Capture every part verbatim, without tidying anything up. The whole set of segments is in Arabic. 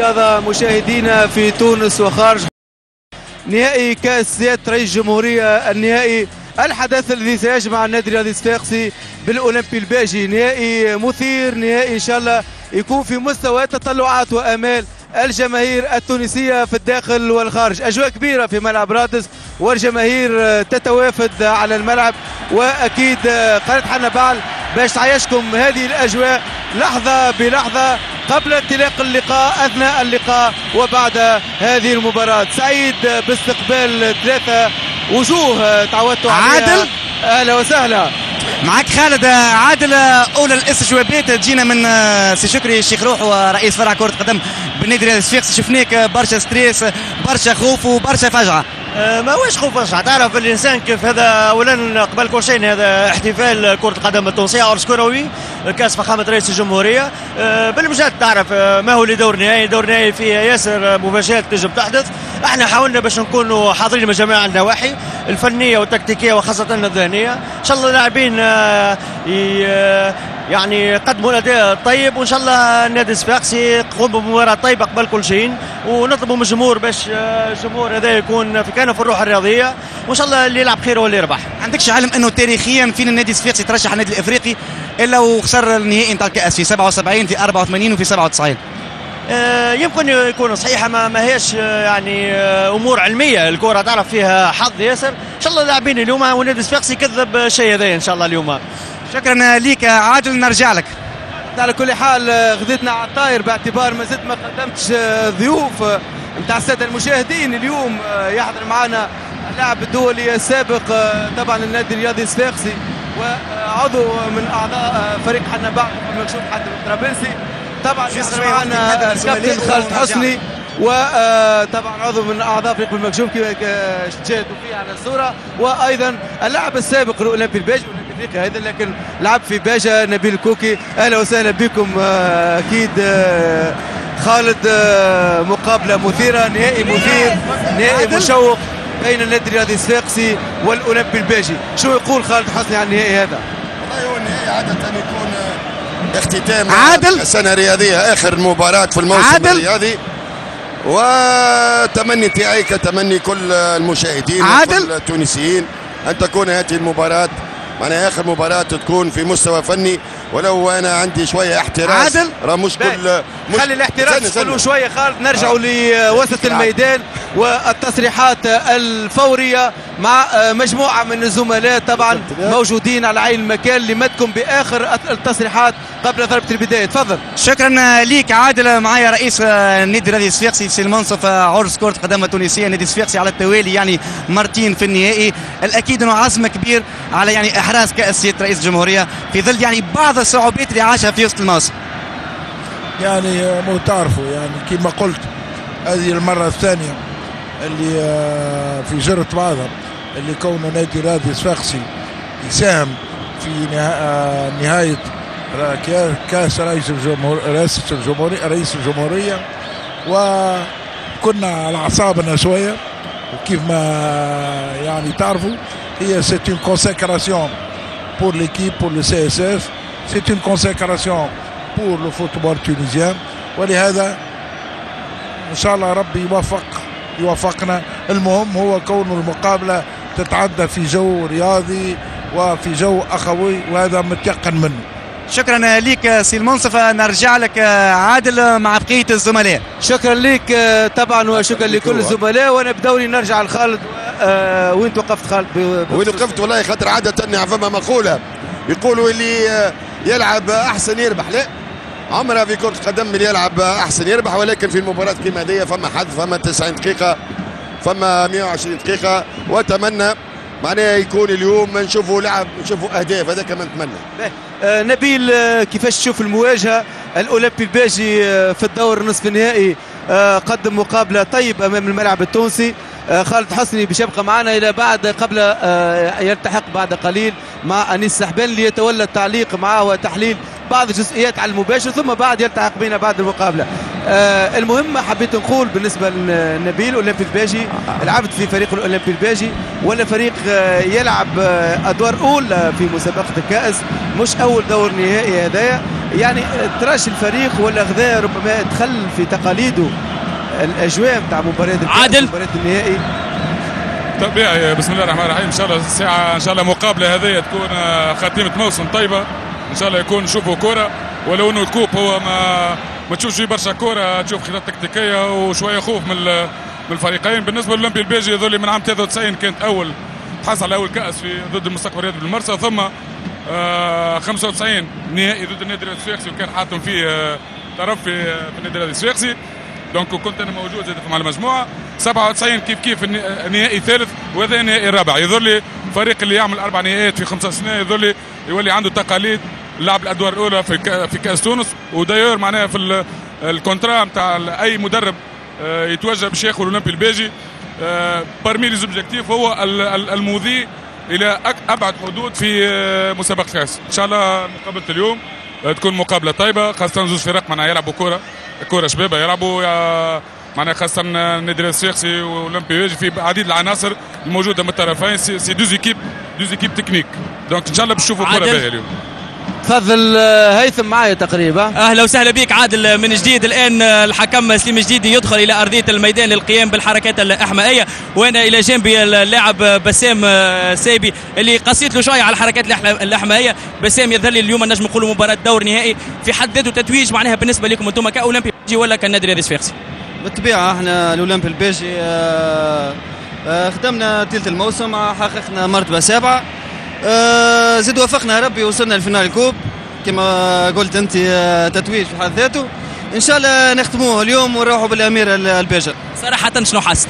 الرياضة مشاهدينا في تونس وخارج. نهائي كأس سيادة رئيس الجمهورية، النهائي الحدث الذي سيجمع النادي الرياضي الصفاقسي بالأولمبي الباجي. نهائي مثير، نهائي إن شاء الله يكون في مستوى تطلعات وآمال الجماهير التونسية في الداخل والخارج. أجواء كبيرة في ملعب رادس والجماهير تتوافد على الملعب، وأكيد قناة حنا بعل باش تعيشكم هذه الأجواء لحظة بلحظة قبل انطلاق اللقاء، أثناء اللقاء، وبعد هذه المباراة. سعيد باستقبال ثلاثة وجوه تعودتوا عليها. عادل، أهلا وسهلا معك خالد. عادل، اولى الاستجوابات تجينا من سي شكري الشيخ روح ورئيس فرع كرة قدم بالنادي الرياضي الصفاقسي. شفناك برشا ستريس، برشا خوف وبرشا فجعة. أه ما هوش خوف فجعة، تعرف الانسان كيف هذا. اولا قبل كل شيء هذا احتفال كرة القدم التونسية عرس كروي كاس فخامة رئيس الجمهورية. أه بالمجد تعرف أه ما هو لدور نهائي، دور نهائي فيه ياسر مفاجآت تجب تحدث. احنا حاولنا باش نكونوا حاضرين من جميع النواحي الفنية والتكتيكية وخاصة الذهنية. ان شاء الله اللاعبين أه يعني يقدموا الاداء طيب، وان شاء الله النادي الصفاقسي يقوم بمباراه طيبه قبل كل شيء. ونطلبوا من الجمهور باش الجمهور هذا يكون في كانه في الروح الرياضيه، وان شاء الله اللي يلعب خير هو اللي يربح. عندكش علم انه تاريخيا فين النادي الصفاقسي ترشح النادي الافريقي الا وخسر النهائي نتاع الكاس في سبعة وسبعين، في أربعة وثمانين، وفي سبعة وتسعين؟ آه يمكن يكون صحيحه، ما, ما هيش يعني آه امور علميه. الكره تعرف فيها حظ ياسر. ان شاء الله اللاعبين اليوم والنادي الصفاقسي كذب شيء هذا ان شاء الله اليوم. شكرا ليك عادل، نرجع لك. على كل حال غديتنا على الطاير باعتبار ما زلت ما قدمتش ضيوف نتاع الساده المشاهدين. اليوم يحضر معنا اللاعب الدولي السابق طبعا النادي الرياضي الصفاقسي وعضو من اعضاء فريق حنا بعل المكشوف حاتم الطرابلسي. طبعا يحضر معنا الكابتن خالد حسني، وطبعا عضو من اعضاء فريق المكشوف كما شاهدوا فيه على الصوره، وايضا اللاعب السابق الاولمبي الباجي هذا لكن لعب في باجا نبيل الكوكي. اهلا وسهلا بكم. اكيد خالد، مقابله مثيره، نهائي مثير، نهائي مشوق بين النادي الرياضي الصفاقسي والاولمبي الباجي. شو يقول خالد حسني عن النهائي هذا؟ والله هو النهائي عاده يكون اختتام عادل سنه رياضيه، اخر مباراه في الموسم عادل الرياضي، وتمني تاعي كتمني كل المشاهدين وكل التونسيين ان تكون هذه المباراه معناها اخر مباراه تكون في مستوى فني. ولو انا عندي شويه احتراس عادل راه مش كل مش خلي الاحتراس كله شويه خالد. نرجعوا لوسط الميدان والتصريحات الفوريه مع مجموعه من الزملاء طبعا موجودين على عين المكان لمدكم باخر التصريحات قبل ضربه البدايه. تفضل. شكرا ليك عادل. معايا رئيس النادي الرياضي الصفاقسي سي المنصف عرس كره قدم التونسيه. النادي الصفاقسي على التوالي يعني مرتين في النهائي، الاكيد انه عزم كبير على يعني احراز كاس سيادة رئيس الجمهوريه في ظل يعني بعض الصعوبات اللي عاشها في وسط الموسم. يعني مو تعرفوا يعني كما قلت هذه المره الثانيه اللي في جرة بعضها اللي كونه نادي الرياضي الصفاقسي يساهم في نهايه كاس رئيس الجمهوريه رئيس الجمهوريه رئيس الجمهوريه وكنا على اعصابنا شويه. وكيف ما يعني تعرفوا هي سيت اون كونساكراسيون pour l'équipe, pour le C S S. C'est une consécration pour le football tunisien. ولهذا إن شاء الله ربي يوفق يوفقنا. المهم هو كون المقابلة تتعدى في جو رياضي وفي جو أخوي، وهذا متيقن منه. شكرا لك سي المنصف. نرجع لك عادل مع بقية الزملاء. شكرا لك طبعا وشكرا لكل الزملاء. وانا بدوري نرجع لخالد. آه وين توقفت خالد؟ وين وقفت والله خاطر عادة فما مقولة يقولوا اللي يلعب أحسن يربح. لا، عمرها في كرة قدم اللي يلعب أحسن يربح، ولكن في المباراة كما هذه فما حد، فما تسعين دقيقة، فما مئة وعشرين دقيقة، وأتمنى معناها يكون اليوم نشوفوا لعب، نشوفوا أهداف، هذا كما نتمنى. آه نبيل، آه كيفاش تشوف المواجهة؟ الأولمبي الباجي آه في الدور نصف النهائي آه قدم مقابلة طيب أمام الملعب التونسي. آه خالد حسني باش يبقى معنا الى بعد قبل آه يلتحق بعد قليل مع انيس سحبان ليتولى التعليق معه وتحليل بعض الجزئيات على المباشر، ثم بعد يلتحق بنا بعد المقابله. آه المهم حبيت نقول بالنسبه لنبيل الاولمبي الباجي لعبت في فريق الاولمبي الباجي ولا فريق آه يلعب آه ادوار اولى في مسابقه الكاس، مش اول دور نهائي هدايا. يعني تراش الفريق ولا غذاء ربما دخل في تقاليده الاجواء نتاع مباراه عادل مباراه النهائي؟ طبيعي. بسم الله الرحمن الرحيم. ان شاء الله الساعه ان شاء الله مقابله هذه تكون خاتمه موسم طيبه ان شاء الله، يكون نشوفوا كره ولو انه الكوب هو ما ما تشوفش فيه برشا كره، تشوف خطط تكتيكيه وشويه خوف من من الفريقين. بالنسبه للاولمبي البيجي يظل من عام ثلاثة وتسعين كانت اول تحصل على اول كاس في ضد المستقبل الرياضي بالمرسى، ثم آه خمسة وتسعين نهائي ضد النادي الرياضي الصفاقسي وكان حاطم فيه آه طرف في, في النادي الرياضي الصفاقسي، دونك كنت انا موجود زاد مع المجموعه. سبعة وتسعين كيف كيف النهائي الثالث وهذا النهائي الرابع. يظل الفريق اللي يعمل اربع نهائيات في خمسة سنين يظل يولي عنده تقاليد لعب الادوار الاولى في في كاس تونس. ودايور معناها في الكونترا نتاع اي مدرب يتوجه باش ياخذ الاولمبي البيجي بارمي لي زوبجيكتيف هو المضي الى ابعد حدود في مسابقه كاس. ان شاء الله مقابله اليوم تكون مقابله طيبه، خاصه زوج فرق معناها يلعبوا كره كره شبابه، يلعبوا معناها خاصه النادي الصفاقسي والاولمبي بيجي في عديد العناصر الموجوده من الطرفين. سي دوز ايكيب دوز ايكيب تكنيك، دونك ان شاء الله باش نشوفوا كره باهيه اليوم. تفضل هيثم معايا تقريبا. اهلا وسهلا بك عادل من جديد. الان الحكم سليم جديدي يدخل الى ارضيه الميدان للقيام بالحركات الاحمائيه، وانا الى جنبي اللاعب بسام سايبي اللي قصيت له شويه على الحركات الاحمائيه. بسام يظهر لي اليوم نجم نقولوا مباراه دور نهائي في حد ذاته، تتويج معناها بالنسبه لكم انتم كاولمبي بيجي ولا كالنادي الرياضي الصفاقسي؟ بالطبيعه احنا الاولمبي البيجي آه آه خدمنا ثلث الموسم، حققنا مرتبه سابعه، آه زد وفقنا ربي وصلنا لفينال الكوب كما قلت انت، آه تتويج في حد ذاته. ان شاء الله نختموه اليوم ونروحوا بالاميره البيجا. صراحه شنو حاسس؟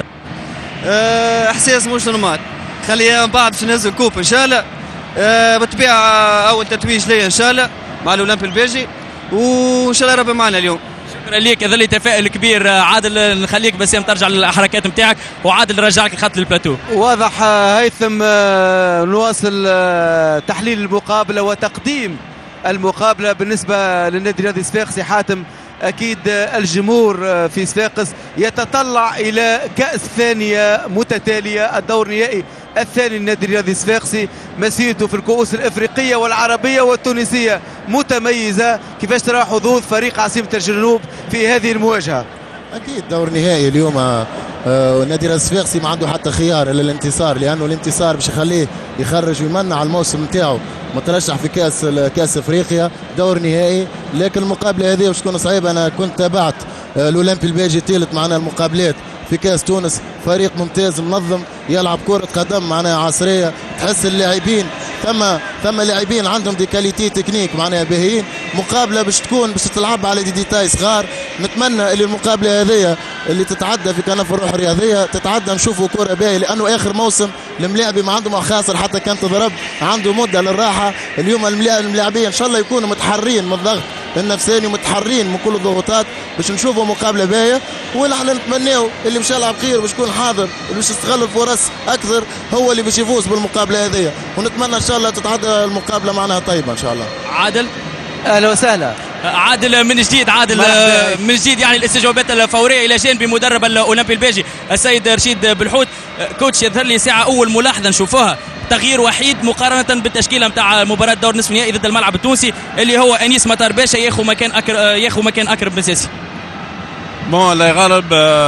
آه احساس مش نورمال، خليها من بعد باش نهزوا الكوب ان شاء الله. آه بالطبيعه اول تتويج ليا ان شاء الله مع الاولمبي البيجي، وان شاء الله ربي معنا اليوم. شكرا ليك، يظل تفاؤل كبير. عادل نخليك بسام ترجع للحركات نتاعك، وعادل رجعك خط للبلاتو. واضح هيثم. نواصل تحليل المقابله وتقديم المقابله بالنسبه للنادي الرياضي الصفاقسي. حاتم اكيد الجمهور في صفاقس يتطلع الى كاس ثانيه متتاليه، الدور النهائي الثاني للنادي الرياضي الصفاقسي. مسيرته في الكؤوس الافريقيه والعربيه والتونسيه متميزه. كيفاش ترى حظوظ فريق عاصمه الجنوب في هذه المواجهه؟ اكيد دور نهائي اليوم. آه النادي الرياضي الصفاقسي ما عنده حتى خيار الا الانتصار، لانه الانتصار باش يخليه يخرج ويمنع الموسم نتاعو مترشح في كاس كاس افريقيا دور نهائي. لكن المقابله هذه باش تكون صعيبه. انا كنت تابعت آه الاولمبي البيجي ثالث معنا المقابلات في كاس تونس، فريق ممتاز منظم يلعب كرة قدم معناها عصرية، تحس اللاعبين ثم ثم لاعبين عندهم دي كاليتي تكنيك معناها باهيين. مقابلة باش تكون باش تلعب على دي ديتاي صغار. نتمنى اللي المقابلة هذه اللي تتعدى في كنف الروح الرياضية تتعدى نشوفوا كرة باهية، لأنه آخر موسم الملاعبين ما عندهم خاسر حتى كان تضرب، عنده مدة للراحة. اليوم الملاعبين إن شاء الله يكونوا متحرين من الضغط النفساني، متحرين من كل الضغوطات باش نشوفوا مقابله باهيه. ونحن نتمناو اللي باش يلعب خير باش يكون حاضر، اللي باش يستغل الفرص اكثر هو اللي باش يفوز بالمقابله هذه. ونتمنى ان شاء الله تتعدى المقابله معناها طيبه ان شاء الله. عادل اهلا وسهلا. عادل من جديد. عادل من جديد يعني الاستجوابات الفوريه الى جانب مدرب الاولمبي البيجي السيد رشيد بالحوت. كوتش يظهر لي ساعه اول ملاحظه نشوفوها تغيير وحيد مقارنه بالتشكيله نتاع مباراه دور نصف النهائي ضد الملعب التونسي اللي هو انيس مطار باشا ياخذ مكان أكر... ياخذ مكان اكرم بن ساسي. بون الله يغالب.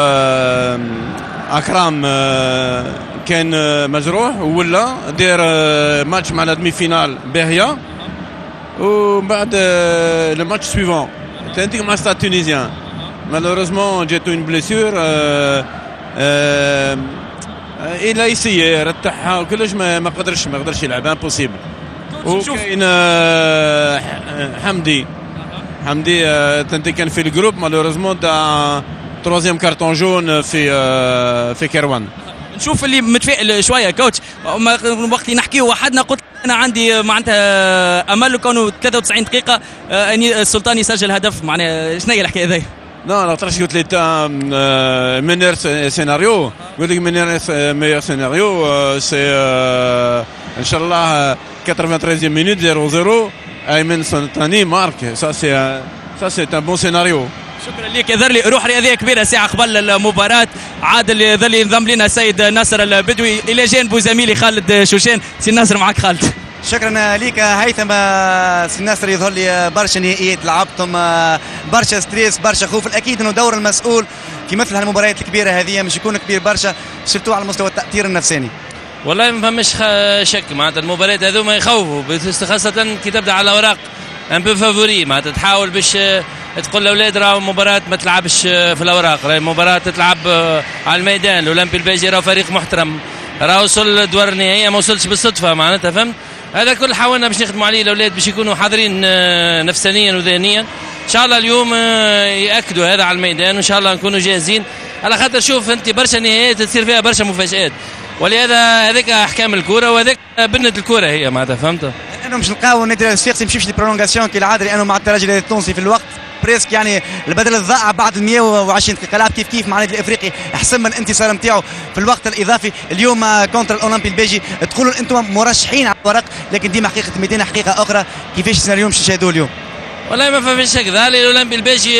اكرم كان مجروح ولا دار ماتش مع الدمي فينال باهيه، وبعد لو ماتش سويفون تنتيك مع ستاد تونيزيان مالوروزمون جاتو اون بليسور. الى يسيي رتحها وكلش ما ما قدرش ما قدرش يلعب امبوسيبل. وكاين حمدي حمدي تنتي كان في الجروب مالوروزمون تاع تروازيام كارتون جون في في كيروان. نشوف اللي متفائل شويه كوتش. وقت اللي نحكيه وحدنا قلت انا عندي معناتها امل لو كانوا ثلاثة وتسعين دقيقه اني السلطان يسجل هدف. معناها شنو هي الحكايه هذي؟ Non, alors je قلت لي تاع meilleur scénario. قلت لك meilleur scénario c'est ان شاء الله quatre-vingt-treizième minute zéro zéro ايمن سلطاني مارك. ça c'est ça c'est un bon scénario. شكرا لك. يظهر لي روح رياضيه كبيره ساعه قبل المباراه. عادل يظل ينضم لنا السيد ناصر البدوي الى جانبه زميلي خالد شوشان. سي ناصر معك خالد. شكرا لك هيثم. سي ناصر يظهر لي برشا نهائيات لعبتم، برشا ستريس، برشا خوف. الاكيد انه دور المسؤول في مثل هالمباريات الكبيره هذه مش يكون كبير برشا، سيرتو على مستوى التاثير النفساني. والله ما فماش شك معناتها المباريات هذوما يخوفوا، خاصه كي تبدا على الاوراق ان بو فافوري، معناتها تحاول باش تقول الاولاد راهو مباراه ما تلعبش في الاوراق، راهي مباراه تلعب على الميدان. الاولمبي الباجي راهو فريق محترم، راهو وصل الدور النهائيه ما وصلش بالصدفه معناتها، فهمت؟ هذا كل حاولنا باش نخدموا عليه الاولاد باش يكونوا حاضرين نفسانيا وذهنيا. ان شاء الله اليوم ياكدوا هذا على الميدان، وان شاء الله نكونوا جاهزين، على خاطر شوف انت برشا نهائيات تصير فيها برشا مفاجات، ولهذا هذاك احكام الكره وهذاك بنه الكره هي معناتها، فهمت؟ انه مش نلقاو النادي الصفاقسي يمشيش للبرولونغاسيون كالعاده، لانه مع الترجي التونسي في الوقت بريسك يعني البدل الضائع بعد مئة وعشرين دقيقه لعب كيف كيف مع النادي الافريقي، احسن من الانتصار نتاعو في الوقت الاضافي اليوم كونتر الاولمبي البيجي. تقولوا انتم مرشحين على الورق، لكن ديما حقيقه الميدان حقيقه اخرى. كيفاش السيناريو باش نشاهدوه اليوم؟ والله ما فماش هكذا، الاولمبي البيجي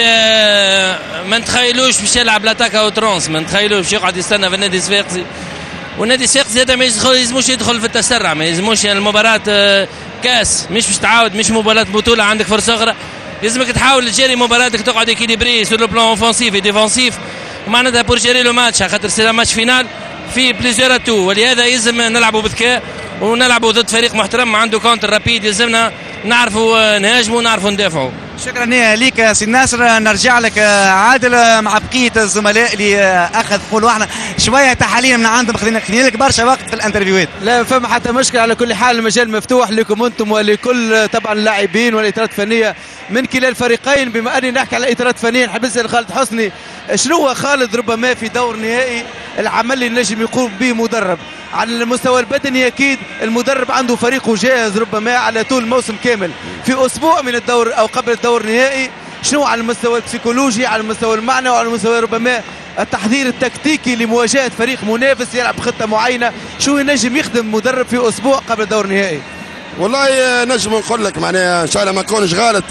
ما نتخيلوش باش يلعب لاتاكا او ترونس، ما نتخيلوش باش يقعد يستنى في النادي الصفاقسي. والنادي الصفاقسي هذا ما يلزموش يدخل في التسرع، ما يلزموش المباراه كاس، مش باش تعاود، مش مباراه بطوله عندك فرصه اخرى، لازمك تحاول تجري مباراتك تقعد اكيليبري سور لو بلان اوفونسيف ديفونسيف، ومعناتها بور جيري لو ماتش، خاطر سي ماتش فينال في بليزيور اتو، ولهذا يلزم نلعبوا بذكاء ونلعبوا ضد فريق محترم عنده كونتر رابيد، يلزمنا نعرفوا نهاجموا ونعرفوا ندافعوا. شكرا ليك سي ناصر. نرجع لك عادل مع بقيه الزملاء اللي اخذ قولوا احنا شويه تحاليل من عندهم، خلينا خلينا لك برشا وقت في الانترفيوهات. لا فما حتى مشكله، على كل حال المجال مفتوح لكم انتم ولكل طبعا اللاعبين والاطارات الفنيه من كلا الفريقين. بما اني نحكي على اطارات فنيه نحب نسال خالد حسني، شنو هو خالد ربما في دور نهائي العمل اللي نجم يقوم به مدرب على المستوى البدني؟ اكيد المدرب عنده فريقه جاهز ربما على طول الموسم كامل، في اسبوع من الدور او قبل الدور النهائي شنو على المستوى البسيكولوجي، على المستوى المعنوي، وعلى المستوى ربما التحضير التكتيكي لمواجهه فريق منافس يلعب خطه معينه، شو ينجم يخدم مدرب في اسبوع قبل الدور النهائي؟ والله نجم نقول لك معناها ان شاء الله ما نكونش غلط،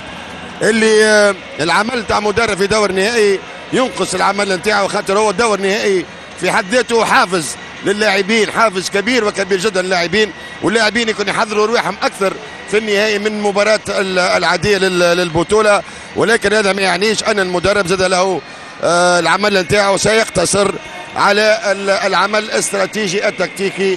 اللي العمل تاع مدرب في دور نهائي ينقص العمل نتاعو، خاطر هو الدور النهائي في حد ذاته حافز للاعبين، حافز كبير وكبير جدا للاعبين، واللاعبين يكون يحضروا رواحهم اكثر في النهائي من المباراه العاديه للبطوله. ولكن هذا ما يعنيش ان المدرب زاد له العمل نتاعو سيقتصر على العمل الاستراتيجي التكتيكي،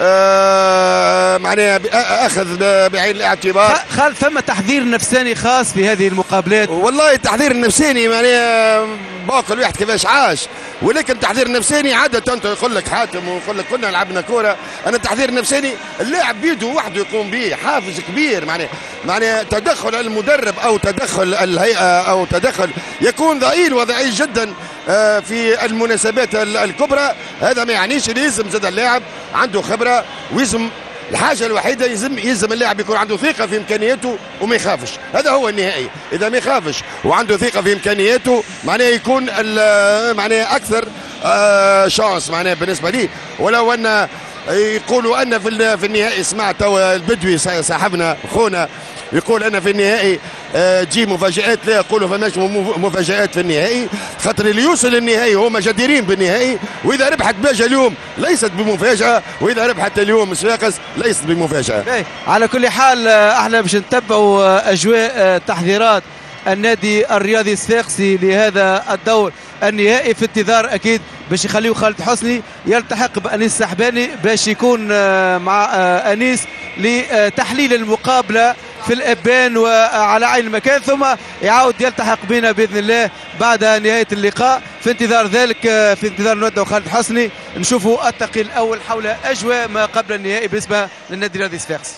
آه معناها اخذ بعين الاعتبار. خالد ثم تحضير نفساني خاص في هذه المقابلات؟ والله التحضير النفساني معناها باقي الواحد كيفاش عاش، ولكن التحضير النفساني عاده انت يقول لك حاتم ويقول لك كنا لعبنا كوره، انا التحضير النفساني اللاعب بيده وحده يقوم به، حافز كبير معناها معناها تدخل المدرب او تدخل الهيئه او تدخل يكون ضئيل وضعيف جدا في المناسبات الكبرى. هذا ما يعنيش لازم زاد اللاعب عنده خبره، ويلزم الحاجه الوحيده يلزم يلزم اللاعب يكون عنده ثقه في امكانياته وما يخافش، هذا هو النهائي. اذا ما يخافش وعنده ثقه في امكانياته معناه يكون معناه اكثر آه شانس معناه بالنسبه لي. ولو ان يقولوا ان في في النهائي، سمعت البدوي صاحبنا خونا يقول ان في النهائي تجي مفاجآت، لا يقولوا فماش مفاجآت في النهائي، خاطر اللي يوصل للنهائي هما جديرين بالنهائي، واذا ربحت باجا اليوم ليست بمفاجاه، واذا ربحت اليوم صفاقس ليست بمفاجاه. على كل حال احنا باش نتبعوا اجواء تحضيرات النادي الرياضي الصفاقسي لهذا الدور النهائي، في انتظار اكيد باش يخليوا خالد حسني يلتحق بانيس السحباني باش يكون مع انيس لتحليل المقابله في الابان وعلى عين المكان، ثم يعاود يلتحق بنا باذن الله بعد نهايه اللقاء. في انتظار ذلك، في انتظار نودة وخالد حسني نشوفوا التقي الاول حول اجواء ما قبل النهائي بالنسبه للنادي الرياضي الصفاقسي.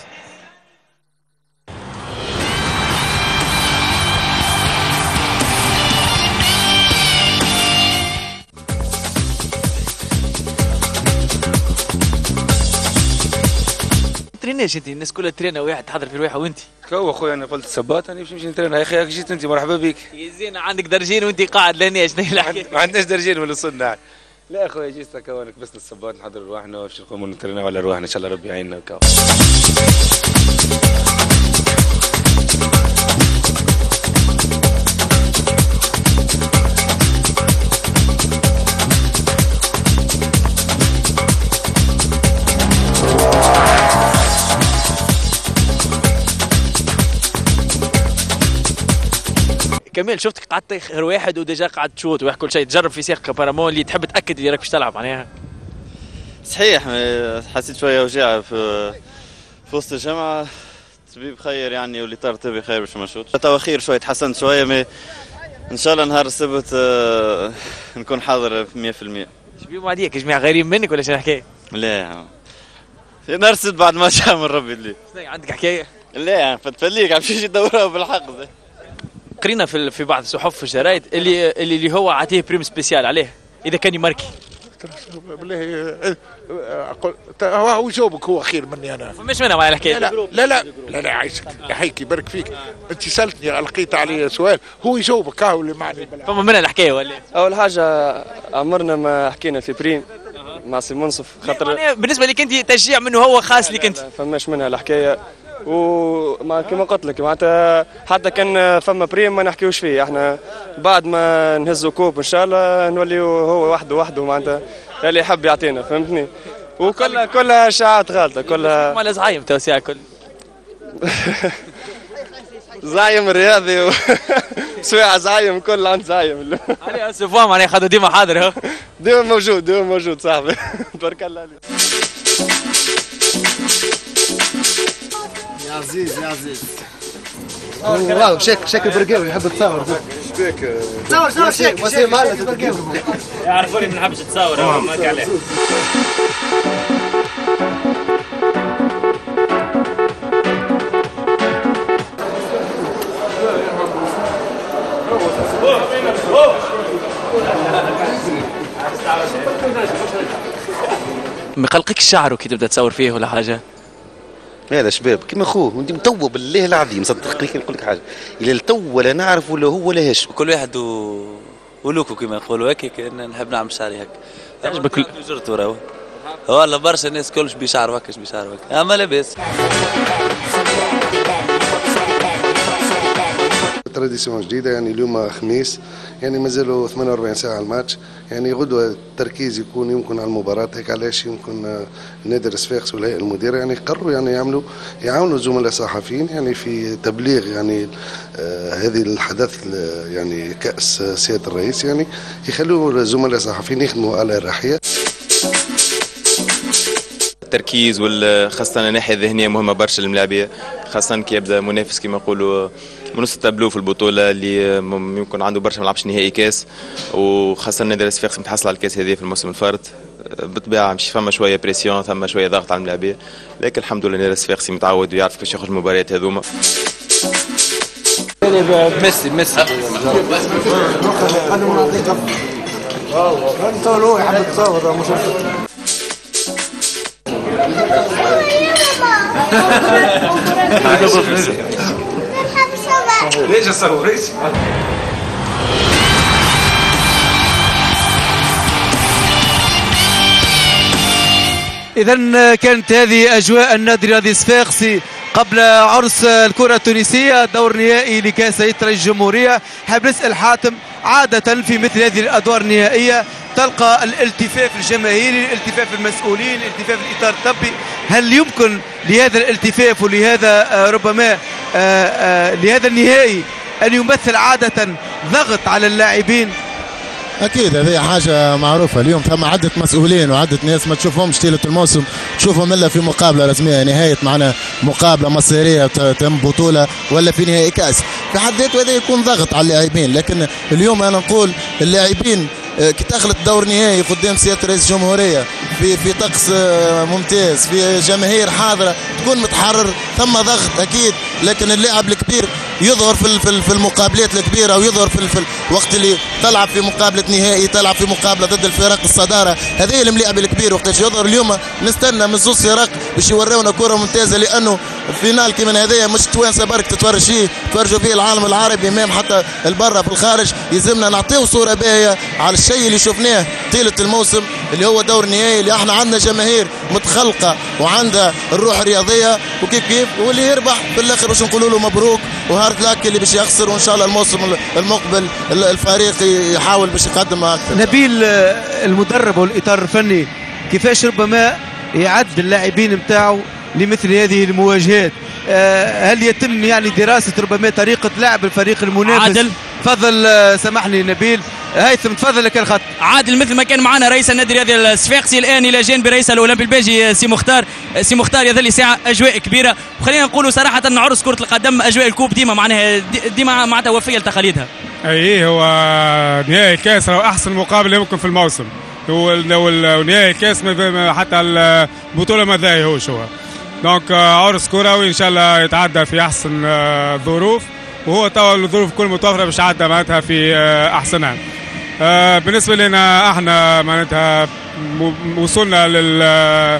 تريناش انت؟ الناس كلها ترينا واحد تحضر في رواحه وانت كو اخويا انا قلت سباط انا باش نمشي نترين. يا اخي جيت انت مرحبا بك. زين عندك درجين وانت قاعد لانيش ما عندناش درجين ولا وصلنا. لا اخويا جيت هكا بس السباط نحضر رواحنا باش نقوموا نترينوا على رواحنا ان شاء الله ربي يعيننا وكاو. كمال شفتك قعدت غير واحد وديجا قعدت تشوت واحد كل شيء تجرب في سياق بارامون اللي تحب تاكد اللي راك باش تلعب معناها. صحيح حسيت شويه وجع في في وسط الجامعه. الطبيب خير يعني واللي طار طبي خير باش ما نشوتش. توا خير شويه تحسنت شويه مي ان شاء الله نهار السبت آه نكون حاضر مية في المية. شبيهم عليك جميع غيرين منك ولا شنو الحكايه؟ لا في نهار السبت بعد ما شاء من ربي اللي. شنو عندك حكايه؟ لا فتفليك عم يجي يدورها بالحق. قرينا في في بعض الصحف في الجرايد اللي اللي, اللي هو عطيه بريم سبيسيال عليه اذا كان يماركي. بالله هو يجاوبك هو خير مني انا. مش منها مع الحكايه. لا لا لا لا, لا, لا عايشك يحييك يبارك فيك. انت سالتني لقيت عليه سؤال هو يجاوبك هاو اللي معني. فما منها الحكايه ولا؟ اول حاجه عمرنا ما حكينا في بريم مع سي منصف خاطر بالنسبه لك انت تشجيع منه هو خاص لك انت. فماش منها الحكايه وما كما قلت لك معناتها حتى كان فما بريم ما نحكيوش فيه. احنا بعد ما نهزوا كوب ان شاء الله نوليو هو وحده وحده معناتها اللي يحب يعطينا فهمتني. وكلها كلها اشاعات غالطه كلها. مال زعيم توسيع كل زعيم رياضي و... سواء زعيم كل عند زعيم. علي اسفوا معناها خذوا ديما حاضر. ديما موجود ديما موجود صاحبي. تبارك الله عليك. يا عزيز يا عزيز واو شكل شكل برقاوي يحب تصور. شبيك تصور تصور شيك وسيم مالك برقاوي يعرفوني ما نحبش تصور ما كان عليه. ما يقلقكش شعره كي تبدا تصور فيه ولا حاجه؟ هذا شباب كيما خوه وانت متوه بالله العظيم صدقني نقول لك حاجه الى تو ولا نعرف ولا هو ولا هش. كل واحد و... ولوكو كما نقولوا هكاك نحب نعمل شعري هكا. يعجبك جرت وراه والله برشا الناس كلش بيشعروا هكاش بيشعروا هكا اما لاباس. تراديسيون جديده يعني اليوم خميس يعني مازالوا ثمانية وأربعين ساعه على الماتش يعني غدوه التركيز يكون يمكن على المباراه. هيك علاش يمكن نادي الصفاقس والهيئه المديره يعني قرروا يعني يعملوا يعاونوا الزملاء الصحفيين يعني في تبليغ يعني آه هذه الحدث يعني كاس سياده الرئيس يعني يخلوا الزملاء الصحفيين يخدموا على الراحيه. التركيز وخاصة الناحية الذهنية مهمة برشا للملاعبية خاصة كي يبدا منافس كما نقولوا من نص التابلو في البطولة اللي يمكن عنده برشا ما لعبش نهائي كاس وخاصة نادي الصفاقس متحصل على الكاس هذه في الموسم الفارط. بالطبيعة مش فما شوية بريسيون ثم شوية ضغط على الملاعبية لكن الحمد لله نادي الصفاقسي متعود ويعرف كيفاش ياخذ المباريات هذوما. ميسي ميسي ليش اصور ليش؟ إذا كانت هذه أجواء النادي الرياضي الصفاقسي قبل عرس الكرة التونسية دور نهائي لكأس رئيس الجمهورية. حاب نسأل حاتم عادة في مثل هذه الأدوار النهائية تلقى الالتفاف الجماهيري الالتفاف المسؤولين الالتفاف الإطار الطبي. هل يمكن لهذا الالتفاف ولهذا ربما لهذا النهائي أن يمثل عادة ضغط على اللاعبين؟ اكيد هذه حاجه معروفه. اليوم ثم عده مسؤولين وعده ناس ما تشوفهمش طيله الموسم تشوفهم الا في مقابله رسميه نهايه معنا مقابله مصيريه تم بطوله ولا في نهائي كاس في حد ذاته هذا يكون ضغط على اللاعبين. لكن اليوم انا نقول اللاعبين كي تخلط دور نهائي قدام سياده رئيس الجمهوريه في في طقس ممتاز في جماهير حاضره تكون متحرر ثم ضغط اكيد. لكن اللاعب الكبير يظهر في في المقابلات الكبيره ويظهر في, في الوقت اللي تلعب في مقابله نهائي تلعب في مقابله ضد الفرق الصداره. هذه الملاعب الكبير وقتاش يظهر. اليوم نستنى من زوز فرق باش يورونا كره ممتازه لانه الفينال كيما هذايا مش توانسه برك تتفرج فيه تفرجوا فيه العالم العربي مام حتى البرة في الخارج. يلزمنا نعطيو صوره باهيه على الشيء اللي شفناه طيله الموسم اللي هو دور نهائي اللي احنا عندنا جماهير متخلقه وعندها الروح الرياضيه وكيف كيف واللي يربح في الاخر باش نقولوا له مبروك وهارد لاك اللي باش يخسر وان شاء الله الموسم المقبل الفريق يحاول باش يقدم اكثر. نبيل المدرب والاطار الفني كيفاش ربما يعد اللاعبين نتاعو لمثل هذه المواجهات؟ هل يتم يعني دراسه ربما طريقه لعب الفريق المنافس عادل تفضل سامحني نبيل. هيثم تفضل لك الخط. عادل مثل ما كان معنا رئيس النادي الرياضي الصفاقسي الان الى جانب رئيس الاولمبي البلجي سي مختار. سي مختار يظل ساعه اجواء كبيره، وخلينا نقولوا صراحه ان عرس كره القدم اجواء الكوب ديما معناها ديما معناتها وفيه لتقاليدها. اي هو نهائي الكاس هو احسن مقابله يمكن في الموسم، هو نهائي الكاس حتى البطوله ما ذاهيهوش هو. دونك عرس كروي ان شاء الله يتعدى في احسن ظروف، وهو توا الظروف كل متوفره باش عدى معناتها في احسنها. بالنسبه لنا احنا معناتها وصلنا لل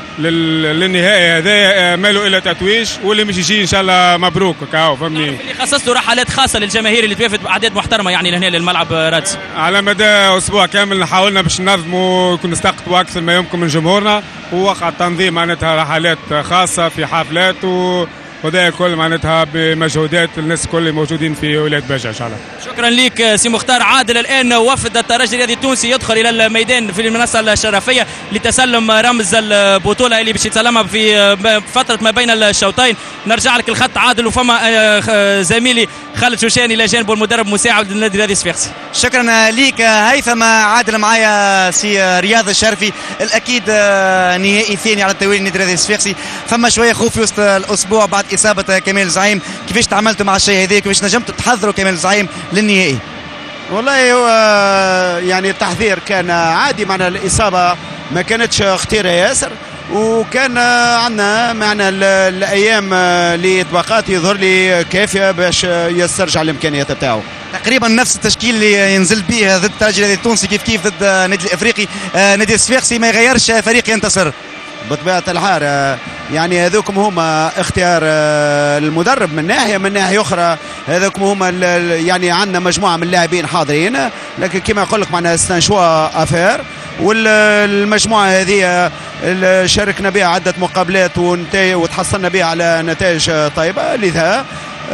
للنهائي هذا ماله الى تتويج، واللي مش يجي ان شاء الله مبروك كاو فهمني. اللي خصصتوا رحلات خاصه للجماهير اللي توافد باعداد محترمه يعني لهنا للملعب رادس. على مدى اسبوع كامل حاولنا باش ننظموا يكون نستقطبوا اكثر ما يمكن من جمهورنا، ووقع التنظيم معناتها رحلات خاصه في حافلات و وده الكل معناتها بمجهودات الناس الكل موجودين في ولايه باجة ان شاء الله. شكرا لك سي مختار. عادل الان وفد الترجي الرياضي التونسي يدخل الى الميدان في المنصه الشرفيه لتسلم رمز البطوله اللي باش يتسلمها في فتره ما بين الشوطين. نرجع لك الخط عادل، وفما زميلي خالد شوشاني الى جانبه المدرب مساعد للنادي الرياضي الصفاقسي. شكرا لك هيثم. عادل معايا سي رياض الشرفي. الاكيد نهائي ثاني على التوالي النادي الرياضي الصفاقسي، فما شويه خوف في وسط الاسبوع بعد اصابه كمال زعيم. كيفاش تعاملتوا مع الشيء هذا؟ كيفاش نجمتوا تحضروا كمال زعيم للنهائي؟ والله هو يعني التحضير كان عادي، معنا الاصابه ما كانتش خطيره ياسر، وكان عندنا معنا الايام اللي طبقات يظهر لي كافيه باش يسترجع الامكانيات بتاعه. تقريبا نفس التشكيل اللي نزل به ضد الترجي الرياضي التونسي كيف كيف ضد النادي الافريقي. نادي الصفاقسي ما يغيرش فريق ينتصر بطبيعه الحال. يعني هذوكم هما اختيار المدرب من ناحيه، من ناحيه اخرى هذوكم هما يعني عندنا مجموعه من اللاعبين حاضرين، لكن كما نقول لك معنا استنشوا افير، والمجموعه هذه شاركنا بها عده مقابلات وتحصلنا بها على نتائج طيبه. لذا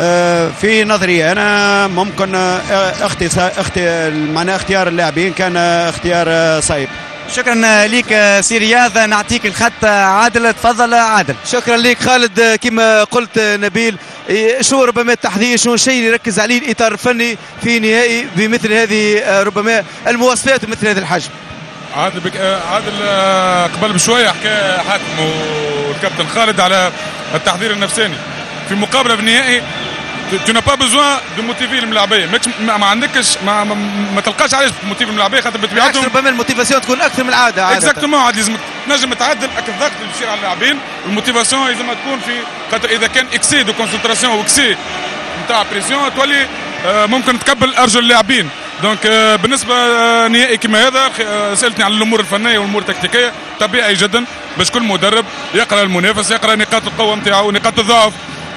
في نظري انا ممكن اختي اختي معناها اختيار اللاعبين كان اختيار صعيب. شكرا لك سي رياض. نعطيك الخط عادل. تفضل عادل. شكرا لك خالد. كما قلت نبيل، شو ربما التحضير، شو الشيء اللي يركز عليه الاطار الفني في نهائي بمثل هذه ربما المواصفات ومثل هذا الحجم؟ عادل بك... عادل قبل بشويه حكى حاتم والكابتن خالد على التحضير النفساني في مقابله بالنهائي. tu n'as pas besoin de motiver الملاعبيه، ما, ما عندكش ما, ما, ما تلقاش علاش تموتيف الملاعبيه، خاطر بطبيعتهم ربما الموتيفاسيون تكون اكثر من العاده. اكزاكتومون عاد لازم تنجم تعدل الضغط اللي بيصير على اللاعبين، الموتيفاسيون لازم تكون في خاطر اذا كان اكسي دو كونسنتراسيون واكسي نتاع بريسيون تولي ممكن تقبل ارجل اللاعبين. دونك بالنسبه نهائي كما هذا سالتني على الامور الفنيه والامور التكتيكيه، طبيعي جدا باش كل مدرب يقرا المنافس، يقرا نقاط القوه نتاعو ونقاط الضعف،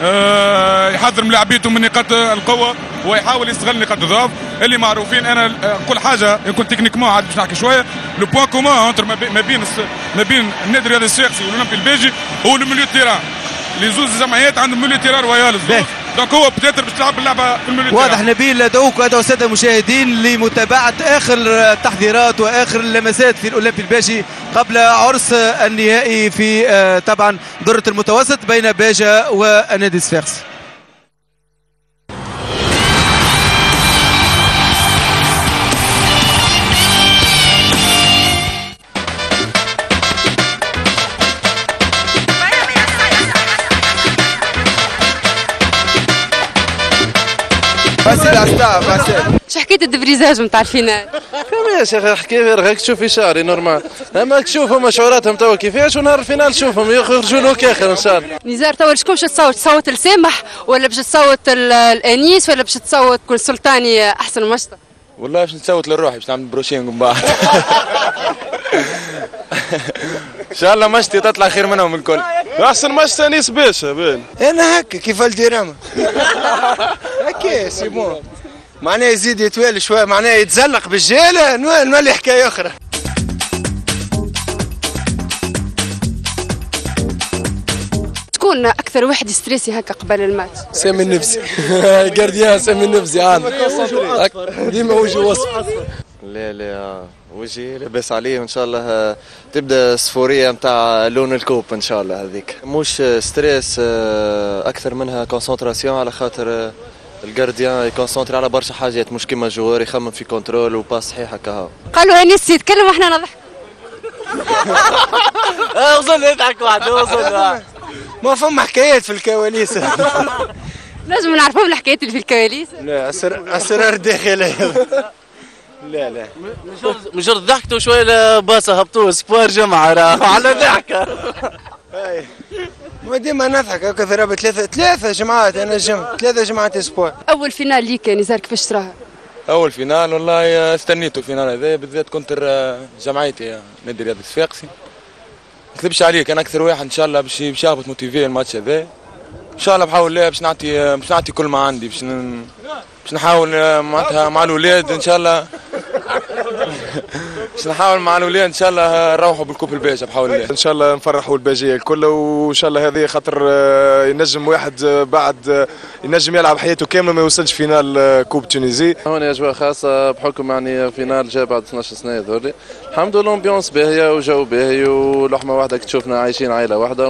أه يحضر ملاعبيته من نقاط القوه ويحاول يستغل نقاط الضعف اللي معروفين. انا كل حاجه يكون تكنيكمون عاد باش نحكي شويه لو بوان كومون انتر ما بين ما بين النادي الرياضي الصفاقسي والاولمبي البلجي هو الميليو تيران. لي زوز جمعيات عندهم ميليو تيران رويال دونك هو بتاتر باش تلعب اللعبه في الميليو تيران. واضح نبيل. ادعوك وادعو الساده المشاهدين لمتابعه اخر التحضيرات واخر اللمسات في الاولمبي البلجي قبل عرس النهائي في طبعا ذره المتوسط بين باجة والنادي الصفاقسي. شو حكيت الدبريزاج نتاع الفينال؟ كيفاش يا اخي حكي غير هيك تشوفي شعري نورمال، اما تشوفهم شعوراتهم توا كيفاش، ونهار الفينال تشوفهم يخرجوا لوك اخر ان شاء الله. نزار توا شكون باش تصوت؟ تصوت لسامح ولا باش تصوت الانيس ولا باش تصوت كل سلطاني احسن مشطه؟ والله باش نصوت لروحي باش نعمل بروشين من بعد. ان شاء الله مشتي تطلع خير منهم الكل. احسن مشتي انيس باشا بين. انا هكا كيف الدراما. هكا سي بون. معناه يزيد يتوالي شويه، معناه يتزلق بالجاله نولي حكايه اخرى. شكون اكثر واحد ستريسي هكا قبل الماتش؟ سامي النفسي. جارديان سامي النفسي عاد ديما وجهه وصف. لا لا وجهي لاباس عليه وان شاء الله تبدا السفوريه نتاع لون الكوب ان شاء الله. هذيك مش ستريس اكثر منها كونسنتراسيون، على خاطر الجارديان يكونسونتري على برشا حاجات مش كيما جوار يخمم في كنترول وباس صحيحه كهو. قالوا انيس يتكلم واحنا نضحك. وصل يضحك وحده وصل. ما فما حكايات في الكواليس. لازم نعرفهم الحكايات اللي في الكواليس. لا اسرار داخليه. لا لا مجرد ضحكتوا شويه باصه هبطوا سبور جمعه على ضحكه. ما ديما نضحك هكا ضرب ثلاثة ثلاثة جمعات انا جم ثلاثة جمعات اسبوع. اول فينال ليك يا نزار كيفاش تراها؟ اول فينال والله استنيته الفينال هذا بالذات كنت جمعيتي نادي رياضي الصفاقسي. ما نكذبش عليك انا اكثر واحد ان شاء الله باش باش يهبط موتيفي الماتش هذا. ان شاء الله بحاول الله باش نعطي باش نعطي كل ما عندي باش ن... باش نحاول معناتها مع الاولاد ان شاء الله باش نحاول مع الاولاد ان شاء الله نروحوا بالكوب الباجة بحول الله. ان شاء الله نفرحوا الباجيه الكل وان شاء الله هذه خاطر ينجم واحد بعد ينجم يلعب حياته كامله ما يوصلش فينال كوب تونيزي. هون اجواء خاصه بحكم يعني فينال جاء بعد اثناش سنه هذولي. الحمد لله امبيونس باهيه وجو باهي ولحمه واحده تشوفنا عايشين عائله واحده.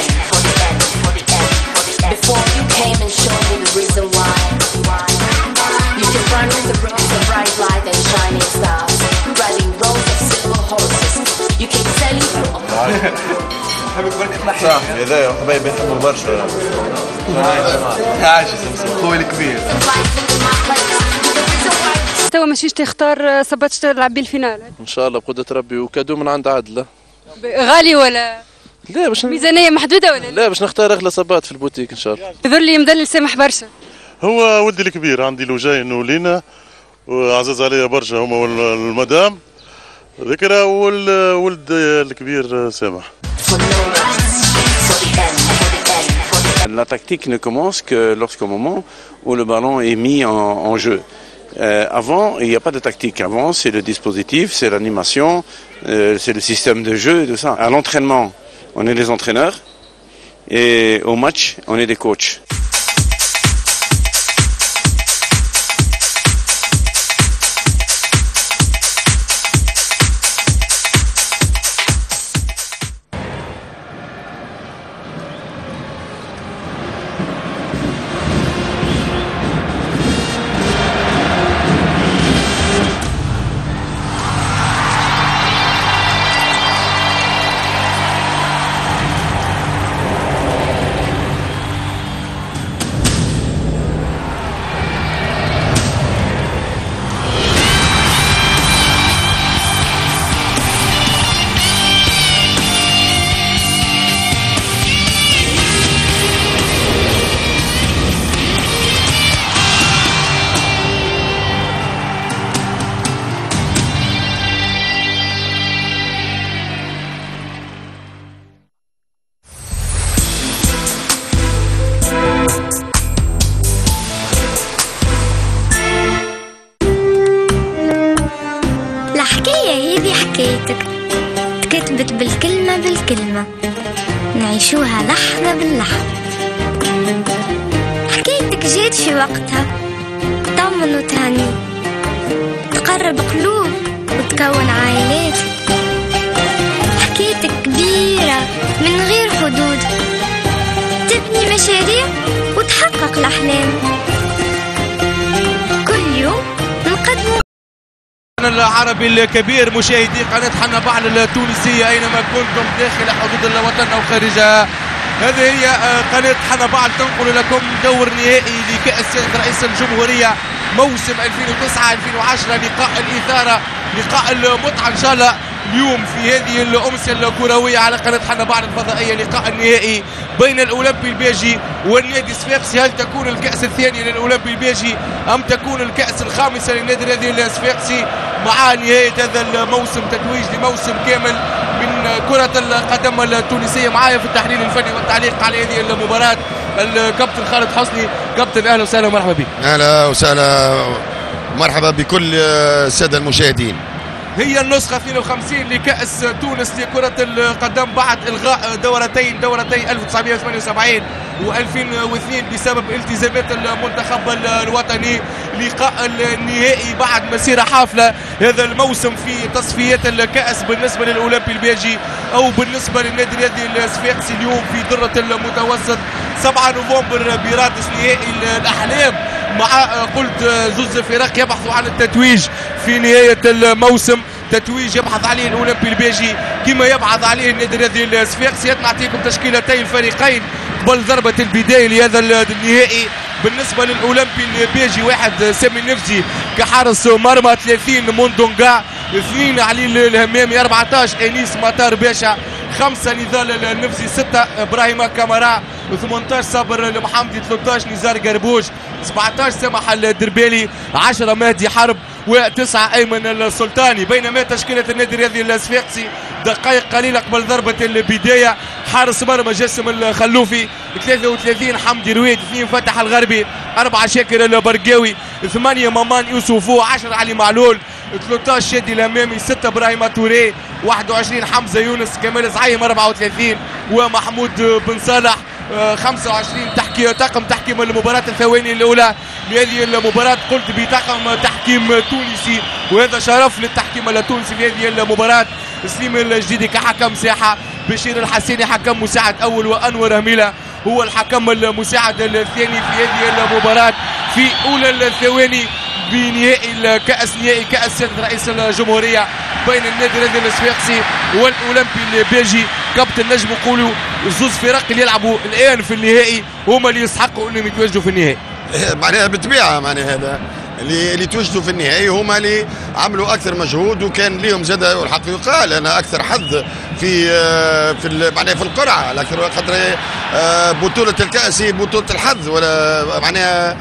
Before you came and showed me the reason why you can burn in the rose of bright light and shining stars, riding rows of silver horses. You can sell you صح هذا حبايبي يحبوا برشا. عايش خوي الكبير. توا ماشيش تختار صباتش تلعب بالفينال؟ ان شاء الله بقدرة ربي وكادو من عند عدله. غالي ولا؟ لا باش ميزانيه محدوده ولا لا باش نختار اغلى صبات في البوتيك ان شاء الله. يظل لي مدلل سامح برشا. هو ولدي الكبير عندي لوجين ولينا وعزاز عليا برشا هما والمدام ذكرى والولد الكبير سامح. La tactique ne commence que lorsqu'au moment où le ballon est mis en, en jeu. Euh, avant, il n'y a pas de tactique. Avant, c'est le dispositif, c'est l'animation, euh, c'est le système de jeu et tout ça. À l'entraînement, on est des entraîneurs et au match, on est des coachs. تكتبت بالكلمة بالكلمة نعيشوها لحظة باللحظة. حكايتك جات في وقتها تطمن وتهني تقرب قلوب وتكون عائلات. حكايتك كبيرة من غير حدود تبني مشاريع وتحقق الأحلام. كل يوم نقدم العربي الكبير مشاهدي قناة حنبعل التونسية أينما كنتم داخل حدود الوطن أو خارجها. هذه هي قناة حنبعل تنقل لكم دور نهائي لكأس رئيس الجمهورية موسم ألفين وتسعة ألفين وعشرة. لقاء الإثارة، لقاء المتعة إن شاء الله اليوم في هذه الأمسية الكروية على قناة حنبعل الفضائية. لقاء النهائي بين الأولمبي الباجي والنادي الصفاقسي. هل تكون الكأس الثاني للأولمبي الباجي أم تكون الكأس الخامسة للنادي الرياضي الصفاقسي مع نهاية هذا الموسم، تتويج لموسم كامل من كرة القدم التونسية؟ معايا في التحليل الفني والتعليق على هذه المباراة الكابتن خالد حسني. كابتن أهلا وسهلا ومرحبا بك. أهلا وسهلا مرحبا بكل السادة المشاهدين. هي النسخة اثنين وخمسين لكأس تونس لكرة القدم بعد إلغاء دورتين دورتي ألف وتسعمائة وثمانية وسبعين وألفين واثنين بسبب التزامات المنتخب الوطني. لقاء النهائي بعد مسيرة حافلة هذا الموسم في تصفيات الكأس بالنسبة للأولمبي الباجي أو بالنسبة للنادي الرياضي الصفاقسي. اليوم في ذرة المتوسط سبعة نوفمبر برادس نهائي الأحلام مع قلت زوز فرق يبحثوا عن التتويج في نهايه الموسم، تتويج يبحث عليه الاولمبي البيجي كما يبحث عليه النادي الرياضي الصفاقسي. نعطيكم تشكيلتي الفريقين قبل ضربه البدايه لهذا النهائي. بالنسبه للاولمبي البيجي واحد سامي النفسي كحارس مرمى، ثلاثين موندونغا، اثنين علي الهمامي، أربعة عشر انيس مطار باشا، خمسه نضال النفسي، سته ابراهيم كامارا، ثمانية عشر صابر المحمدي، ثلاثة عشر نزار قربوش، سبعة عشر سمح الدربالي، عشرة مهدي حرب، وتسعة ايمن السلطاني. بينما تشكيله النادي الرياضي الصفاقسي دقائق قليله قبل ضربه البدايه: حارس مرمى جاسم الخلوفي، ثلاثة وثلاثين حمدي رويد، اثنين فتح الغربي، أربعة شاكر البرقاوي، ثمانية مامان يوسفو، عشرة علي معلول، ثلاثة عشر شادي الامامي، ستة ابراهيم توري، واحد وعشرين حمزه يونس، كمال زعيم أربعة وثلاثين، ومحمود بن صالح خمسة وعشرين. تحكي طاقم تحكيم المباراة الثواني الأولى لهذه المباراة قلت بطاقم تحكيم تونسي، وهذا شرف للتحكيم التونسي في هذه المباراة. سليم الجديدي كحكم ساحة، بشير الحسيني حكم مساعد أول، وأنور هميلة هو الحكم المساعد الثاني في هذه المباراة. في أولى الثواني بنهائي الكأس، نهائي كأس سيادة رئيس الجمهورية بين النادي الرياضي الصفاقسي والأولمبي البيجي. كابتن نجم يقولوا زوز فرق اللي يلعبوا الآن في النهائي هما اللي يستحقوا أنهم يتواجدوا في النهائي. معناها بالطبيعة معناها هذا اللي اللي تواجدوا في النهائي هما اللي عملوا اكثر مجهود، وكان ليهم زاد الحق يقال انا اكثر حظ في في معناها في القرعه على اكثر خاطر بطوله الكاس هي بطوله الحظ ولا معناها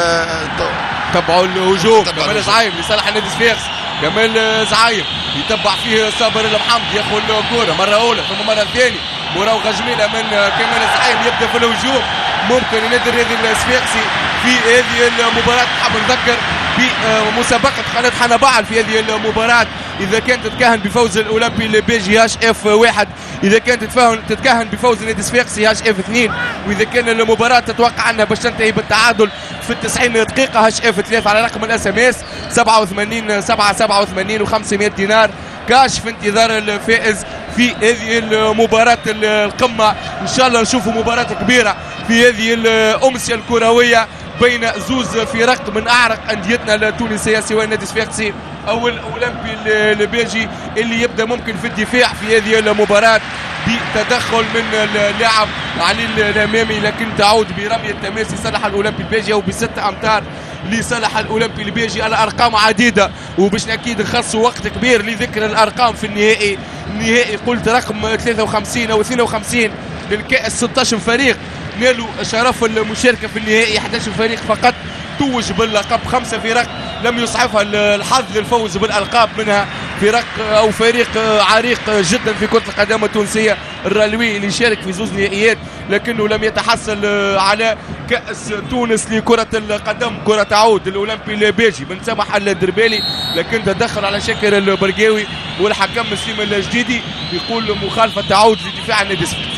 تبعوا الهجوم. كمال زعيم لصالح النادي الصفاقسي، كمال زعيم يتبع فيه صابر المحمد، ياخذ الكره مره اولى ثم مره ثانيه، مراوغه جميله من كمال زعيم يبدا في الهجوم. ممكن النادي الرياضي الصفاقسي في هذه المباراة حاب نذكر بمسابقة قناة حنبعل في هذه المباراة إذا كانت تتكهن بفوز الأولمبي البيجي هاش اف واحد، إذا كانت تتكهن بفوز النادي الصفاقسي هاش اف اثنين، وإذا كان المباراة تتوقع أنها باش تنتهي بالتعادل في التسعين دقيقة هاش اف ثلاثة على رقم الاس ام اس سبعة وثمانين سبعة سبعة وثمانين وخمسمائة دينار كاش في انتظار الفائز في هذه المباراة القمة. إن شاء الله نشوفوا مباراة كبيرة في هذه الأمسية الكروية بين زوز فرق من أعرق أنديتنا التونسية سواء النادي الصفاقسي أو الأولمبي البيجي اللي يبدأ ممكن في الدفاع في هذه المباراة بتدخل من اللاعب علي الامامي، لكن تعود برمي التماس لصالح الأولمبي البيجي أو بستة أمتار لصالح الأولمبي البيجي. الأرقام عديدة وباش أكيد نخصوا وقت كبير لذكر الأرقام في النهائي. النهائي قلت رقم ثلاثة وخمسين أو اثنين وخمسين للكأس، ستة عشر فريق نالوا شرف المشاركة في النهائي، أحد عشر فريق فقط توج باللقب، خمسة فرق لم يسعفها الحظ للفوز بالألقاب، منها فرق أو فريق عريق جدا في كرة القدم التونسية الرالوي اللي شارك في زوج نهائيات لكنه لم يتحصل على كأس تونس لكرة القدم. كرة تعود الأولمبي البيجي من سمح الدربالي لكن تدخل على شاكر البرقاوي والحكم سليم الجديدي يقول مخالفة تعود لدفاع النادي الصفاقسي،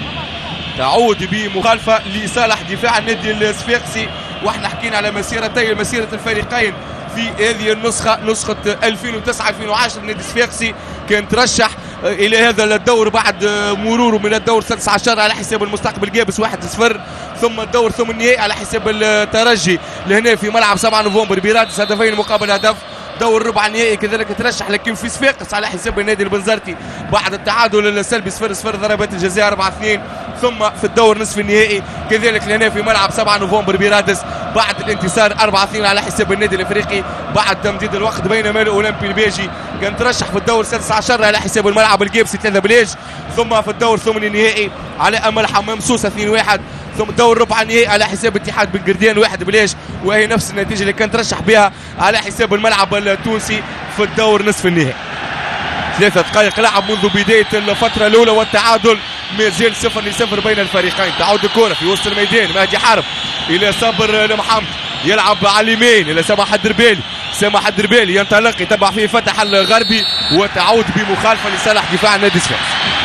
تعود بمخالفة لصالح دفاع النادي الصفاقسي. واحنا حكينا على مسيرتي مسيرة الفريقين في هذه النسخة، نسخة ألفين وتسعة ألفين وعشرة النادي الصفاقسي كان ترشح إلى هذا الدور بعد مروره من الدور السادس عشر على حساب المستقبل جابس واحد صفر، ثم الدور ثم النهائي على حساب الترجي لهنا في ملعب سبعة نوفمبر برادس هدفين مقابل هدف. دور ربع النهائي كذلك ترشح لكن في صفاقس على حساب النادي البنزرتي بعد التعادل السلبي صفر صفر ضربات الجزاء أربعة اثنين، ثم في الدور نصف النهائي كذلك لهنا في ملعب سبعة نوفمبر برادس بعد الانتصار أربعة اثنين على حساب النادي الافريقي بعد تمديد الوقت. بينما الاولمبي البيجي كان ترشح في الدور السادس عشر على حساب الملعب الجيبسي ثلاثة بلاش، ثم في الدور الثماني النهائي على امل حمام سوسه اثنين واحد، ثم دور ربع النهائي على حساب اتحاد بن قردان واحد بلاش، وهي نفس النتيجه اللي كان ترشح بها على حساب الملعب التونسي في الدور نصف النهائي. ثلاثة دقائق لعب منذ بداية الفترة الأولى والتعادل ما زال صفر لصفر بين الفريقين. تعود الكرة في وسط الميدان، مهدي حرب إلى صابر المحمد يلعب على اليمين إلى سمح الدربالي، سمح الدربالي ينطلق يتبع فيه فتح الغربي وتعود بمخالفة لصالح دفاع النادي الصفاقسي.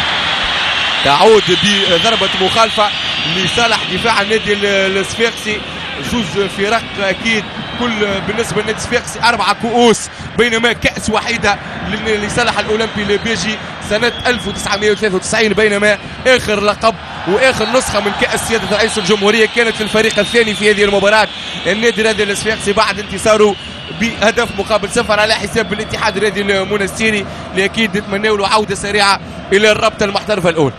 تعود بضربة مخالفة لصالح دفاع النادي الصفاقسي. زوز فرق أكيد كل بالنسبة للنادي الصفاقسي أربعة كؤوس بينما كأس وحيدة لصالح الأولمبي البيجي سنة ألف وتسعمائة وثلاثة وتسعين، بينما آخر لقب واخر نسخه من كاس سياده رئيس الجمهوريه كانت للفريق الثاني في هذه المباراه النادي الرياضي الصفاقسي بعد انتصاره بهدف مقابل صفر على حساب الاتحاد الرياضي المنستيري اللي اكيد نتمنى له عوده سريعه الى الرابطه المحترفه الاولى.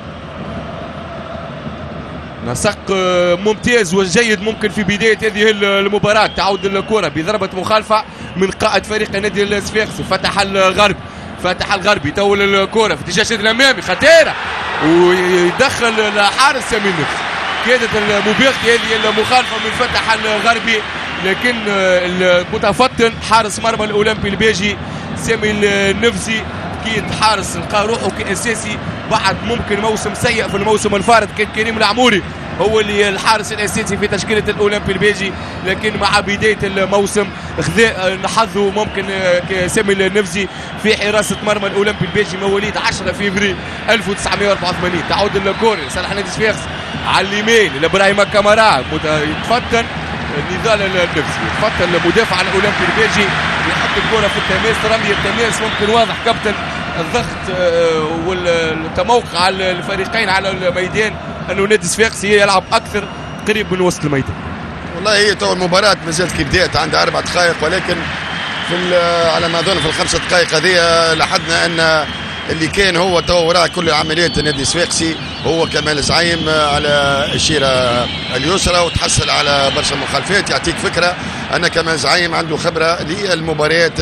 نسق ممتاز وجيد ممكن في بدايه هذه المباراه، تعود الكره بضربه مخالفه من قائد فريق النادي الصفاقسي فتح الغرب فتح الغربي تول الكره في اتجاه الشوط الامامي خطيره ويدخل الحارس سامي النفسي. كانت المباغته هذه المخالفه من فتح الغربي، لكن المتفطن حارس مرمى الاولمبي البيجي سامي النفسي اكيد حارس لقى روحه كاساسي بعد ممكن موسم سيء في الموسم الفارط. كان كريم العموري هو اللي الحارس الاساسي في تشكيله الاولمبي البيجي، لكن مع بدايه الموسم خذا حظه ممكن سامي النفسي في حراسه مرمى الاولمبي البيجي مواليد عشرة فبراير ألف وتسعمائة وأربعة وثمانين. تعود الكوري لصالح نادي صفاقسي على اليمين لابراهيم كامارا يتفطن نضال النفسي يتفطن المدافع الاولمبي البيجي يحط الكره في التماس رمي التماس ممكن واضح كابتن الضغط والتموقع على الفريقين على الميدان انه نادي صفاقسي يلعب اكثر قريب من وسط الميدان. والله هي تو المباراه مازالت كي بدات عندها اربع دقائق، ولكن في على ما اظن في الخمسه دقائق هذه لاحظنا ان اللي كان هو تو وراء كل عمليات النادي الصفاقسي هو كمال زعيم على الشيره اليسرى وتحصل على برشا مخالفات. يعطيك فكره ان كمال زعيم عنده خبره للمباريات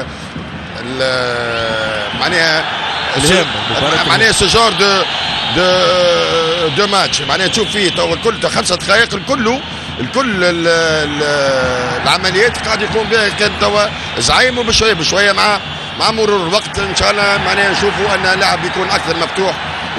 معناها معناها سجور دو دو دو ماتش، معناها تشوف فيه تو الكل خمسه دقائق الكل الكل ال ال العمليات قاعد يقوم بها كان توا زعيم، وبشويه بشويه مع مع مرور الوقت ان شاء الله معناها نشوفوا ان اللاعب يكون اكثر مفتوح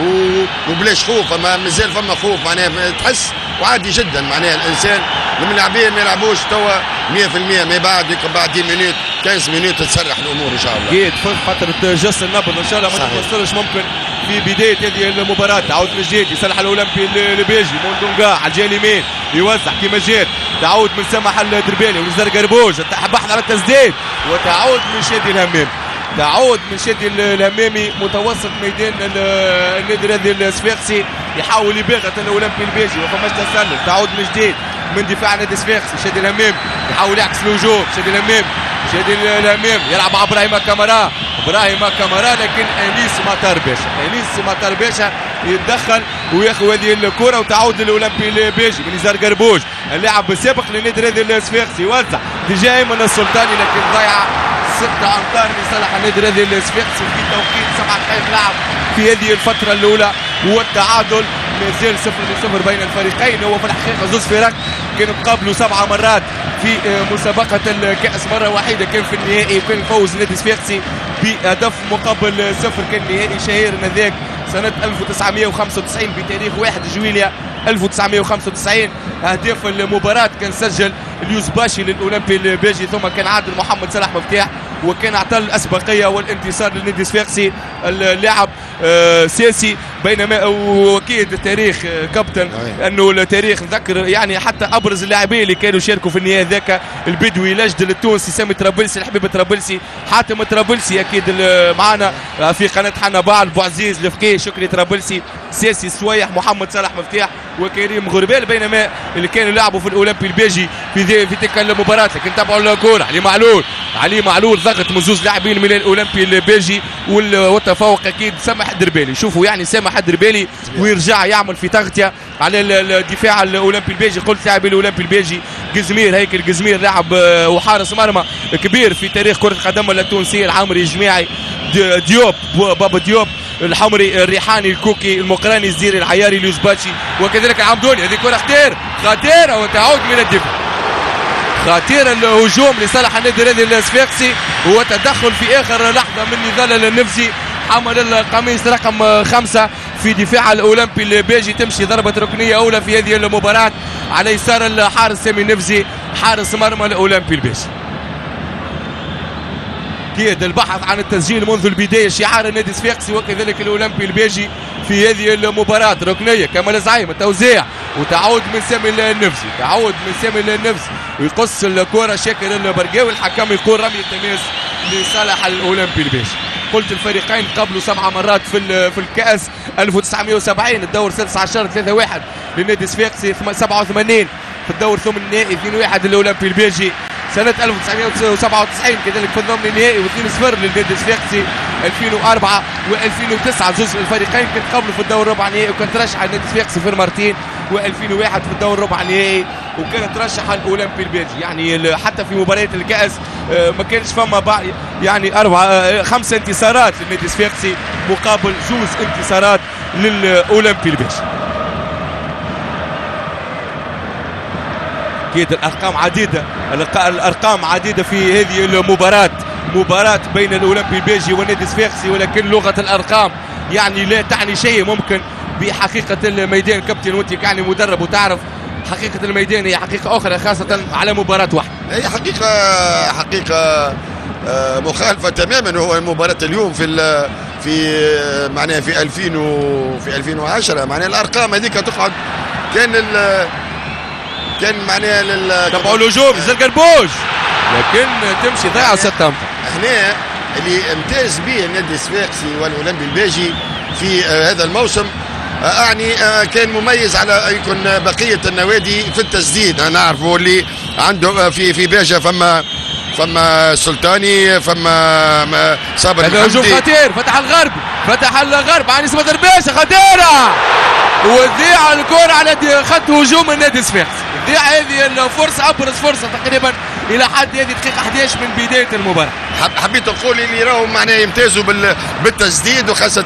وبلاش خوف. اما مازال فما خوف معناها تحس وعادي جدا معناها الانسان من اللاعبين ما يلعبوش توا مئة في المئة، ما بعد بعد عشر مينوت خمسة مينوت تتسرح الامور ان شاء الله. اكيد فتره جس النبض ان شاء الله ما تتوصلش ممكن في بدايه هذه المباراه. تعود من جديد يصلح الاولمبي البيجي موندونجا على الجهه اليمين يوزع كيما جات، تعود من سمح الدربالي ونزار قربوج بحث على التسديد وتعود من شادي الهمام تعود من شادي الهمامي متوسط ميدان النادي الرياضي الصفاقسي يحاول يباغت الاولمبي البيجي وما فماش تسلل. تعود من جديد من دفاع النادي الصفاقسي شادي الهمام يحاول يعكس الهجوم شادي الهمام شادي الهمام يلعب مع ابراهيم كامارا ابراهيم كامارا لكن انيس مطار باشا انيس مطار باشا يتدخل وياخذ هذه الكره وتعود للاولمبي البيجي من نزار قربوج اللاعب السابق للنادي الرياضي الصفاقسي يوزع جاي من السلطاني لكن ضيعه ستة امتار لصالح النادي الرياضي الصفاقسي في توقيت سبعة دقائق لعب في هذه الفتره الاولى، والتعادل ما زال صفر لصفر بين الفريقين. هو في الحقيقه زوز فرق كانوا تقابلوا سبعه مرات في مسابقه الكاس، مره واحده كان في النهائي وكان فوز النادي الصفاقسي بهدف مقابل صفر. كان نهائي شهير هذاك سنه ألف وتسعمائة وخمسة وتسعين بتاريخ واحد جويليا ألف وتسعمائة وخمسة وتسعين. اهداف المباراه كان سجل اليوس باشي للاولمبي البيجي، ثم كان عادل محمد صلاح مفتاح، وكان اعطى الاسبقيه والانتصار للنادي الصفاقسي اللاعب آه سياسي. بينما واكيد التاريخ آه كابتن انه التاريخ نذكر يعني حتى ابرز اللاعبين اللي كانوا شاركوا في النهائي ذاك البدوي لجد التونسي سامي طرابلسي الحبيب طرابلسي حاتم طرابلسي اكيد معنا في قناه حنا بعض بوعزيز الفقيه شكري طرابلسي سياسي السويح محمد صلاح مفتاح وكريم غربال، بينما اللي كانوا يلعبوا في الاولمبي البيجي في في تلك المباراه. لكن تابعوا الكوره علي معلول علي معلول ضغط من زوج لاعبين من الاولمبي البيجي والتفوق اكيد سامح الدربالي. شوفوا يعني سامح الدربالي ويرجع يعمل في تغطيه على الدفاع الاولمبي البيجي. قلت لاعب الاولمبي البيجي قزمير هيكل قزمير لاعب وحارس مرمى كبير في تاريخ كره القدم التونسيه العمري الجماعي ديوب بابا ديوب الحمري الريحاني الكوكي المقراني الزيري العياري اليوزباتشي وكذلك العمدوني. هذه كره خطير خطيره وتعود من الدفاع خطير الهجوم لصالح النادي الرياضي الصفاقسي وتدخل في اخر لحظه من نضال النفسي حمل القميص رقم خمسة في دفاع الاولمبي البيجي. تمشي ضربه ركنيه اولى في هذه المباراه على يسار الحارس سامي نفزي حارس مرمى الاولمبي البيجي. اكيد البحث عن التسجيل منذ البدايه شعار النادي الصفاقسي وكذلك الاولمبي البيجي في هذه المباراه. ركنيه كمال زعيم التوزيع وتعود من سامي النفسي تعود من سامي النفسي ويقص الكره شاكر البرقاوي. الحكم يقول رمي التماس لصالح الاولمبي البيجي. قلت الفريقين قابلوا سبع مرات في في الكاس ألف وتسعمائة وسبعين الدور السادس عشر ثلاثة واحد للنادي الصفاقسي، سبعة وثمانين في الدور ثمن النهائي اثنين واحد للاولمبي البيجي، سنة ألف وتسعمائة وسبعة وتسعين كذلك في الضمن النهائي واثنين صفر للنادي الصفاقسي، ألفين وأربعة وألفين وتسعة زوج الفريقين كانت قبلوا في الدور الربع النهائي وكانت ترشح النادي الصفاقسي في مرتين، وألفين وواحد في الدور الربع النهائي وكانت ترشح الاولمبي البيجي. يعني حتى في مباريات الكأس ما كانش فما يعني أربعة خمسة انتصارات للنادي الصفاقسي مقابل زوج انتصارات للاولمبي البيجي. أكيد الأرقام عديدة، الأرقام عديدة في هذه المباراة، مباراة بين الأولمبي البيجي والنادي الصفاقسي، ولكن لغة الأرقام يعني لا تعني شيء ممكن بحقيقة الميدان. كابتن وانت يعني مدرب وتعرف حقيقة الميدان هي حقيقة أخرى خاصة على مباراة واحدة. هي حقيقة حقيقة مخالفة تماما. هو مباراة اليوم في في معناها في ألفين وفي ألفين وعشرة معناها الأرقام هذيك تقعد كان كان معناها لل تبعوا الهجوم زرقربوش لكن تمشي ضيعه ستة امتار. هنا اللي امتاز به النادي الصفاقسي والاولمبي البيجي في آه هذا الموسم آه يعني آه كان مميز على يكون بقيه النوادي في التسديد. انا نعرفوا اللي عنده في في بيجا فما فما سلطاني فما صابر هذا هجوم خطير، فتح الغرب فتح الغرب عن اسمه دربيشه خطيره وذيع الكره على خط هجوم النادي الصفاقسي. ذيع هذه الفرصه ابرز فرصه تقريبا الى حد هذه الدقيقه أحد عشر من بدايه المباراه. حبيت نقول اللي راهم معناه يمتازوا بالتسديد وخاصه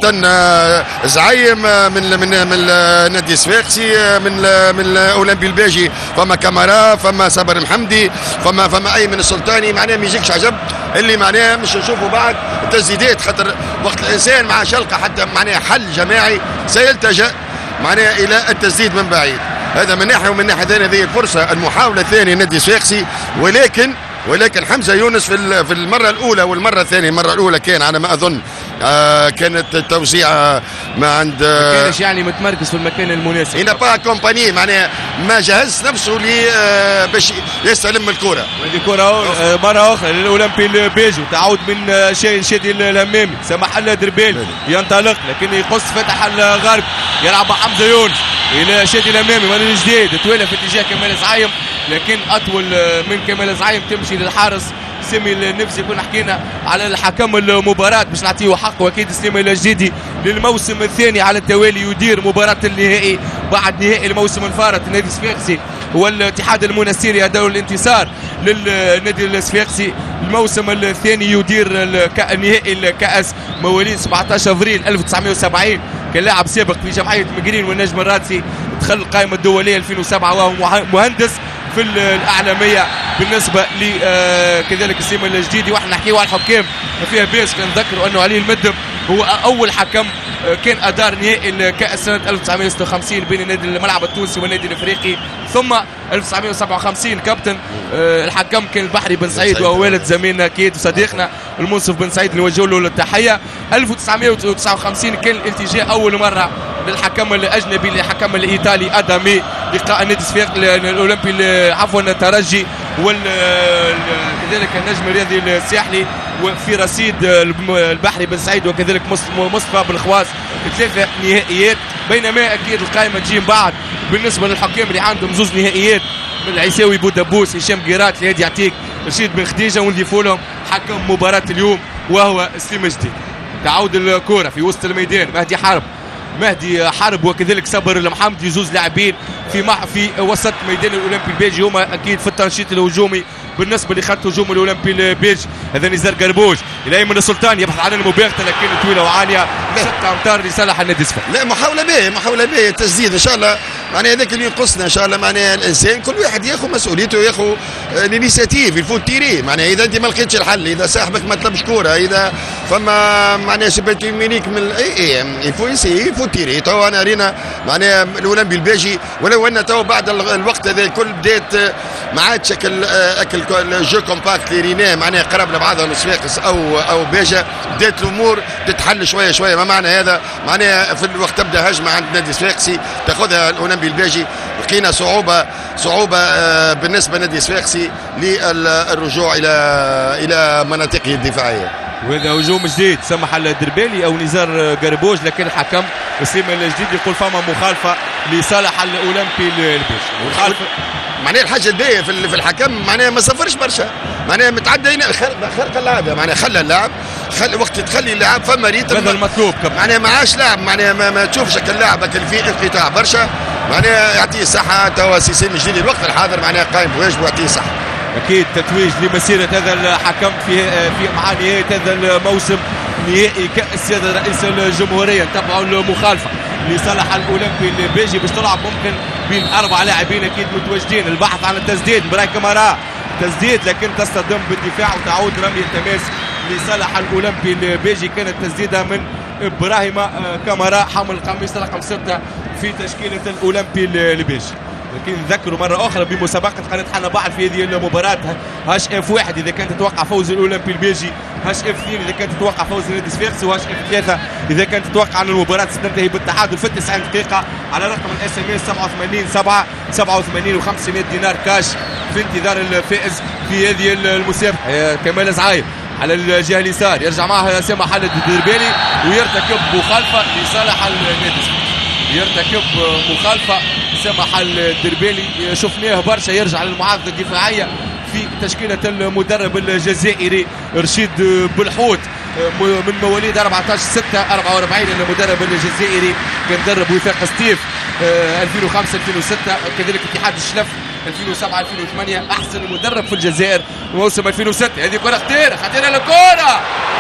زعيم من من من النادي الصفاقسي من من الاولمبي الباجي فما كامارا فما صابر محمدي فما فما ايمن السلطاني. معناه ما يجيكش عجب اللي معناه مش نشوفوا بعد التسديدات خاطر وقت الانسان مع شلقه حتى معناه حل جماعي سيلتجأ معناه الى التسديد من بعيد. هذا من ناحيه ومن ناحيه ثانيه هذه الفرصه المحاوله الثانيه للنادي الصفاقسي ولكن ولكن حمزه يونس في في المره الاولى والمره الثانيه. المره الاولى كان على ما اظن آه كانت التوزيع ما عند آه ما كانش يعني متمركز في المكان المناسب. هنا با كومباني معناها ما جهز نفسه لي آه باش يستلم الكره. هذه كره آه مره اخرى للاولمبي البيجو تعود من آه شادي الهمامي سمح الله دربيل ينطلق لكن يقص فتح الغرب يلعب حمزه يونس الى شادي الهمامي من جديد توالى في اتجاه كمال زعيم لكن اطول من كمال زعيم تمشي للحارس سامي النفسي. كنا حكينا على الحكم المباراة باش نعطيه حقه اكيد سامي الجديدي للموسم الثاني على التوالي يدير مباراة النهائي بعد نهائي الموسم الفارط النادي الصفاقسي والاتحاد المنستيري دور الانتصار للنادي الصفاقسي. الموسم الثاني يدير نهائي الكأس مواليد سبعة عشر افريل ألف وتسعمائة وسبعين كلاعب سابق في جمعية مقرين والنجم الراسي دخل القائمة الدولية ألفين وسبعة وهو مهندس في الأعلامية. بالنسبة لكذلك السيما الجديدي واحنا نحكيو على الحكام فيها بيس نذكروا انه علي المدب هو اول حكم كان ادار نهائي الكأس سنة ألف وتسعمائة وستة وخمسين بين النادي الملعب التونسي والنادي الافريقي ثم ألف وتسعمائة وسبعة وخمسين كابتن الحكم كان البحري بن سعيد وهو والد زميلنا اكيد وصديقنا المنصف بن سعيد نوجه له التحية. ألف وتسعمائة وتسعة وخمسين كان الالتجاء اول مرة للحكم الاجنبي للحكم الايطالي ادامي لقاء النادي الصفاقسي الاولمبي عفوا الترجي وكذلك النجم الرياضي الساحلي وفي رصيد البحري بن سعيد وكذلك مصطفى بن خواص ثلاثة نهائيات. بينما اكيد القائمه تجي من بعد بالنسبه للحكام اللي عندهم زوج نهائيات العيساوي بودابوس هشام قيرات لهادي يعطيك رشيد بن خديجه ونضيفوا لهم حكم مباراه اليوم وهو سليم جديد. تعود الكره في وسط الميدان مهدي حرب مهدي حرب وكذلك صبر المحمدي زوز لاعبين في مع في وسط ميدان الاولمبي البيجي هما اكيد في التنشيط الهجومي بالنسبه لخط هجوم الاولمبي البيجي. هذا نزار قربوش الايمن السلطان يبحث عن المباغته لكن طويله وعاليه ستة امتار لصالح النادي الصفاقسي. لا محاوله به محاوله به التسديد ان شاء الله معناها هذاك اللي ينقصنا ان شاء الله معناها الانسان كل واحد ياخذ مسؤوليته ياخذ الانيسياتيف الفوت تيري. معناها اذا انت ما لقيتش الحل اذا صاحبك ما طلبش كوره اذا فما معناها شبات يمينيك من اي اي الفو يسي الفوت تيري. تو انا رينا معناها الاولمبي الباجي ولو ان تو بعد الوقت هذا الكل بدات ما عادش شكل اكل الجو كومباكت اللي ريناه معناها قرب لبعضها صفاقس او او بيجا بدات الامور تتحل شويه شويه. ما معنى هذا معناها في الوقت تبدا هجمه عند النادي الصفاقسي تاخذها الاولمبي الباجي لقينا صعوبه صعوبه بالنسبه للنادي الصفاقسي للرجوع الى الى مناطقه الدفاعيه. وهذا هجوم جديد سمح الدربالي او نزار قربوج، لكن الحكم اسلام الجديد يقول فما مخالفه لصالح الاولمبي البيش. مخالفه معناها الحاجه الباهيه في في الحكم معناها ما سافرش برشا، معناها متعدى هنا خارق العاده، معناها خلى اللاعب خلي وقت تخلي اللاعب فما ريتم هذا المطلوب كم. معناها ما عادش لاعب، معناها ما, ما تشوفش اللاعب اللي فيه انقطاع برشا، معناها يعطيه الصحه. توا سيسي الجديد الوقت الحاضر معناها قايم بواجبه ويعطيه الصحه. اكيد تتويج لمسيره هذا الحكم في في مع نهايه هذا الموسم، نهائي كاس يد رئيس الجمهوريه. نتبعوا المخالفه لصالح الاولمبي البيجي باش تلعب ممكن بين اربع لاعبين اكيد متواجدين. البحث عن التسديد براي كامارا، تسديد لكن تصطدم بالدفاع وتعود رميه تماس لصالح الاولمبي البيجي. كانت تسديده من ابراهيم كامارا حامل القميص رقم ستة في تشكيله الاولمبي البيجي. لكن نذكروا مره اخرى بمسابقه قناه حنا بعد في هذه المباراه هاش اف واحد اذا كانت تتوقع فوز الاولمبي البيجي، هاش اف اثنين اذا كانت تتوقع فوز نادي صفاقسي، وهاش اف ثلاثة اذا كانت تتوقع ان المباراه ستنتهي بالتعادل في تسعين دقيقه. على رقم الاس ام اس سبعة وثمانين سبعة سبعة وثمانين وخمسمائة دينار كاش في انتظار الفائز في هذه المسابقه. كمال زعايم على الجهه اليسار يرجع معها سامح حلد الدربالي ويرتكب مخالفه لصالح النادي، يرتكب مخالفه سمح الدربالي. شفناه برشا يرجع للمعارضه الدفاعيه في تشكيله المدرب الجزائري رشيد بلحوت من مواليد أربعة عشر ستة أربعة وأربعين. المدرب الجزائري كان درب وفاق ستيف ألفين وخمسة ألفين وستة، كذلك اتحاد الشلف ألفين وسبعة ألفين وثمانية. احسن مدرب في الجزائر موسم ألفين وستة. هذه كره خطيره خطيره للكره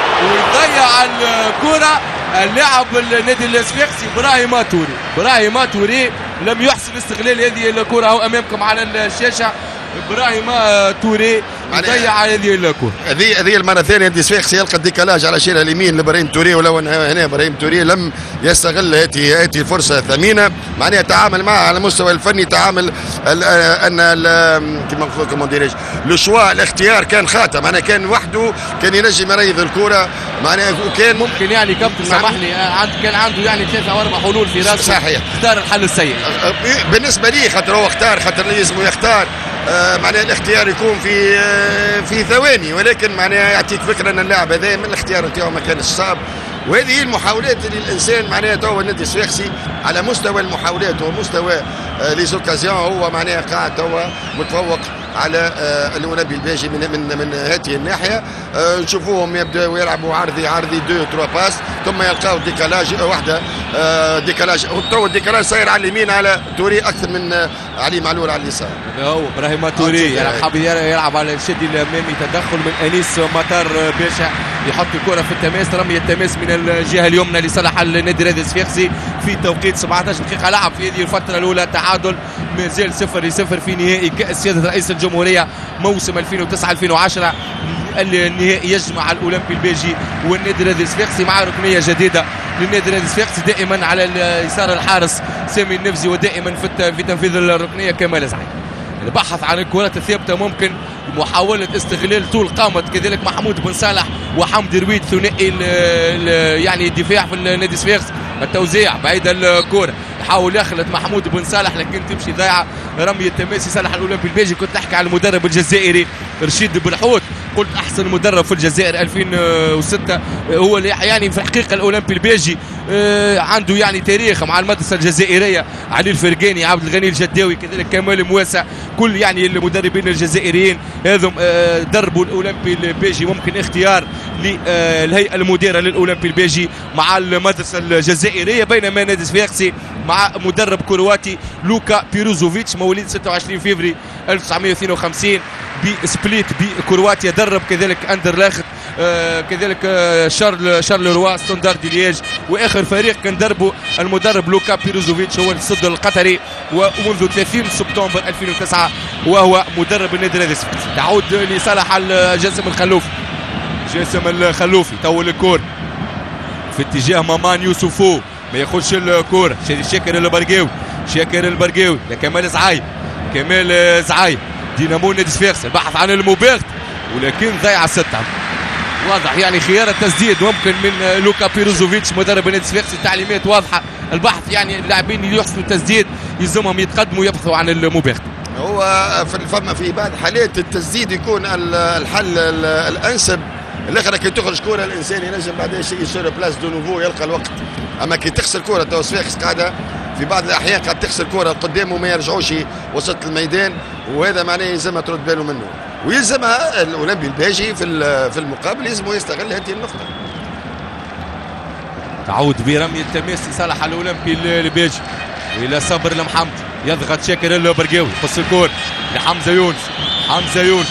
ويضيع الكره اللاعب النادي الصفاقسي ابراهيم توري. ابراهيم توري لم يحسن استغلال هذه الكره اهو امامكم على الشاشه. ابراهيم توري ضيع هذه الكره. هذه هذه المره الثانيه نادي صفاقسي يلقى الديكالاج على شيرها اليمين لابراهيم توري، ولو هنا ابراهيم توري لم يستغل هذه هذه الفرصه الثمينه. معناها تعامل معها على المستوى الفني، تعامل ان كما كما ديريج لو شوا الاختيار كان خاطئ، معناها كان وحده كان ينجم يريض الكره، معناها وكان ممكن يعني كابتن سامحني كان عنده يعني ثلاثه او اربع حلول في راسه. صحيح اختار الحل السيء بالنسبه لي، خاطر هو اختار خاطر لازم يختار آه معناها الاختيار يكون في آه في ثواني، ولكن معناها يعطيك فكره ان اللاعب هذا من الاختيار نتاعو ما كانش صعب. وهذه هي المحاولات اللي الانسان معناها توا النادي الصفاقسي على مستوى المحاولات ومستوى آه لي زوكازيون هو معناها قاعد توا متفوق على آه الاولمبي الباجي من من من هذه الناحيه. آه نشوفوهم يبداوا يلعبوا عرضي عرضي دو تروا باس ثم يلقاو ديكالاج واحده آه ديكالاج تو الديكالاج صاير على اليمين على توري اكثر من آه علي معلول على اليسار. هو ابراهيم توري يعني حاب يلعب على الشد الامامي، تدخل من انيس مطار باشا يحط الكره في التماس، رميه التماس من الجهه اليمنى لصالح النادي الرياضي الصفاقسي في توقيت سبعة عشر دقيقه لعب في هذه الفتره الاولى. تعادل ما زال صفر لصفر في نهائي كاس يد رئيس الجمهوريه موسم ألفين وتسعة ألفين وعشرة. النهائي يجمع الاولمبي الباجي والنادي الرياضي الصفاقسي مع ركنيه جديده للنادي الرياضي الصفاقسي دائما على يسار الحارس سامي النفزي، ودائما في في تنفيذ الركنيه كمال زعيم. البحث عن الكرات الثابته ممكن، محاوله استغلال طول قامه كذلك محمود بن صالح وحمدي رويد ثنائي يعني الدفاع في النادي الصفاقسي. التوزيع بعيد الكره يحاول يخلط محمود بن صالح لكن تمشي ضايعه، رميه تماسي صالح الاولمبي الباجي. كنت نحكي على المدرب الجزائري رشيد بلحوت، قلت احسن مدرب في الجزائر ألفين وستة هو اللي يعني في الحقيقه الاولمبي الباجي عنده يعني تاريخ مع المدرسه الجزائريه، علي الفرقاني، عبد الغني الجداوي، كذلك كمال مواسى، كل يعني المدربين الجزائريين هذم دربوا الاولمبي الباجي. ممكن اختيار للهيئه المديره للاولمبي الباجي مع المدرسه الجزائريه، بينما نادي صفاقسي مع مدرب كرواتي لوكا بيروزوفيتش مواليد ستة وعشرين فبراير ألف وتسعمائة واثنين وخمسين بسبليت بكرواتيا. درب كذلك اندرلاخت آه كذلك آه شارل شارل روا ستاندارد ليج، واخر فريق كان دربه المدرب لوكا بيروزوفيتش هو الصد القطري، ومنذ ثلاثين سبتمبر ألفين وتسعة وهو مدرب النادي الرياضي الصفاقسي. تعود لصالح جاسم الخلوفي، جاسم الخلوفي طول الكور في اتجاه مامان يوسفو، ما ياخذش الكوره. شاكر البرقاوي، شاكر البرقاوي لكمال زعايم، كمال زعايم دينامو النادي الصفاقسي البحث عن المباغت ولكن ضيع ستة. واضح يعني خيار التسديد ممكن من لوكا بيروزوفيتش مدرب النادي الصفاقسي، تعليمات واضحه. البحث يعني اللاعبين اللي يحسنوا التسديد يلزمهم يتقدموا يبحثوا عن المباغت. هو فما في بعض حالات التسديد يكون الحل الانسب الاخر كي تخرج كره الانسان ينجم بعدين يشي سور بلاس دو نوفو يلقى الوقت. اما كي تخسر كره تو صفاقس قاعده في بعض الاحيان قد تخسر كره قدامه ما يرجعوش وسط الميدان، وهذا معناه يلزمها ترد باله منه، ويلزمها الاولمبي الباجي في في المقابل لازم يستغل هذه النقطه. تعود برمي التماس لصالح الاولمبي الباجي الى صبر المحمد، يضغط شاكر البرقاوي قص الكور لحمزه يونس. حمزه يونس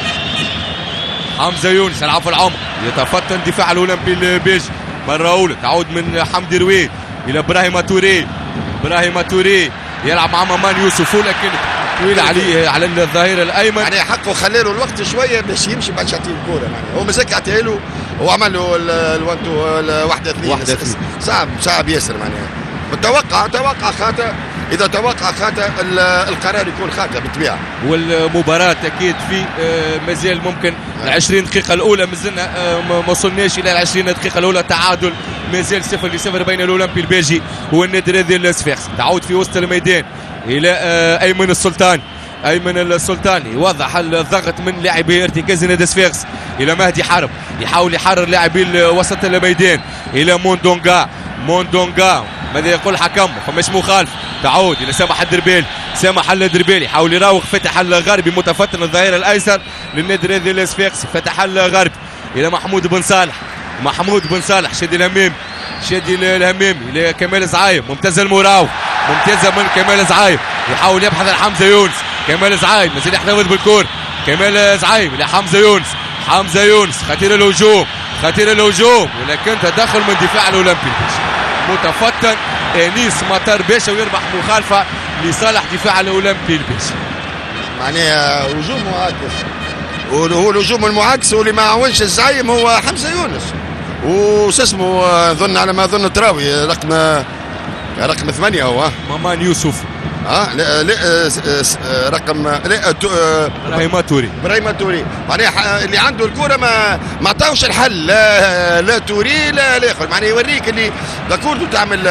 حمزه يونس يلعب في العمق، يتفتن دفاع الاولمبي الباجي مره اولى. تعود من حمدي رويد الى ابراهيم توري. ابراهيم توري يلعب مع مامان يوسف، ولكن طويل عليه على الظهير الايمن. يعني حقه خلى له الوقت شويه باش يمشي بعد يعطيه الكوره، يعني هو مازال يعطيها له وعمل له الوان تو واحده اثنين. صعب صعب ياسر معناها. متوقع توقع خاطئ، اذا توقع خاطئ القرار يكون خاطئ بالطبيعه. والمباراه اكيد في مازال ممكن ال عشرين دقيقه الاولى مازلنا ما وصلناش الى ال عشرين دقيقه الاولى. تعادل مازال صفر لصفر بين الاولمبي الباجي والنادي الرياضي الصفاقسي. تعود في وسط الميدان الى ايمن السلطاني. ايمن السلطاني وضح الضغط من لاعبي ارتكاز النادي الصفاقسي الى مهدي حرب، يحاول يحرر لاعبي وسط الميدان الى موندونغا. موندونغا ماذا يقول الحكم؟ فماش مخالف. تعود الى سامح الدربالي. سامح الدربالي يحاول يراوغ فتح الغربي متفتن الظهير الايسر للنادي الرياضي الصفاقسي. فتح الغربي الى محمود بن صالح. محمود بن صالح شادي الهميمي. شادي الهميمي الى كمال زعايم. ممتازه المراوغ ممتازه من كمال زعايم، يحاول يبحث عن حمزه يونس. كمال زعايم مازال يحتفظ بالكور. كمال زعايم الى حمزه يونس. حمزه يونس خطير الهجوم خطير الهجوم، ولكن تدخل من دفاع الاولمبي متفتن انيس مطر باشا، ويربح مخالفه لصالح دفاع الاولمبي الباشا. معناها هجوم معاكس، وهو الهجوم المعاكس واللي ما عاونش الزعيم هو حمزه يونس، وش اسمه اظن على ما اظن تراوي رقم رقم ثمانية هو مامان يوسف. اه لا لا رقم لا ابراهيم توري. ابراهيم توري معناها اللي عنده الكره ما ما عطاوش الحل، لا لا توري لا الاخر، معناها يوريك اللي داكوردو تعمل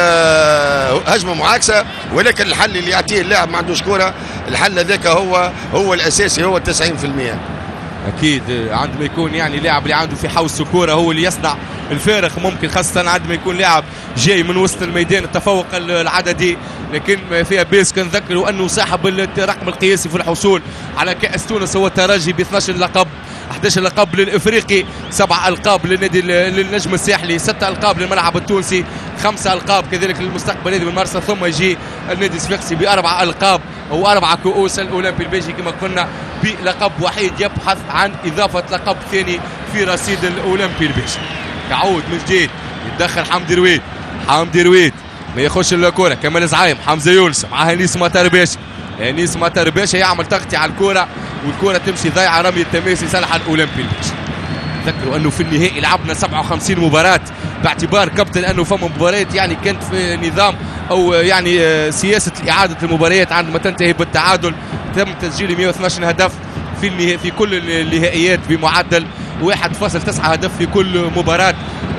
هجمه معاكسه، ولكن الحل اللي يعطيه اللاعب ما عندوش كره، الحل هذاك هو هو الاساسي، هو تسعين بالمئة. اكيد عندما يكون يعني لاعب اللي عنده في حوز الكوره هو اللي يصنع الفارق، ممكن خاصه عندما يكون لاعب جاي من وسط الميدان التفوق العددي. لكن فيها بيس كنذكروا انه صاحب الرقم القياسي في الحصول على كاس تونس هو الترجي ب اثناش لقب، احد عشر لقب للافريقي، سبع القاب للنادي للنجم الساحلي، ستة القاب للملعب التونسي، خمسة القاب كذلك للمستقبل نادي بالمرسى، ثم يجي النادي الصفاقسي باربع القاب او اربع كؤوس. الاولمبي البيجي كما قلنا بلقب وحيد يبحث عن اضافه لقب ثاني في رصيد الاولمبي البيجي. يعود من جديد يتدخل حمدي رويد. حمدي رويد ما يخش الكره. كمال زعايم. حمزه يونس معاه انيس مطر باشا. انيس مطر باشا يعمل تغطيه على الكره والكره تمشي ضايعه، رمي التماس لصالح الاولمبي الباشا. تذكروا انه في النهائي لعبنا سبعة وخمسين مباراه، باعتبار كابتن انه فما مباريات يعني كانت في نظام او يعني سياسه اعاده المباريات عندما تنتهي بالتعادل. تم تسجيل مئة واثني عشر هدف في النهائي في كل النهائيات بمعدل واحد فاصلة تسعة هدف في كل مباراة.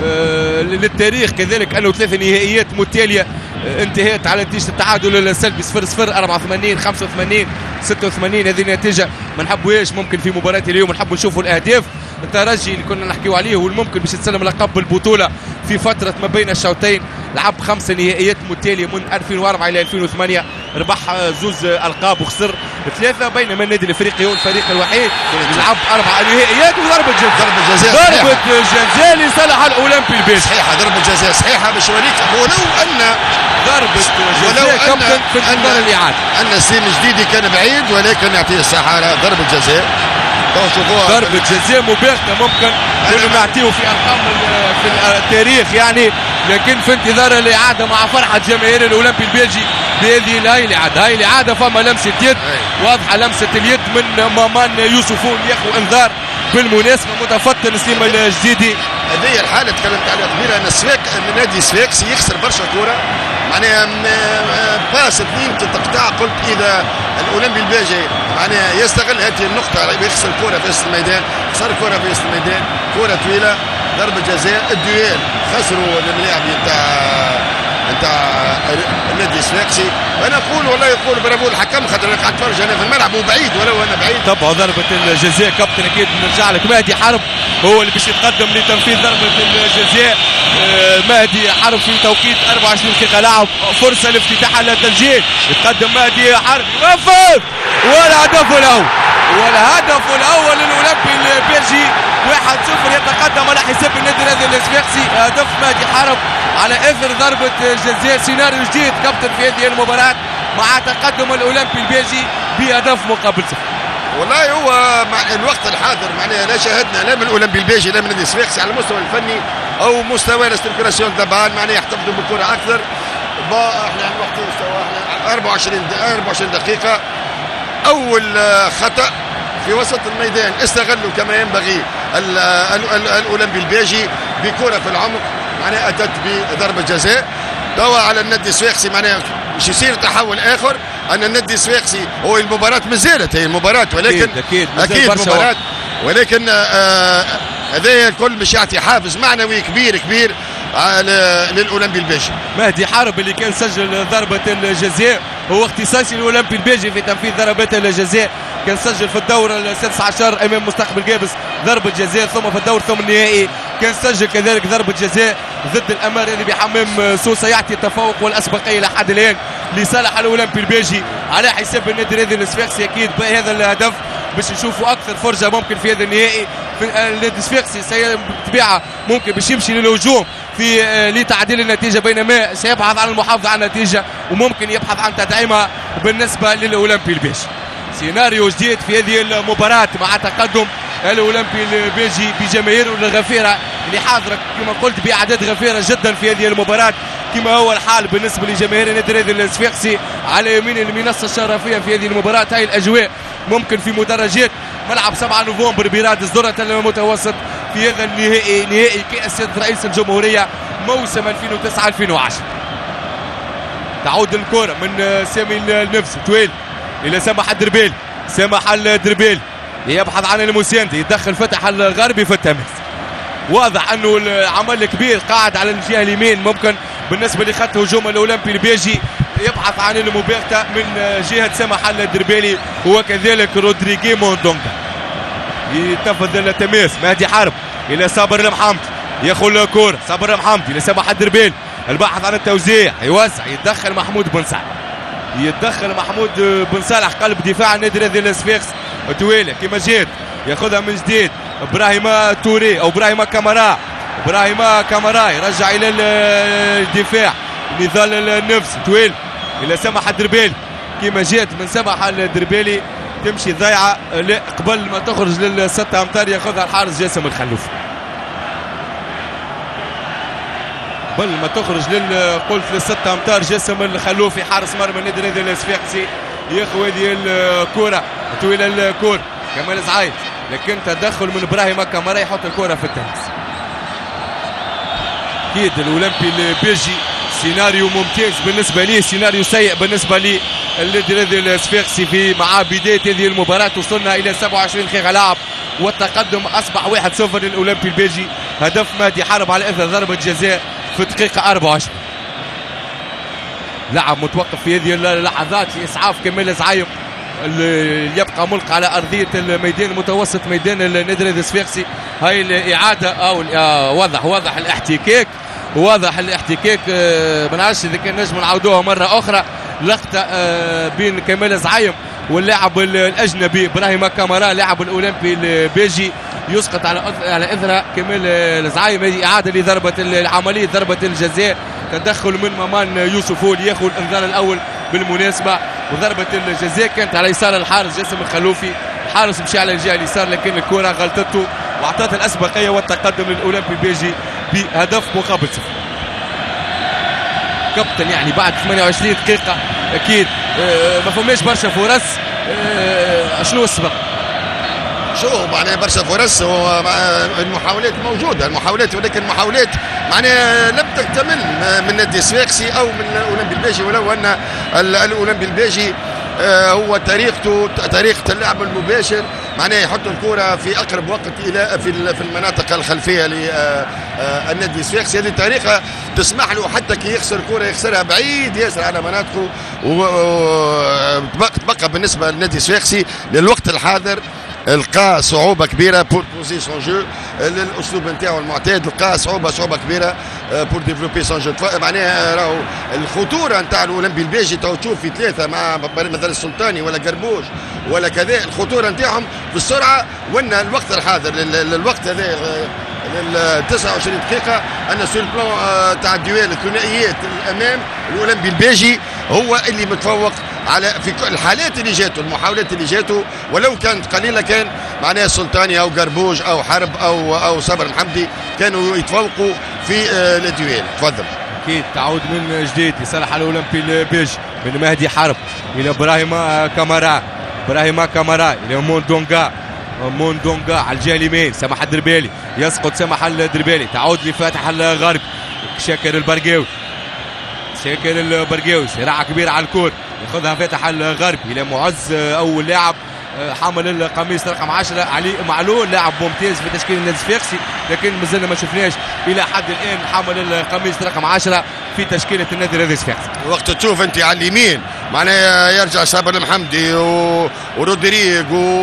آه للتاريخ كذلك أنه ثلاث نهائيات متتالية آه انتهت على نتيجة التعادل السلبي صفر صفر، أربعة وثمانين، خمسة وثمانين، ستة وثمانين. هذه النتيجة ما نحبوهاش. ممكن في مباراة اليوم نحب نشوفوا الأهداف. الترجي اللي كنا نحكيو عليه والممكن باش يتسلم لقب البطولة في فترة ما بين الشوطين، لعب خمس نهائيات متتالية من ألفين وأربعة إلى ألفين وثمانية، ربح زوز ألقاب وخسر ثلاثة، بينما النادي الافريقي هو الفريق الوحيد اللي لعب اربع نهائيات وضربه جزاء. ضربه جزاء ضربه جزاء لصالح الاولمبي الباشا. صحيحه ضربه جزاء صحيحه باش يوريك ولو ان ضربه جزاء كابتن في انتظار الاعاده. ان سليم جديدي كان بعيد ولكن يعطيه الصحاره ضربه جزاء. ضربه جزاء مباشره ممكن كنا نعطيه في ارقام في التاريخ يعني، لكن في انتظار الاعاده مع فرحه جماهير الاولمبي البلجي بهذه هاي الاعاده. هاي الاعاده فما لمسه يد واضحه، لمسه اليد من مامان يوسفون ياخذ انذار بالمناسبه. متفتن سليم الجديدي. هذه الحاله تكلمت عليها قبيله ان السفاك نادي الصفاقسي يخسر برشا كوره، معناها باس اثنين تقطع. قلت اذا الاولمبي الباجي معناها يستغل هذه النقطه يخسر كوره في وسط الميدان، خسر كوره في وسط الميدان، كوره طويله، ضربه جزاء. الدويل خسروا اللاعب نتاع نتاع النادي الصفاقسي. انا اقول والله يقول برافو الحكم خاطر انا قاعد اتفرج انا في الملعب وبعيد ولو انا بعيد. طبعا ضربه الجزاء كابتن اكيد نرجع لك. مهدي حرب هو اللي باش يتقدم لتنفيذ ضربه الجزاء. مهدي حرب في توقيت أربعة وعشرين دقيقه لعب فرصه لافتتاح التسجيل. يتقدم مهدي حرب يوفر والهدف الاول والهدف الاول للاولمبي البلجي واحد صفر يتقدم على حساب النادي الرياضي الصفاقسي. هدف مهدي حرب على اثر ضربه جزاء. سيناريو جديد كابتن في هذه المباراه مع تقدم الاولمبي البلجي بهدف مقابل صفر. والله هو مع الوقت الحاضر معناها لا شاهدنا لا من الاولمبي البلجي لا من النادي الصفاقسي على المستوى الفني او مستوى الاستركولاسيون دابال معناها يحتفظوا بالكره اكثر. احنا على الوقت مستوى احنا أربعة وعشرين دقيقه. اول خطا في وسط الميدان استغلوا كما ينبغي الاولمبي البلجي بكره في العمق معناها اتت بضربه جزاء. توا على النادي الصفاقسي معناها باش يصير تحول اخر ان النادي الصفاقسي هو المباراه مازالت هي المباراه ولكن اكيد اكيد, أكيد مباراه ولكن هذا الكل باش يعطي حافز معنوي كبير كبير للاولمبي البلجي. مهدي حرب اللي كان سجل ضربه الجزاء هو اختصاصي الاولمبي البلجي في تنفيذ ضربات الجزاء. كان سجل في الدور السادس عشر امام مستقبل جابس ضربه جزاء ثم في الدور ثم النهائي كان سجل كذلك ضربه جزاء ضد الاماري بحمام سوسه يعطي التفوق والاسبقيه لحد الان لصالح الاولمبي البلجي على حساب النادي الرياضي الصفاقسي. اكيد بهذا الهدف باش نشوفوا اكثر فرجه ممكن في هذا النهائي. في النادي الصفاقسي بالطبيعه ممكن باش يمشي للهجوم في لتعديل النتيجه بينما سيبحث عن المحافظه على النتيجه وممكن يبحث عن تدعيمها بالنسبه للاولمبي البلجي. سيناريو جديد في هذه المباراه مع تقدم الاولمبي البلجي بجماهيره الغفيره اللي حاضره كما قلت باعداد غفيره جدا في هذه المباراه كما هو الحال بالنسبه لجماهير النادي الرياضي الصفاقسي على يمين المنصه الشرفيه في هذه المباراه. هاي الاجواء ممكن في مدرجات ملعب سبعة نوفمبر برادس ذرة المتوسط في هذا النهائي نهائي كأس رئيس الجمهوريه موسم ألفين وتسعة ألفين وعشرة. تعود الكره من سامي النفسي طويل الى سامح الدربيل. سامح الدربيل يبحث عن المساندة يتدخل فتح الغربي في التماس. واضح انه العمل كبير قاعد على الجهه اليمين ممكن بالنسبه لخط هجوم الاولمبي البلجي يبحث عن المباغته من جهه سامح الدربيلي وكذلك رودريغي موندونغا. يتنفذ التماس مهدي حرب الى صابر المحمدي ياخذ الكره صابر المحمدي لسامح الدربيل البحث عن التوزيع يوسع يتدخل محمود بن صالح يتدخل محمود بن صالح قلب دفاع النادي الرياضي الصفاقسي طويله كما جات ياخذها من جديد ابراهيم توري او ابراهيم كامارا. ابراهيم كامارا يرجع الى الدفاع نضال النفس طويل الى سمح الدربيلي كما جات من سمح الدربيلي تمشي ضيعه لا قبل ما تخرج للستة امتار ياخذها الحارس جاسم الخلوفي. قبل ما تخرج لل قلت للستة امتار جاسم الخلوفي حارس مرمى النادي الرياضي الصفاقسي ياخذ هذه الكره طويله الكره كمال زعيد لكن تدخل من ابراهيم كامارا يحط الكره في التماس. اكيد الاولمبي البلجي سيناريو ممتاز بالنسبه لي سيناريو سيء بالنسبه لي النادي الرياضي الصفاقسي في مع بدايه هذه المباراه. وصلنا الى سبعة وعشرين دقيقه لعب والتقدم اصبح واحد صفر للاولمبي البلجي. هدف مهدي حرب على اثر ضربه جزاء في الدقيقه أربعة وعشرين. لاعب متوقف في هذه اللحظات لاسعاف كمال زعيم اللي يبقى ملقى على ارضيه الميدان المتوسط ميدان النادي الرياضي الصفاقسي. هاي الاعاده او آه واضح واضح الاحتكاك واضح الاحتكاك آه ما نعرفش اذا كان نجم نعاودوها مره اخرى. لقطه آه بين كمال زعيم واللاعب الاجنبي ابراهيم كامارا لاعب الاولمبي البلجي يسقط على على اثرها كمال زعيم. هذه اعاده لضربه العمليه ضربه الجزاء تدخل من مامان يوسف هو اللي ياخذ الانذار الاول بالمناسبه. وضربه الجزاء كانت على يسار الحارس جاسم الخلوفي. الحارس مشى على الجهه اليسار لكن الكره غلطته واعطت الاسبقيه والتقدم للاولمبي البلجي بهدف مقابل صفر. كابتن يعني بعد ثمانية وعشرين دقيقه اكيد آه ما فماش برشا فرص. آه شنو السبب؟ شو معناها برشا فرص والمحاولات موجوده المحاولات ولكن المحاولات معناها لم تكتمل من النادي الصفاقسي او من الاولمبي البلجي ولو ان الاولمبي البلجي هو طريقته طريقه اللعب المباشر معناه يحطوا الكره في اقرب وقت الى في في المناطق الخلفيه للنادي الصفاقسي. هذه الطريقه تسمح له حتى كي يخسر كره يخسرها بعيد ياسر على مناطقه. وتبقى بالنسبه للنادي الصفاقسي للوقت الحاضر لقى صعوبه كبيره بور بوزي سون جو للاسلوب نتاعو المعتاد، لقى صعوبه صعوبه كبيره بور ديفلوبي سون جو. معناها راهو الخطوره نتاع الاولمبي البيجي تو تشوف في ثلاثه مع مثلا السلطاني ولا قربوش ولا كذا، الخطوره نتاعهم في السرعه. وان الوقت الحاضر للوقت هذا لل تسعة وعشرين دقيقه ان سو البلان تاع الديوال الثنائيات الامام الاولمبي البيجي هو اللي متفوق على في الحالات اللي جاته، المحاولات اللي جاته ولو كانت قليله، كان معناها السلطاني او قربوج او حرب او او صبر محمدي كانوا يتفوقوا في الديوال. تفضل. اكيد تعود من جديد لصالح الاولمبي البيجي من مهدي حرب الى ابراهيم كامارا، ابراهيم كامارا الى موندونغا، موندونغا على الجهه اليمين سمح الدربالي يسقط سمح الدربالي، تعود لفاتح الغرب شاكر البرقاوي، شاكر البرقاوي صراع كبير على الكور ياخذها فاتح الغرب الى معز اول لاعب حامل القميص رقم عشرة علي معلول، لاعب ممتاز في تشكيل النادي الصفاقسي، لكن مازلنا ما شفناش الى حد الان حامل القميص رقم عشرة في تشكيله النادي الصفاقسي. وقت تشوف انت على اليمين معناها يرجع صابر المحمدي و... ورودريغ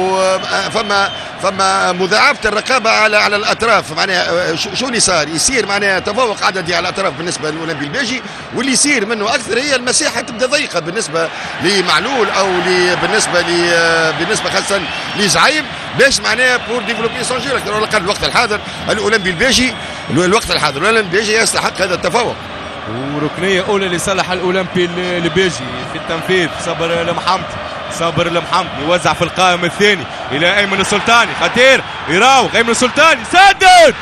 وفما فما مضاعفه الرقابه على على الاطراف. معناها شو اللي صار؟ يصير معناها تفوق عددي على الاطراف بالنسبه للاولمبي البيجي، واللي يصير منه اكثر هي المساحه تبدا ضيقه بالنسبه لمعلول او لي بالنسبه لي بالنسبه خاصه لزعيم باش معناها بور ديفلوبي سون جو. لكن على الاقل الوقت الحاضر الاولمبي البيجي الوقت الحاضر الاولمبي البيجي يستحق هذا التفوق. وركنيه اولى لصالح الاولمبي البيجي في التنفيذ صبر المحمدي، صابر المحمدي يوزع في القائم الثاني الى ايمن السلطاني، خطير يراوغ ايمن السلطاني سدد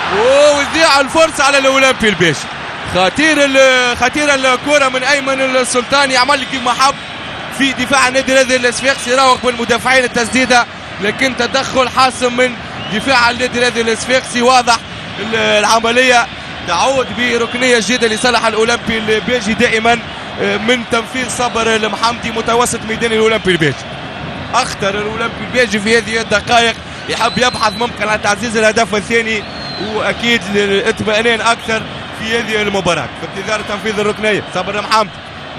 ويضيع الفرصه على الاولمبي البيجي. خطير خطيره الكره من ايمن السلطاني، عمل كيما حب في دفاع النادي الصفاقسي، يراوغ بالمدافعين التسديده لكن تدخل حاسم من دفاع النادي الصفاقسي. واضح العمليه تعود بركنيه جديده لصالح الاولمبي البيجي دائما من تنفيذ صبر المحمدي متوسط ميدان الاولمبي البيجي. اخطر الاولمبي البيجي في هذه الدقائق، يحب يبحث ممكن عن تعزيز الهدف الثاني واكيد للاطمئنان اكثر في هذه المباراه في انتظار تنفيذ الركنيه. صبر المحمدي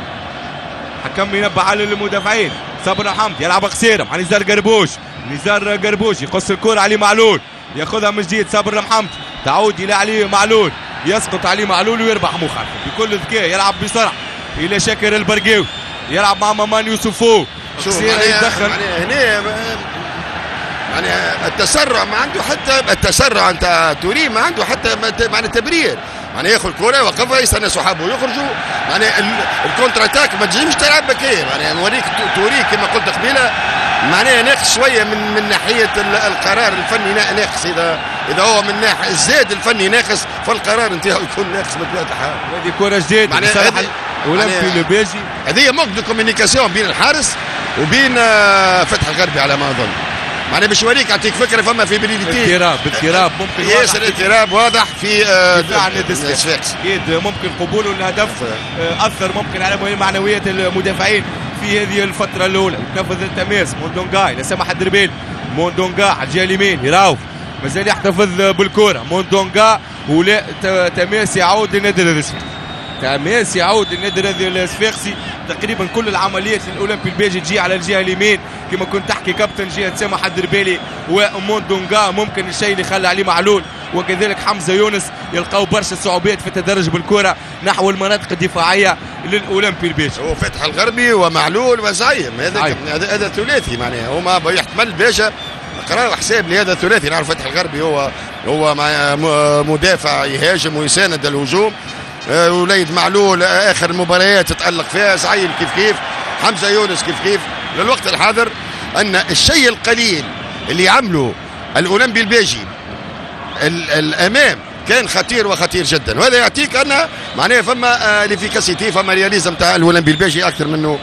حكم ينبه على المدافعين، صبر المحمدي يلعب قصيره مع نزار قربوش، نزار قربوش يقص الكره علي معلول ياخذها من جديد صبر المحمدي، تعود الى علي معلول يسقط علي معلول ويربح مخالفه بكل ذكاء، يلعب بسرعه الى شاكر البرقاوي يلعب مع مامان يوسفو قصيره يتدخل. هنا يعني التسرع ما عنده حتى التسرع نتاع توري ما عنده حتى معنى تبرير، يعني ياخذ كره يوقفها يستنى صحابه يخرجوا، يعني الكونتر اتاك ما تجيش تلعب بكيه. يعني نوريك توري كما قلت قبيله معناها ناقص شويه من من ناحيه القرار الفني ناقص، اذا اذا هو من ناحيه الزاد الفني ناقص فالقرار نتاعو يكون ناقص بطبيعه الحال. هذه كره جديده لصالح الاولمبي البيجي، هذه موقف دو كوميونيكاسيون بين الحارس وبين فتح الغربي على ما اظن. معناها باش يوريك يعطيك فكره فما في بريليتي اضطراب اضطراب ممكن ياسر اضطراب واضح في دفاع النادي الصفاقسي. اكيد ممكن قبوله الهدف اثر ممكن على معنويات المدافعين في هذه الفتره الاولى. يتنفذ التماس موندونغا لسمح الدربيل، موندونغا على الجهه اليمين يراوغ مازال يحتفظ بالكره موندونغا ولا تماس يعود للنادي الصفاقسي، تماس يعود للنادي الصفاقسي. تقريبا كل العمليات الاولمبي البيجي تجي على الجهه اليمين كما كنت تحكي كابتن جهه سامح الدربالي وموندونغا، ممكن الشيء اللي خلى عليه معلول وكذلك حمزه يونس يلقاو برشا صعوبات في التدرج بالكره نحو المناطق الدفاعيه للاولمبي البيجي. هو فتح الغربي ومعلول وزعيم، هذا هذا ثلاثي معناها هما يحتمل باشا قراوا حساب لهذا الثلاثي. نعرف فتح الغربي هو هو مدافع يهاجم ويساند الهجوم، وليد معلول اخر المباريات تتالق فيها، زعيم كيف كيف، حمزه يونس كيف كيف. للوقت الحاضر ان الشيء القليل اللي عمله الاولمبي البيجي الامام كان خطير وخطير جدا، وهذا يعطيك ان معناها فما ليفيكاسيتي فما رياليزم تاع الاولمبي البيجي اكثر منه.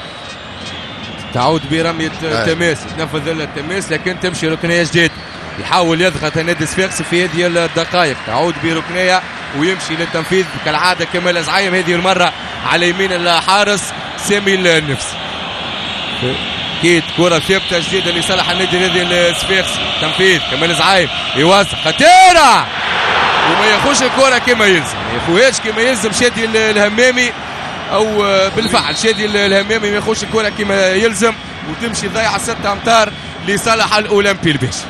تعود برميه التماس، تنفذ التماس لكن تمشي ركنيه جديده، يحاول يضغط النادي الصفاقسي في هذه الدقائق، تعود بركنيه ويمشي للتنفيذ كالعاده كمال زعيم، هذه المره على يمين الحارس سامي النفسي. اكيد كره ثابته جديده لصالح النادي الرياضي الصفاقسي. تنفيذ كمال زعيم يوزع خطيره وما ياخوش الكره كما يلزم، ما ياخوهاش كما يلزم شادي الهمامي، او بالفعل شادي الهمامي ما ياخوش الكره كما يلزم وتمشي ضيعه ستة امتار لصالح الاولمبي البيجي.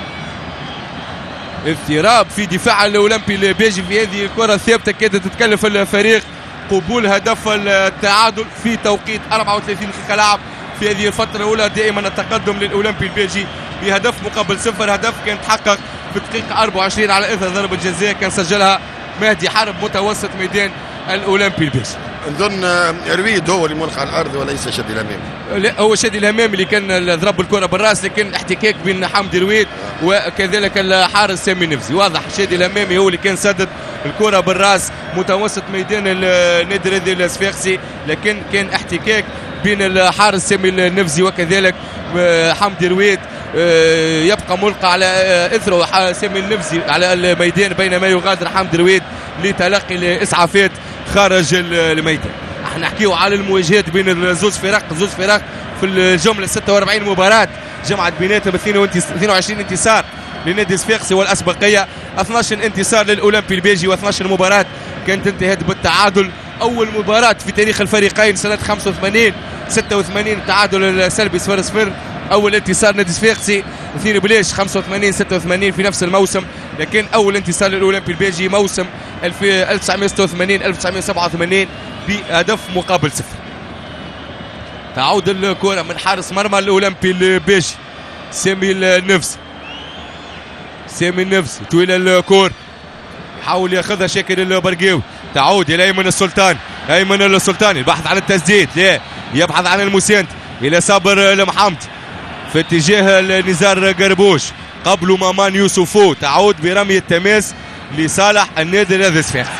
اضطراب في دفاع الاولمبي البيجي في هذه الكره الثابته كادت تتكلف الفريق قبول هدف التعادل في توقيت أربعة وثلاثين دقيقه لعب في هذه الفتره الاولى. دائما التقدم للاولمبي البيجي بهدف مقابل صفر، هدف كان تحقق في الدقيقه أربعة وعشرين على اثر ضربه جزاء كان سجلها مهدي حرب متوسط ميدان الاولمبي البيجي. نظن رويد هو اللي ملقى على الارض وليس شادي الهمامي. لا هو شادي الهمامي اللي كان ضرب الكره بالراس، لكن احتكاك بين حمدي رويد وكذلك الحارس سامي نفزي. واضح شادي الهمامي هو اللي كان سدد الكره بالراس متوسط ميدان النادي الرياضي الصفاقسي، لكن كان احتكاك بين الحارس سامي النفزي وكذلك حمدي رويد. يبقى ملقى على اثره سامي النفزي على الميدان بينما يغادر حمدي رويد لتلقي الاسعافات خارج الميدان. احنا نحكيو على المواجهات بين الزوز فرق، زوز فرق في الجمله ستة وأربعين مباراه جمعت بيناتهم اثنين وعشرين انتصار للنادي الصفاقسي والاسبقيه اثني عشر انتصار للاولمبي البيجي واثني عشر مباراه كانت انتهت بالتعادل. اول مباراه في تاريخ الفريقين سنه خمسة وثمانين ستة وثمانين التعادل السلبي صفر صفر. اول انتصار نادي الصفاقسي اثنين بلاش خمسة وثمانين ستة وثمانين في نفس الموسم، لكن اول انتصار للاولمبي البيجي موسم ألف وتسعمائة وستة وثمانين ألف وتسعمائة وسبعة وثمانين بهدف مقابل صفر. تعود الكره من حارس مرمى الاولمبي البيجي سامي النفسي. سامي النفسي طويل الكور حاول ياخذها شاكر البرقاوي. تعود الى ايمن السلطان، ايمن السلطاني البحث عن التسديد، لا يبحث عن المساند الى صابر المحمد في اتجاه نزار قربوش قبل مامان يوسفو. تعود برمي التماس لصالح النادي الرياضي الصفاقسي.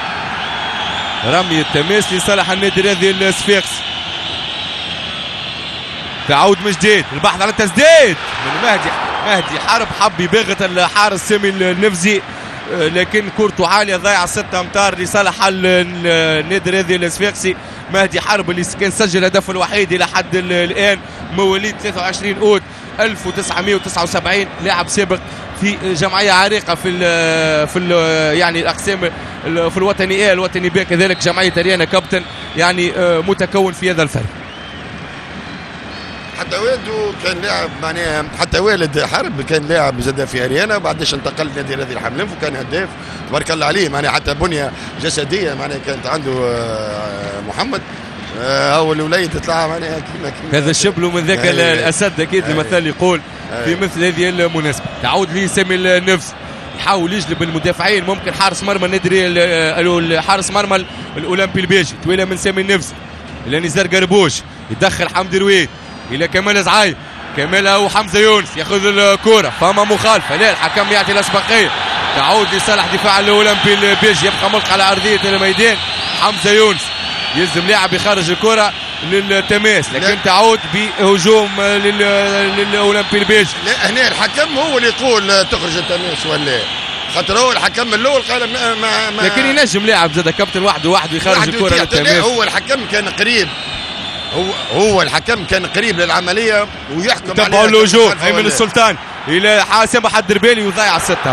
رمي التماس لصالح النادي الرياضي الصفاقسي. تعود من جديد البحث عن التسديد من مهدي مهدي حرب حب يباغت الحارس سامي النفزي، لكن كورته عاليه ضيع ستة امتار لصالح النادي الرياضي الصفاقسي. مهدي حرب اللي كان سجل الهدف الوحيد الى حد الان، مواليد ثلاثة وعشرين أوت ألف وتسعمائة وتسعة وسبعين، لاعب سابق في جمعيه عريقه في ال في ال يعني الاقسام في الوطني ايه الوطني بي كذلك جمعيه اريانا كابتن، يعني متكون في هذا الفريق. حتى والده كان لاعب معناها، حتى والد حرب كان لاعب زاد في اريانا، بعدش انتقل لنادي الرياضي الحملنف وكان هداف تبارك الله عليه، معناها حتى بنيه جسديه معناها كانت عنده محمد. هو الوليد طلع معناها كيما هذا الشبل من ذاك الاسد اكيد المثل يقول في مثل هذه المناسبه. تعود لي سامي النفس يحاول يجلب المدافعين، ممكن حارس مرمى النادي حارس مرمى الاولمبي البيجي طويله من سامي النفس الى نزار قربوش، يدخل حمدي رويد الى كمال زعيم، كمال او حمزه يونس ياخذ الكره فما مخالفه، لا الحكم يعطي الاسبقيه. تعود لصالح دفاع الاولمبي البيجي، يبقى ملقى على ارضيه الميدان حمزه يونس، يلزم لاعب يخرج الكره للتماس، لكن لا. تعود بهجوم للاولمبي البيجي. لا هنا الحكم هو اللي يقول تخرج التماس ولا خاطر هو الحكم الاول قال ما, ما, ما لكن ينجم لاعب زاد كابتن وحده وحده يخرج الكره للتماس. هو الحكم كان قريب، هو هو الحكم كان قريب للعمليه ويحكم عليها. تبعوا الهجوم ايمن السلطان الى حاسم الدربالي ويضيع السته.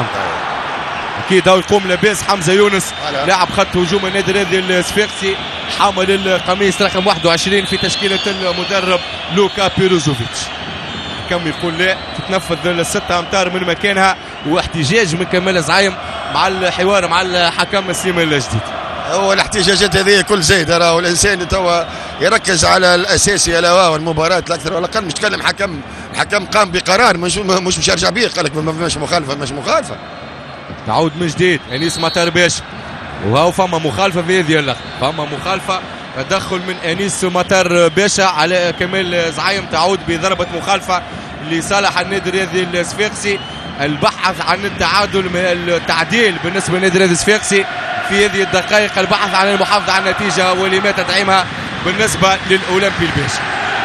اكيد هو يقوم لاباس حمزه يونس لاعب خط هجوم النادي الرياضي الصفاقسي حامل القميص رقم واحد وعشرين في تشكيله المدرب لوكا بيروزوفيتش. الحكم يقول لا تتنفذ الستة امتار من مكانها، واحتجاج من كمال زعيم مع الحوار مع الحكم سليم الجديد. هو الاحتجاجات هذه كل زايد، راهو الانسان توا يركز على الاساسي الا وهو المباراه الاكثر والاقل، مش تكلم حكم، الحكم قام بقرار مش مش مش يرجع به، قال لك مش مخالفه مش مخالفه. تعود من جديد انيس مطر باشا، وهو فما مخالفه في هذه اللحظه، فما مخالفه تدخل من انيس مطر باشا على كمال زعيم. تعود بضربه مخالفه لصالح النادي الرياضي الصفاقسي، البحث عن التعادل التعديل بالنسبه للنادي الرياضي الصفاقسي في هذه الدقائق، البحث عن المحافظه على النتيجه ولما تدعيمها بالنسبه للاولمبي الباشا.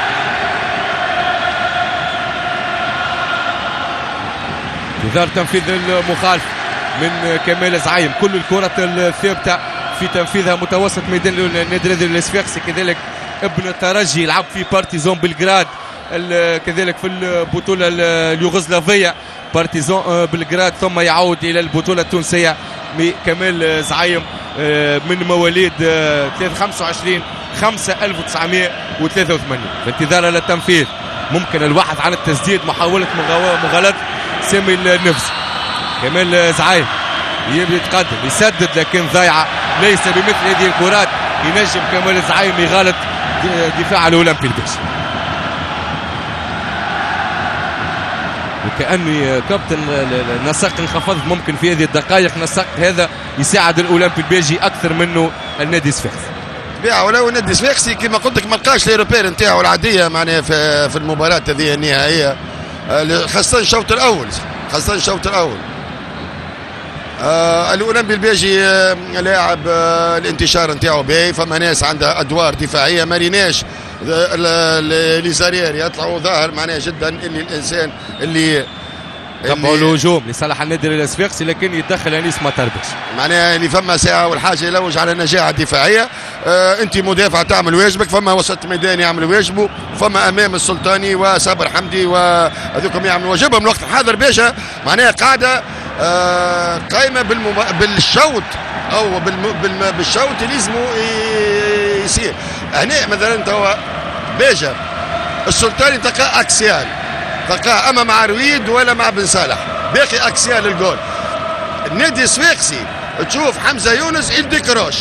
انتظار تنفيذ المخالفه من كمال زعيم، كل الكرات الثابته في تنفيذها متوسط ميدان النادي الرياضي الصفاقسي، كذلك ابن الترجي يلعب في بارتيزون بلغراد كذلك في البطوله اليوغوسلافيه بارتيزان بلغراد، ثم يعود الى البطوله التونسيه كمال زعيم من مواليد خمسة وعشرين خمسة ألف وتسعمائة وثلاثة وثمانين. في انتظار للتنفيذ ممكن البحث عن التسديد، محاوله مغالطه سامي النفسي. كمال زعيم يبي يتقدم يسدد لكن ضايعه، ليس بمثل هذه الكرات ينجم كمال زعيم يغالط دفاع الاولمبي الباشا. وكأني كابتن نسق انخفض ممكن في هذه الدقائق، نسق هذا يساعد الاولمبي البيجي اكثر منه النادي الصفاقسي. طبيعة ولو النادي الصفاقسي كما قلت لك ما لقاش ليروبير نتاعو العاديه معناها في, في المباراه هذه النهائيه، خاصه الشوط الاول خاصه الشوط الاول. آه الاولمبي البيجي آه لاعب آه الانتشار نتاعو باهي، فما ناس عندها ادوار دفاعيه ما ريناش ليزارير يطلعوا ظاهر معناها جدا اللي الانسان اللي تبعوا الهجوم لصالح النادي الصفاقسي، لكن يتدخل انيس مطربش معناها اللي فما ساعه والحاجه يلوج على النجاعه الدفاعيه. آه انت مدافع تعمل واجبك، فما وسط ميدان يعمل واجبه، فما امام السلطاني وصابر حمدي وهذوكم يعملوا واجبهم. الوقت الحاضر باشا معناها قاعده آه قائمه بالمب... بالشوط او بالم... بالم... بالشوط اللي لازموا يصير هنا. مثلا توا باشا السلطاني تلقى اكسيال، تلقاه اما مع رويد ولا مع بن صالح، باقي اكسيال الجول. النادي الصفاقسي تشوف حمزه يونس الديكروش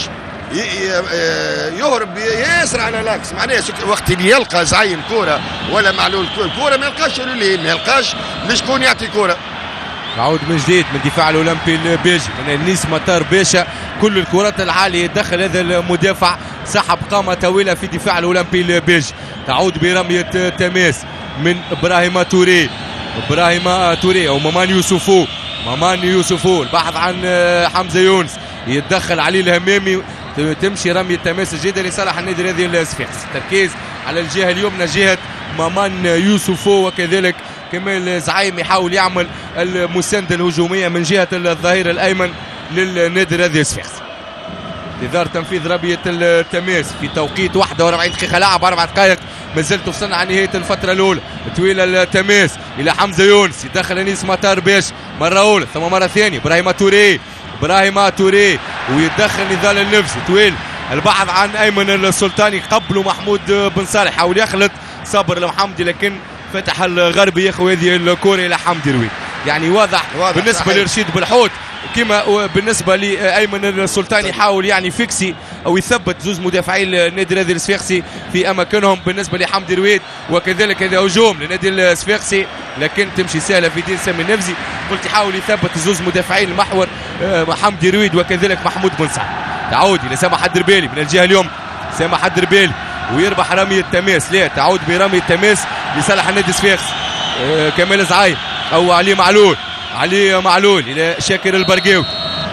يهرب ياسر على لاكس، معناها وقت اللي يلقى زعيم كوره ولا معلول كوره ما يلقاش اللي ما يلقاش لشكون يعطي كوره. نعود من جديد من دفاع الاولمبي البيجي من انيس مطار باشا، كل الكرات العاليه يدخل هذا المدافع، سحب قامه طويله في دفاع الاولمبي البيجي. تعود برميه تماس من ابراهيم توري، ابراهيم توري او مامان يوسفو، مامان يوسفو البحث عن حمزه يونس، يتدخل علي الهمامي، تمشي رميه تماس جيده لصالح النادي الرياضي الصفاقسي. تركيز على الجهه اليمنى جهه مامان يوسفو، وكذلك كمال زعيم يحاول يعمل المسانده الهجوميه من جهه الظهير الايمن للنادي الرياضي الصفاقسي. انتظار تنفيذ رميه التماس في توقيت واحد وأربعين دقيقه لعب اربع دقائق، ما زلت وصلنا على نهايه الفتره الاولى. طويله التماس الى حمزه يونس، يدخل انيس مطار باش مره اولى ثم مره ثانيه ابراهيم توري، ابراهيم توري ويتدخل نضال النفسي طويل، البحث عن ايمن السلطاني قبله محمود بن صالح، حاول يخلط صابر المحمدي لكن فتح الغربي ياخذ هذه الكره الى حمدي رويد. يعني واضح, واضح بالنسبه صحيح. لرشيد بالحوت كما بالنسبه لايمن السلطاني يحاول يعني فيكسي او يثبت زوز مدافعي النادي الرياضي الصفاقسي في اماكنهم. بالنسبه لحمدي رويد وكذلك هذا هجوم للنادي الصفاقسي لكن تمشي سهله في دين سامي النفزي، قلت يحاول يثبت زوز مدافعي المحور حمدي رويد وكذلك محمود بن سعد. تعود الى سامح الدربالي من الجهه اليوم، سامح الدربالي ويربح رميه التماس، لا تعود برميه التماس لصالح النادي الصفاقسي. آه كمال زعيم او علي معلول، علي معلول الى شاكر البرقاوي،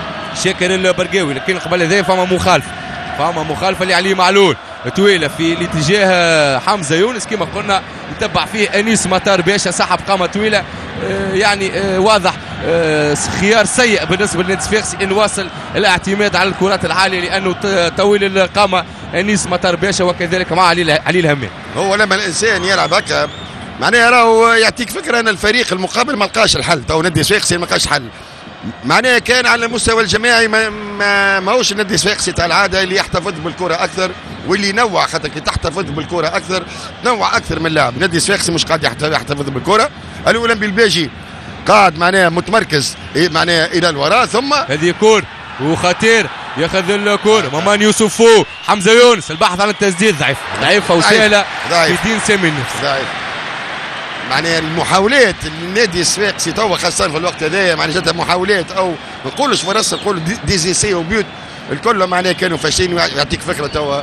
شاكر البرقاوي لكن قبل هذا فما مخالفه، فما مخالفه لعلي معلول طويله في الاتجاه حمزه يونس كما قلنا يتبع فيه انيس مطار باشا، سحب قامه طويله. آه يعني آه واضح آه خيار سيء بالنسبه للنادي الصفاقسي ان واصل الاعتماد على الكرات العاليه لانه طويل القامه انيس مطار باشا وكذلك مع علي علي الهمام. هو لما الانسان يلعب هكا معناها راهو يعطيك فكره ان الفريق المقابل ما لقاش الحل، تو النادي الصفاقسي ما لقاش حل، معناها كان على المستوى الجماعي ما ما ماهوش النادي الصفاقسي تاع العاده اللي يحتفظ بالكره اكثر واللي ينوع، خاطر كي تحتفظ بالكره اكثر تنوع اكثر من اللاعب. النادي الصفاقسي مش قاعد يحتفظ بالكره، الاولمبي الباجي قاعد معناها متمركز معناها الى الوراء. ثم هذه كور وخطير ياخذ الكور مامان يوسفو، حمزه يونس البحث عن التسديد ضعيف ضعيفه وسهله في دين سامي النفس. ضعيف معناها المحاولات النادي الصفاقسي توا خاصه في الوقت هذايا معناها جاتها محاولات او ما نقولش فرص نقول ديزيسي وبيوت الكل معناها كانوا فاشلين. يعطيك فكره توا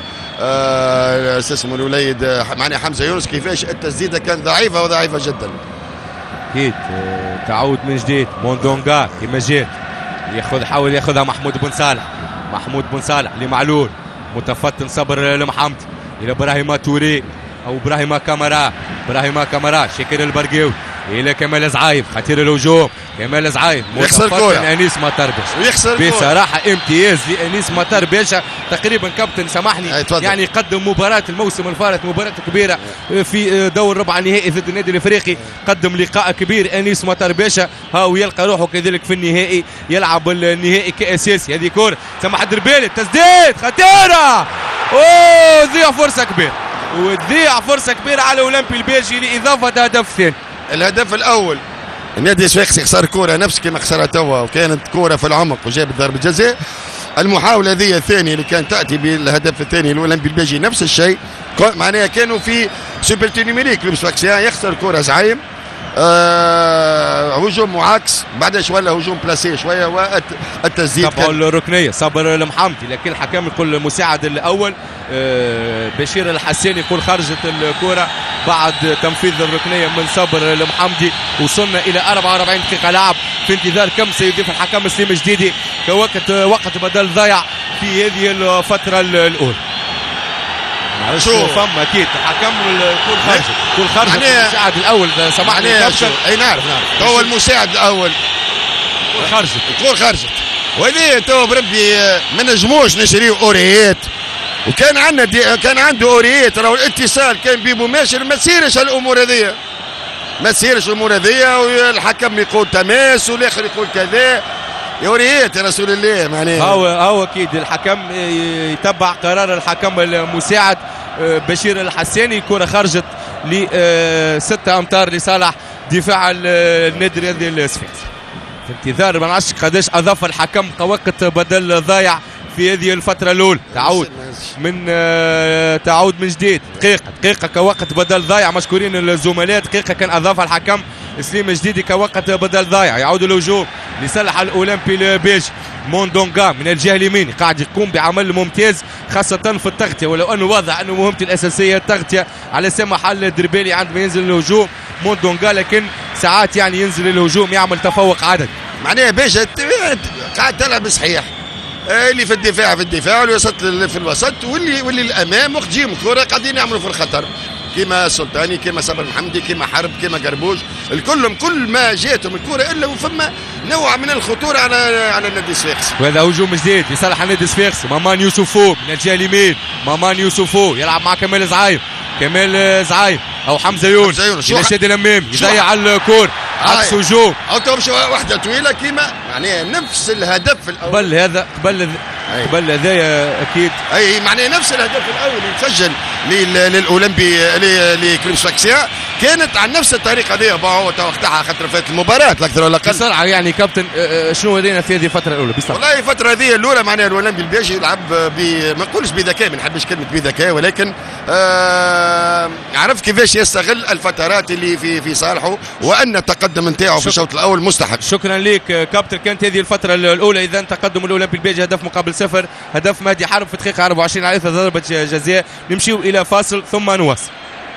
آه اسمه الوليد معناها حمزه يونس كيفاش التسديده كانت ضعيفه وضعيفه جدا. اكيد آه تعود من جديد موندونغا كما جات ياخذ حاول ياخذها محمود بن صالح، محمود بن صالح لمعلول متفتن صبر المحمد الى ابراهيم توري او ابراهيم كامارا، ابراهيم كامارا شاكر البرقاوي الى كمال زعايم خطير الهجوم. كمال زعايم يخسر كوره انيس مطر باشا ويخسر بصراحه امتياز لانيس مطر باشا. تقريبا كابتن سامحني يعني قدم مباراه الموسم الفارط مباراه كبيره في دور ربع النهائي ضد النادي الافريقي. قدم لقاء كبير انيس مطر باشا هاو يلقى روحه كذلك في النهائي يلعب النهائي كاساسي. هذه كوره سمح الدربيلي تسديد خطيره اوه ضيع فرصه كبيره وتضيع فرصه كبيره على اولمبي البيجي لاضافه هدف ثاني. الهدف الاول النادي الصفاقسي خسر كوره نفس كما خسرها توا وكانت كوره في العمق وجاب ضربه جزاء. المحاوله هذه الثانيه اللي كانت تاتي بالهدف الثاني الاولمبي البيجي نفس الشيء معناها كانوا في سوبرتي نيميريك الصفاقسي يخسر كوره زعيم آه هجوم معاكس بعد شويه هجوم بلاسي شويه والتسديد طبعا الركنيه صبر المحمدي لكن الحكم يقول المساعد الاول آه بشير الحساني يقول خرجت الكره بعد تنفيذ الركنيه من صبر المحمدي. وصلنا الى أربعة وأربعين دقيقه لعب في انتظار كم سيضيف الحكم سليم جديدي كوقت وقت بدل ضايع في هذه الفتره الاولى. شو فما اكيد حكم الكل خرجت كل خرجت المساعد الاول سامحني اي نعرف نعرف تو المساعد الاول الكل خرجت الكل خرجت وهذه تو بربي ما نجموش نشريو اوريات وكان عندنا كان عنده اوريات راهو الاتصال كان بيه مباشر ما تصيرش الامور هذيا ما تصيرش الامور هذيا والحكم يقول تماس والاخر يقول كذا يا وريت يا رسول الله معناها هو هو اكيد الحكم يتبع قرار الحكم المساعد بشير الحساني. كرة خرجت ل ستة امتار لصالح دفاع النادي الرياضي الصفاقسي. في انتظار ما نعرفش قداش اضاف الحكم كوقت بدل ضايع في هذه الفترة الأولى. تعود من تعود من جديد دقيقة دقيقة كوقت بدل ضايع مشكورين الزملاء. دقيقة كان أضاف الحكم سليم جديدي كوقت بدل ضايع. يعود الهجوم لصالح الأولمبي البيجي. موندونغا من الجهة اليمين قاعد يقوم بعمل ممتاز خاصة في التغطية ولو أنه واضح أنه مهمته الأساسية التغطية على سمح الدربيلي عندما ينزل الهجوم موندونغا لكن ساعات يعني ينزل الهجوم يعمل تفوق عدد معناها باش قاعد تلعب صحيح اللي في الدفاع في الدفاع والوسط في الوسط واللي واللي الامام وقت تجيهم الكره قاعدين يعملوا في الخطر كما سلطاني كما صبر محمدي كما حرب كما قربوش الكلهم كل ما جاتهم الكره الا وفما نوع من الخطوره على على النادي الصفاقسي. وهذا هجوم جديد لصالح النادي الصفاقسي. مامان يوسفو من الجهه اليمين مامان يوسفو يلعب مع كمال زعايم كمال زعايم او حمزه يونس الى شادي الامام يضيع الكور عكس هجوم او تمشي واحده طويله كيما معناها نفس الهدف الاول قبل هذا قبل قبل هذايا اكيد اي معناها نفس الهدف الاول اللي تسجل للاولمبي لكريم سفاكسيا كانت عن نفس الطريقه هذه هو وقتها خاطر فات المباراه اكثر ولا اقل بسرعه يعني كابتن شنو ورينا في هذه الفتره الاولى بصراحه والله الفتره هذه الاولى معناها الاولمبي البيجي يلعب ب ما نقولش بذكاء ما نحبش كلمه بذكاء ولكن آه عرف كيفاش يستغل الفترات اللي في في صالحه وان التقدم نتاعو في الشوط الاول مستحق. شكرا لك كابتن. كانت هذه الفتره الاولى اذا تقدم الاولمبي البيجي هدف مقابل صفر هدف مهدي حرب في الدقيقه أربعة وعشرين على اثر ضربه جزاء. نمشيو الى فاصل ثم نواصل.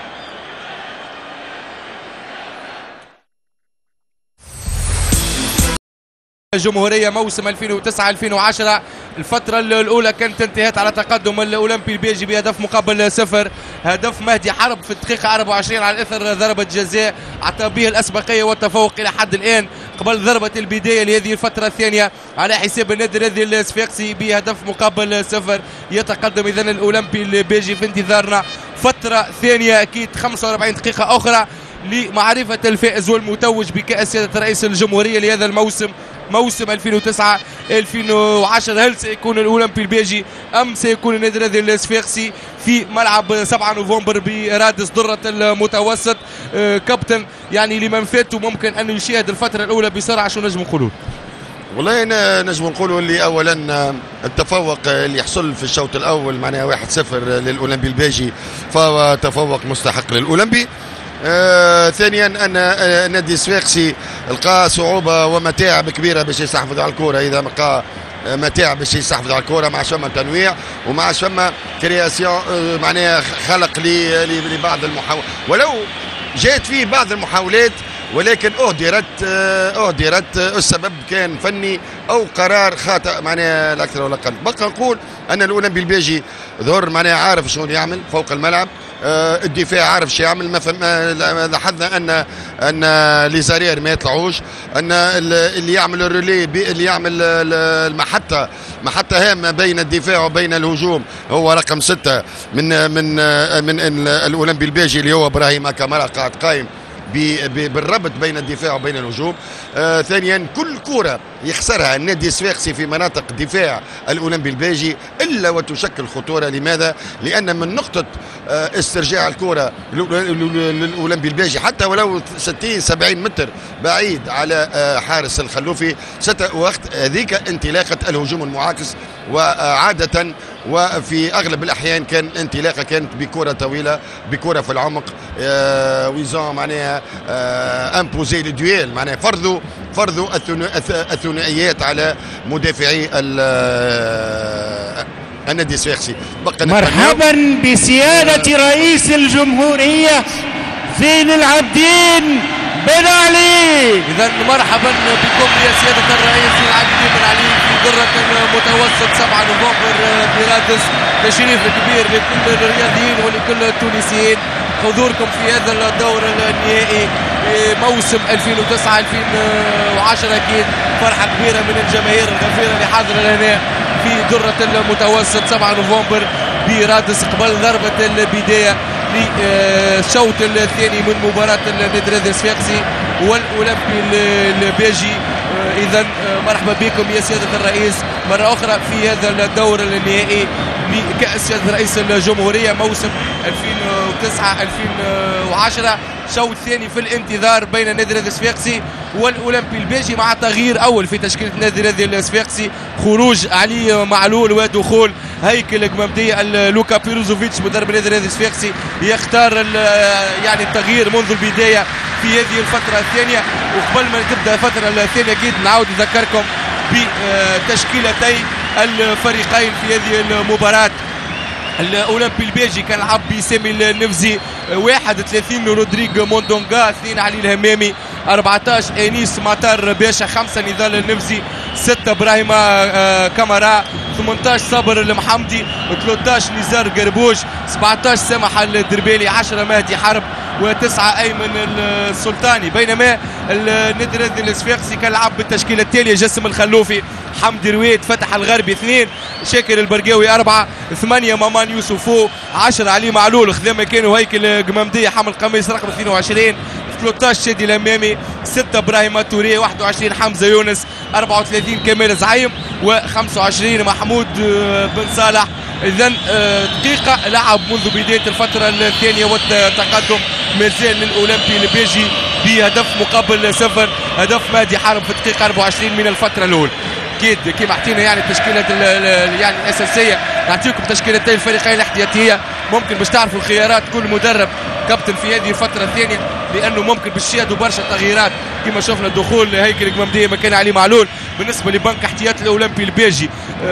الجمهورية موسم ألفين وتسعة ألفين وعشرة الفترة الأولى كانت انتهت على تقدم الأولمبي البيجي بهدف مقابل صفر. هدف مهدي حرب في الدقيقة أربعة وعشرين على إثر ضربة جزاء أعطى به الأسبقية والتفوق إلى حد الآن قبل ضربة البداية لهذه الفترة الثانية على حساب النادي الرياضي الصفاقسي بهدف مقابل صفر. يتقدم إذن الأولمبي البيجي في انتظارنا فترة ثانية أكيد خمسة وأربعين دقيقة أخرى لمعرفة الفائز والمتوج بكأس سيادة رئيس الجمهورية لهذا الموسم موسم ألفين وتسعة ألفين وعشرة. هل سيكون الأولمبي البيجي أم سيكون النادي الرياضي الصفاقسي في ملعب سبعة نوفمبر برادس درة المتوسط؟ آه كابتن يعني لمن فاتوا ممكن أن يشاهد الفترة الأولى بسرعة شو نجم نقولوا؟ والله نجم نقولوا اللي أولا التفوق اللي يحصل في الشوط الأول معناها واحد صفر للأولمبي البيجي فهو تفوق مستحق للأولمبي. آه ثانيا ان آه النادي الصفاقسي لقى صعوبه ومتاعب كبيره باش يستحفظ على الكره. اذا لقى آه متاعب باش يستحفظ على الكره مع شما تنويع ومع شما كرياسيون آه معناها خلق لبعض المحاولات ولو جات فيه بعض المحاولات ولكن اهدرت آه اهدرت آه السبب كان فني او قرار خاطئ معناها لا اكثر ولا اقل. بقى نقول ان الاولمبي البيجي ظهر معناها عارف شلون يعمل فوق الملعب آه الدفاع عارف شو يعمل. ما لاحظنا ان ان لي زارير ما يطلعوش، ان اللي يعمل الرولي اللي يعمل المحطه محطه هامه بين الدفاع وبين الهجوم هو رقم ستة من من من الاولمبي البيجي اللي هو ابراهيم كامارا قاعد قايم بالربط بين الدفاع وبين الهجوم. آه ثانيا كل كرة يخسرها النادي الصفاقسي في مناطق دفاع الأولمبي البيجي إلا وتشكل خطورة. لماذا؟ لأن من نقطة آه استرجاع الكرة للأولمبي البيجي حتى ولو ستين سبعين متر بعيد على آه حارس الخلوفي وقت هذيك انطلاقة الهجوم المعاكس. وعادة وفي اغلب الاحيان كان انطلاقه كانت بكره طويله بكره في العمق. آه ويزون معناها آه امبوزي الدويل معناها فرضوا فرضوا الثنائيات على مدافعي النادي الصفاقسي. مرحبا بسياده رئيس الجمهوريه زين العابدين بن علي. اذا مرحبا بكم يا سياده الرئيس زين العابدين بن علي في درة المتوسط سبعة نوفمبر برادس. تشريف كبير لكل الرياضيين ولكل التونسيين حضوركم في هذا الدور النهائي موسم ألفين وتسعة ألفين وعشرة. اكيد فرحه كبيره من الجماهير الغفيره اللي حاضره هنا في درة المتوسط سبعة نوفمبر برادس قبل ضربه البدايه للشوط الثاني من مباراة النادي الصفاقسي والأولمبي البيجي. إذا مرحبا بكم يا سيادة الرئيس مرة أخرى في هذا الدور النهائي لكأس سيادة رئيس الجمهورية موسم ألفين وتسعة ألفين وعشرة. شوط ثاني في الانتظار بين النادي الصفاقسي والأولمبي البيجي مع تغيير أول في تشكيلة النادي الصفاقسي، خروج علي معلول ودخول هيكل جمامدية. لوكا بيروزوفيتش مدرب النادي الصفاقسي يختار يعني التغيير منذ البداية في هذه الفترة الثانية. وقبل ما تبدأ الفترة الثانية أكيد نعاود نذكركم بتشكيلتي الفريقين في هذه المباراة. الاولمبي البيجي كان لعب بسامي النفزي واحد وثلاثين رودريغ موندونغا، اثنين علي الهمامي، أربعة عشر انيس مطر باشا، خمسة نضال النفزي، ستة ابراهيم كامارا، ثمانية عشر صابر المحمدي، ثلاثة عشر نزار قربوش، سبعة عشر سامح الدربيلي، عشرة مهدي حرب، وتسعة ايمن السلطاني. بينما النادي الصفاقسي كان لعب بالتشكيله التاليه: جسم الخلوفي، حمدي رويد، فتح الغربي اثنين، شاكر البرقاوي أربعة، ثمانية مامان يوسفو، عشرة علي معلول، خذا مكانه هيكل جمامدية حمل قميص رقم اثنين وعشرين، ثلاثة عشر شادي الامامي، ستة ابراهيم توريه، واحد وعشرين حمزه يونس، أربعة وثلاثين كمال زعيم، وخمسة وعشرين محمود بن صالح. اذا دقيقه لعب منذ بدايه الفتره الثانيه والتقدم مازال للاولمبي البيجي بهدف مقابل صفر، هدف مهدي حرب في الدقيقه أربعة وعشرين من الفتره الاولى. اكيد كيما اعطينا يعني التشكيله يعني الاساسيه، نعطيكم تشكيلتين الفريقين الاحتياطيه، ممكن باش تعرفوا الخيارات كل مدرب كابتن في هذه الفتره الثانيه، لانه ممكن باش يشاهدوا برشا تغييرات كما شفنا دخول هيكل جمامديه مكان علي معلول. بالنسبه لبنك احتياط الاولمبي البيجي،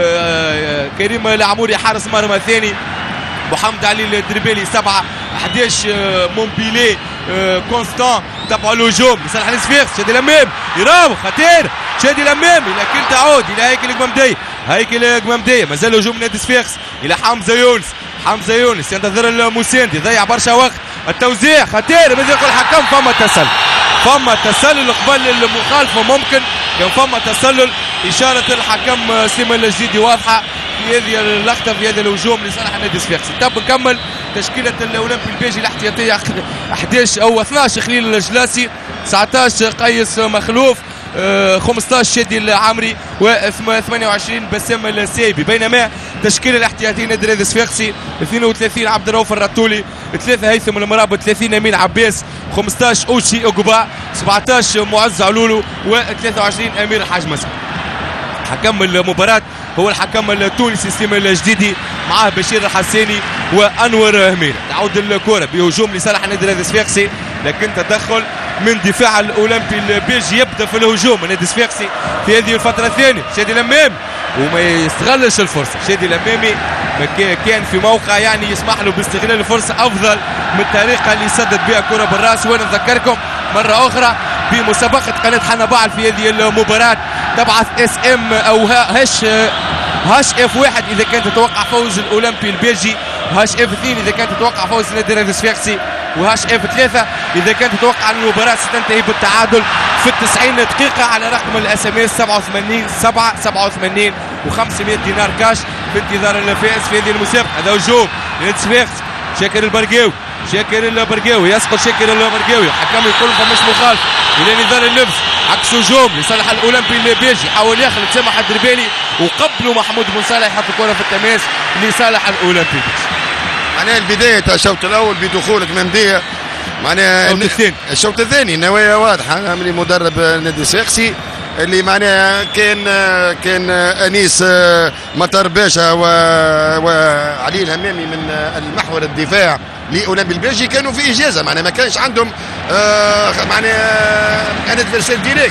آه كريم العموري حارس مرمى ثاني، محمد علي الدربيلي سبعه، أحد عشر آه مومبيلي، آه كونستان تبع الهجوم لصالح الصفاقسي، شادي الامام يراو خطير، شادي الامامي لكن تعود الى هيكل جمامديه، هيكل جمامديه مازال هجوم نادي الصفاقسي الى حمزه يونس، حمزه يونس ينتظر الموسيندي، ضيع برشا وقت، التوزيع خطير، ماذا يقول الحكم؟ فما تسلل، فما تسلل قبل المخالفه، ممكن كان فما تسلل، اشاره الحكم سليمان الجديدي واضحه في هذه اللقطه في هذا الهجوم لصالح النادي الصفاقسي. تب نكمل تشكيله الاولمبي البيجي الاحتياطيه: أحد عشر او اثني عشر خليل الجلاسي، تسعة عشر قيس مخلوف، خمسة عشر شادي العمري، وثمانية وعشرين بسام السايبي. بينما تشكيل الاحتياطي نادي الصفاقسي: اثنين وثلاثين عبد الرؤوف الراتولي، ثلاثة هيثم المرابط، ثلاثين امين عباس، خمسة عشر اوشي اوغبا، سبعة عشر معز علولو، وثلاثة وعشرين امير الحاج مسعود. حكم المباراة هو الحكم التونسي سليمان الجديدي، معاه بشير الحساني وانور همير. تعود الكرة بهجوم لصالح النادي الصفاقسي، لكن تدخل من دفاع الاولمبي البيجي، يبدا في الهجوم النادي الصفاقسي في هذه الفتره الثانيه. شادي الامام وما يستغلش الفرصه، شادي الامامي كان في موقع يعني يسمح له باستغلال الفرصه افضل من الطريقه اللي سدد بها كره بالراس. وانا نذكركم مره اخرى بمسابقه قناه حنا بعل في هذه المباراه، تبعث اس ام او هاش هاش اف واحد اذا كانت تتوقع فوز الاولمبي البيجي هاش اف اثنين اذا كانت تتوقع فوز نادي الرياضي الصفاقسي، وهاش اف ثلاثة اذا كانت تتوقع ان المباراه ستنتهي بالتعادل في التسعين دقيقه على رقم الاس ام اس سبعة وثمانين سبعة سبعة وثمانين وخمسمائة دينار كاش في انتظار الفائز في هذه المسابقه. هذا هجوم لنادي الصفاقسي، شاكر البرقاوي شاكر البرقاوي يسقط شاكر البرقاوي، الحكم يقول فماش مخالف الى نزال اللبس عكس هجوم لصالح الاولمبي البيجي، حاول يخلط سامح الدربالي وقبله محمود بن صالح يحط الكره في التماس لصالح الاولمبي. معناها البدايه تاع الشوط الاول بدخول كمامديه، معناها الشوط الثاني الشوط الثاني نوايا واضحه من مدرب نادي الصفاقسي اللي معناها كان كان انيس مطر باشا وعلي الهمامي من المحور الدفاع لاولمبي البيجي كانوا في اجازه، معناها ما كانش عندهم معناها ان ادفيرسير ديريكت.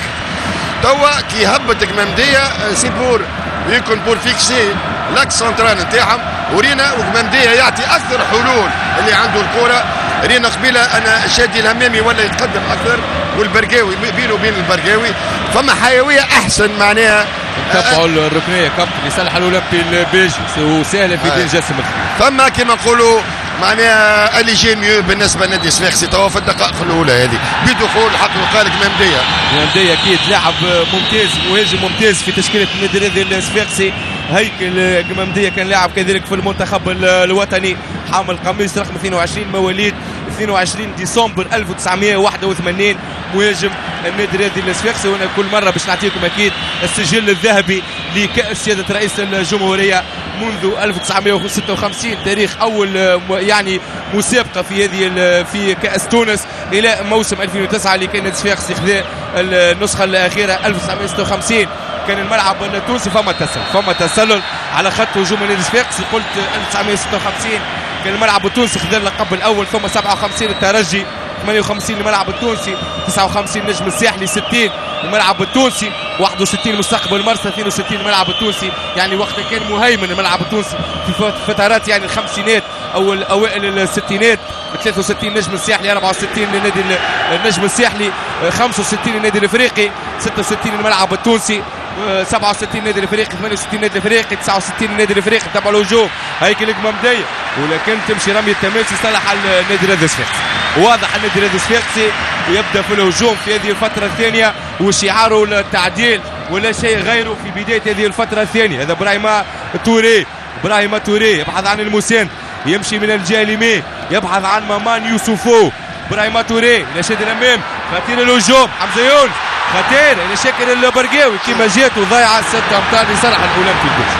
توا كي هبط كمامديه سي بور يكون بور فيكسي لاكس سنترال نتاعهم، ورينا وكمامديه يعطي اكثر حلول اللي عنده الكره. رينا قبيله انا شادي الهمامي ولا يتقدم اكثر والبرقاوي بينه وبين البرقاوي فما حيويه احسن معناها. تبعوا الركنيه كابتن لصالح الاولمبي البيجي وسهله في دين جاسم الخليل. فما كما نقولوا معناها اللي جي ميو بالنسبه لنادي الصفاقسي توا في الدقائق الاولى هذه بدخول حق يقال كمامديه. كمامديه اكيد لاعب ممتاز مهاجم ممتاز في تشكيله النادي الرياضي الصفاقسي. هيكل كمامديه كان لاعب كذلك في المنتخب الوطني، حامل قميص رقم اثنين وعشرين، مواليد اثنين وعشرين ديسمبر ألف وتسعمائة وواحد وثمانين، مهاجم النادي الرياضي الصفاقسي. وانا كل مره باش نعطيكم اكيد السجل الذهبي لكاس سياده رئيس الجمهوريه منذ ألف وتسعمائة وستة وخمسين، تاريخ اول يعني مسابقه في هذه في كاس تونس الى موسم ألفين وتسعة اللي كان الصفاقسي خذا النسخه الاخيره ألف وتسعمائة وستة وخمسين. كان الملعب التونسي فما تسلل فما تسلل على خط هجوم النادي الصفاقسي. قلت ألف وتسعمائة وستة وخمسين كان الملعب التونسي خذا اللقب الاول، ثم سبعة وخمسين الترجي، ثمانية وخمسين الملعب التونسي، تسعة وخمسين النجم الساحلي، ستين الملعب التونسي، واحد وستين مستقبل مرسى، اثنين وستين الملعب التونسي. يعني وقت كان مهيمن الملعب التونسي في فترات يعني الخمسينات او اوائل الستينات. ثلاثة وستين النجم الساحلي، أربعة وستين النادي النجم الساحلي، خمسة وستين النادي الافريقي، ستة وستين الملعب التونسي، سبعة وستين النادي الافريقي، ثمانية وستين النادي الافريقي، تسعة وستين النادي الافريقي. تبع الهجوم هيكل كمامديه، ولكن تمشي رميه التماس يصلح النادي الرياضي الصفاقسي. واضح النادي الرياضي الصفاقسي يبدا في الهجوم في هذه الفتره الثانيه وشعاره التعديل ولا شيء غيره في بدايه هذه الفتره الثانيه. هذا ابراهيم توري، ابراهيم توري يبحث عن المساند، يمشي من الجهه اليمين يبحث عن مامان يوسفو. ابراهيم توري الى شاد الامام، خطير الهجوم حمزه يونس، خطير الى شاكر البرقاوي كيما جات وضيعه ستة امتار لصالح الاولمبي البيجي.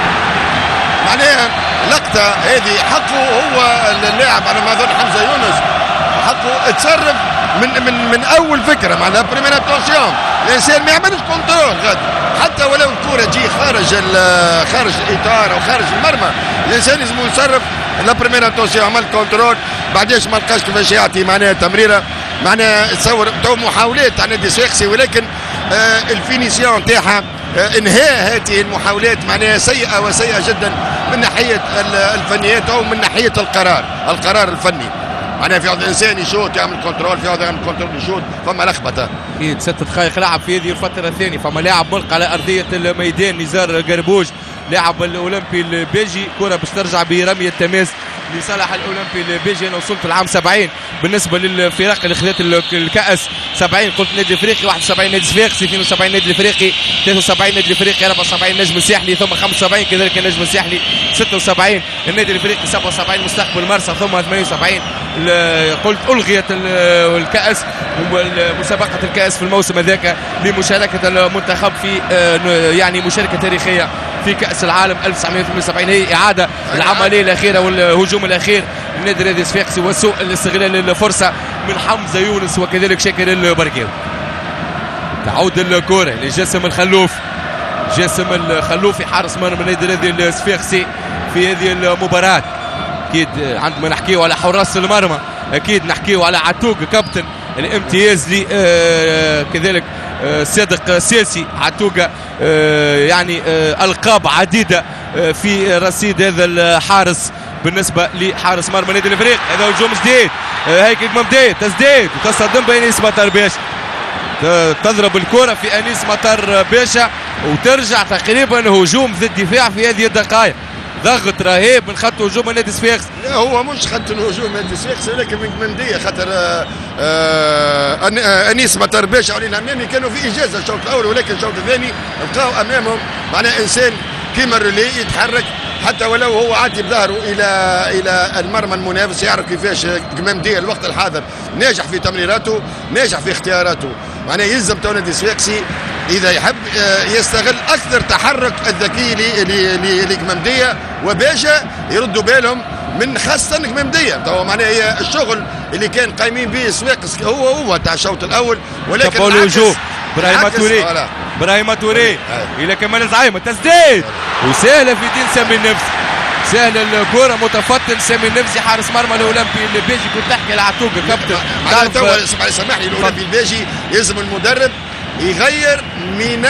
معناها لقطه هذه حقه هو اللاعب على ما اظن حمزه يونس، حقه تصرف من من من اول فكره معناها بريمير اتونسيون، الانسان ما يعملش كنترول غادي حتى ولو الكره تجي خارج خارج الاطار او خارج المرمى، الانسان لازم يتصرف لا بريمير اتونسيون، عمل كنترول بعديش ما لقاش كيفاش يعطي معناها تمريره. معناها تصور تو محاولات تاع النادي الصفاقسي ولكن آه الفينيسيون تاعها آه انهاء هذه المحاولات معناها سيئه وسيئه جدا من ناحيه الفنيات او من ناحيه القرار القرار الفني. معناها في واحد الانسان يشوط يعمل كنترول، في واحد يعمل كنترول يشوط، فما لخبطه. اكيد ست دقائق لعب في هذه الفتره الثانيه، فما لاعب ملقى على ارضيه الميدان نزار قربوج لاعب الاولمبي البيجي، كره باش ترجع برميه تماس لصالح الاولمبي البيجي. انا وصلت العام سبعين بالنسبه للفرق اللي خذت الكاس، سبعين قلت النادي الافريقي، واحد وسبعين نادي الصفاقسي، اثنين وسبعين النادي الافريقي، ثلاثة وسبعين النادي الافريقي، أربعة وسبعين النجم الساحلي، ثم خمسة وسبعين كذلك النجم الساحلي، ستة وسبعين النادي الافريقي، سبعة وسبعين مستقبل مرسى، ثم ثمانية وسبعين قلت الغيت الكاس مسابقه الكاس في الموسم هذاك لمشاركه المنتخب في يعني مشاركه تاريخيه في كاس العالم ألف وتسعمائة وثمانية وسبعين. هي اعاده العمليه الاخيره والهجوم الاخير للنادي الرياضي الصفاقسي وسوء الاستغلال الفرصه من حمزه يونس وكذلك شاكر البرقاوي. تعود الكره لجاسم الخلوف، جاسم الخلوفي حارس مرمى النادي الرياضي الصفاقسي في هذه المباراه. اكيد عندما نحكيو على حراس المرمى اكيد نحكيو على عتوق كابتن الامتياز لي آه كذلك آه صادق ساسي. عتوقة آه يعني آه القاب عديده آه في رصيد هذا الحارس بالنسبه لحارس مرمى النادي الافريقي. هذا هجوم جديد، آه هيك ممديه تسديد وتصدم بانيس مطر باشا، تضرب الكره في انيس مطر باشا وترجع تقريبا هجوم ضد دفاع في هذه الدقائق ضغط رهيب من خط هجوم النادي الصفاقسي. لا هو مش خط الهجوم النادي الصفاقسي ولكن من قمنديه خاطر آه آه انيس مطر باشا علي الهمامي كانوا في اجازه الشوط الاول ولكن الشوط الثاني لقاو امامهم معناها انسان كيما الرولي يتحرك حتى ولو هو عادي بظهره الى الى المرمى المنافس يعرف كيفاش قمنديه الوقت الحاضر ناجح في تمريراته ناجح في اختياراته معناها يلزم تو النادي الصفاقسي اذا يحب يستغل اكثر تحرك الذكي لقمنديه وباشا يردوا بالهم من خاصه قمنديه تو معناها هي الشغل اللي كان قايمين به الصفاقس هو هو تاع الشوط الاول ولكن الهجوم ابراهيم توري ابراهيم توري الى كمال زعيم التسديد وسهله في دين سامي النفسي سهل الكرة متفتن سامي النفسي حارس مرمى الاولمبي البيجي كنت تحكي على عتوقه كابتن انا تو سامح لي الاولمبي البيجي يلزم المدرب يغير من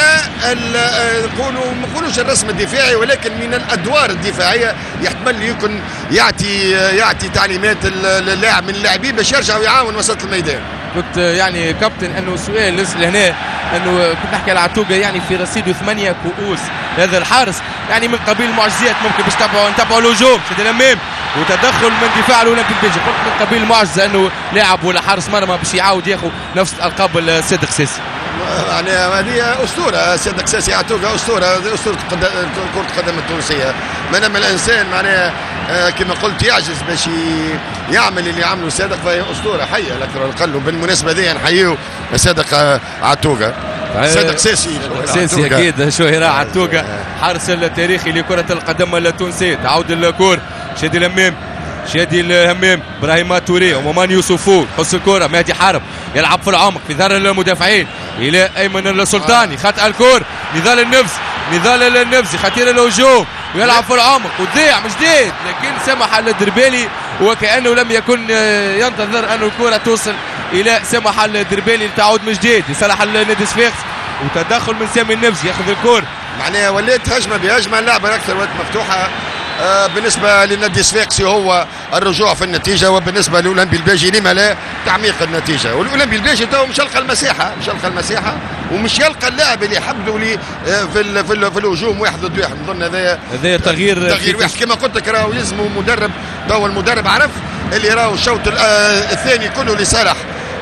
نقولوا ما نقولوش الرسم الدفاعي ولكن من الادوار الدفاعيه يحتمل يكون يعطي يعطي تعليمات اللاعب من اللاعبين باش يرجع ويعاون وسط الميدان. كنت يعني كابتن انه السؤال لهنا انه كنت نحكي على عتوقه يعني في رصيده ثمانيه كؤوس هذا الحارس يعني من قبيل المعجزات ممكن باش نتابعوا نتابعوا الهجوم شد الامام وتدخل من دفاع الاولمبي البيجي قلت من قبيل المعجزه انه لاعب ولا حارس مرمى باش يعاود ياخذ نفس الالقاب السيد قساسي. يعني هذه اسطوره سيد قساسي عتوقه اسطوره اسطوره كره القدم التونسيه ما دام الانسان معناها كما قلت يعجز باش يعمل اللي عمله صادق فهي اسطوره حيه الاكثر والاقل وبالمناسبه دي نحييه صادق عتوقه صادق ساسي ساسي اكيد شهيره عتوقه حارس التاريخي لكره القدم التونسيه تعود الكور شادي الهمام شادي الهمام ابراهيم توري ومامان يوسفو حس الكره مهدي حارب يلعب في العمق في ظهر المدافعين الى ايمن السلطاني خط الكور نضال النفس نضال النفسي خطير الهجوم ويلعب في العمق وتضيع من جديد لكن سمح الدربالي وكانه لم يكن ينتظر ان الكره توصل الى سمح الدربالي لتعود من جديد لصالح النادي الصفاقسي وتدخل من سامي النفسي ياخذ الكور معناها ولات هجمه بهجمه اللعبه اكثر وقت مفتوحه. آه بالنسبه للنادي الصفاقسي هو الرجوع في النتيجه وبالنسبه للاولمبي الباجي لما لا تعميق النتيجه والاولمبي الباجي تو مش يلقى المساحه مش يلقى المساحه ومش يلقى اللاعب اللي يحدوا لي في ال في, ال في الهجوم واحد ضد واحد نظن هذا هذا تغيير تغيير واحد كما قلت لك راهو يلزموا مدرب تو المدرب عرف اللي راهو الشوط آه الثاني كله لصالح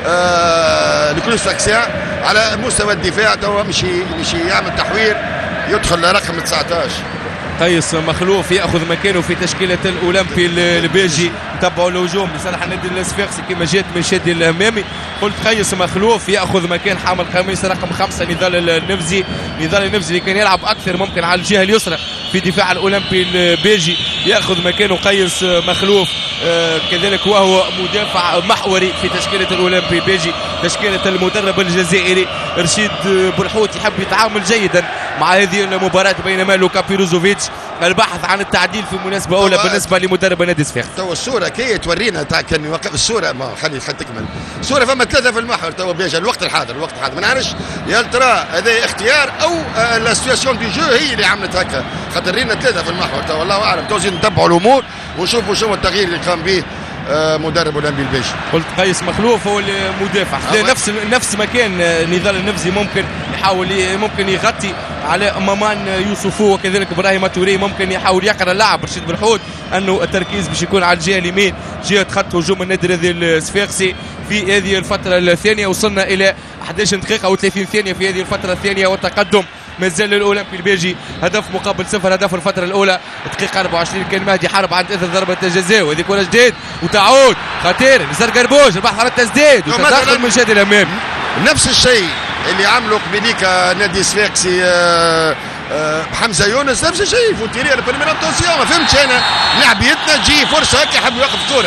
آه لكل ساكسيا على مستوى الدفاع تو مش مش يعمل تحوير يدخل رقم تسعطاش. قيس مخلوف ياخذ مكانه في تشكيله الاولمبي البيجي نتبعوا الهجوم لصالح النادي الصفاقسي كما جات من شادي الهمامي قلت قيس مخلوف ياخذ مكان حامل قميص رقم خمسه نضال النفزي نضال النفزي اللي كان يلعب اكثر ممكن على الجهه اليسرى في دفاع الاولمبي البيجي ياخذ مكانه قيس مخلوف آه كذلك وهو مدافع محوري في تشكيله الاولمبي البيجي تشكيله المدرب الجزائري رشيد برحوت يحب يتعامل جيدا مع هذه المباراه بينما لوكا بيروزوفيتش البحث عن التعديل في مناسبه اولى بالنسبه لمدرب النادي الصفاقسي. تو الصوره كي تورينا تاع كان يوقف الصوره ما خلي خلي تكمل الصوره فما ثلاثه في المحور تو بيجا الوقت الحاضر الوقت الحاضر ما نعرفش يا ترى هذا اختيار او لا سيتواسيون دي جو هي اللي عملت هكا خاطر رينا ثلاثه في المحور تو والله اعلم تو زيد نتبعوا الامور ونشوفوا شنو التغيير اللي قام به مدرب الاولمبي البيجي. قلت قيس مخلوف هو المدافع نفس نفس مكان نضال النفزي ممكن يحاول ممكن يغطي على مامان يوسفو وكذلك ابراهيم توري ممكن يحاول يقرا اللاعب رشيد برحود انه التركيز باش يكون على الجهه اليمين جهه خط هجوم النادي الصفاقسي في هذه الفتره الثانيه وصلنا الى أحد عشر دقيقه وثلاثين ثانيه في هذه الفتره الثانيه والتقدم مازال الاولمبي البيجي هدف مقابل صفر هدف الفتره الاولى دقيقه أربعة وعشرين كان مهدي حرب عند اثر ضربه الجزاء وهذه كره جديد وتعود خطير نزار قربوش البحث على التسديد وتدخل من شادي الامام نفس الشيء اللي عمله قبيليك نادي الصفاقسي آه آه حمزه يونس نفس الشيء فوتيري البريميرانتوسيون ما فهمتش انا لعبيتنا تجي فرصه هكا يحب يوقف الكره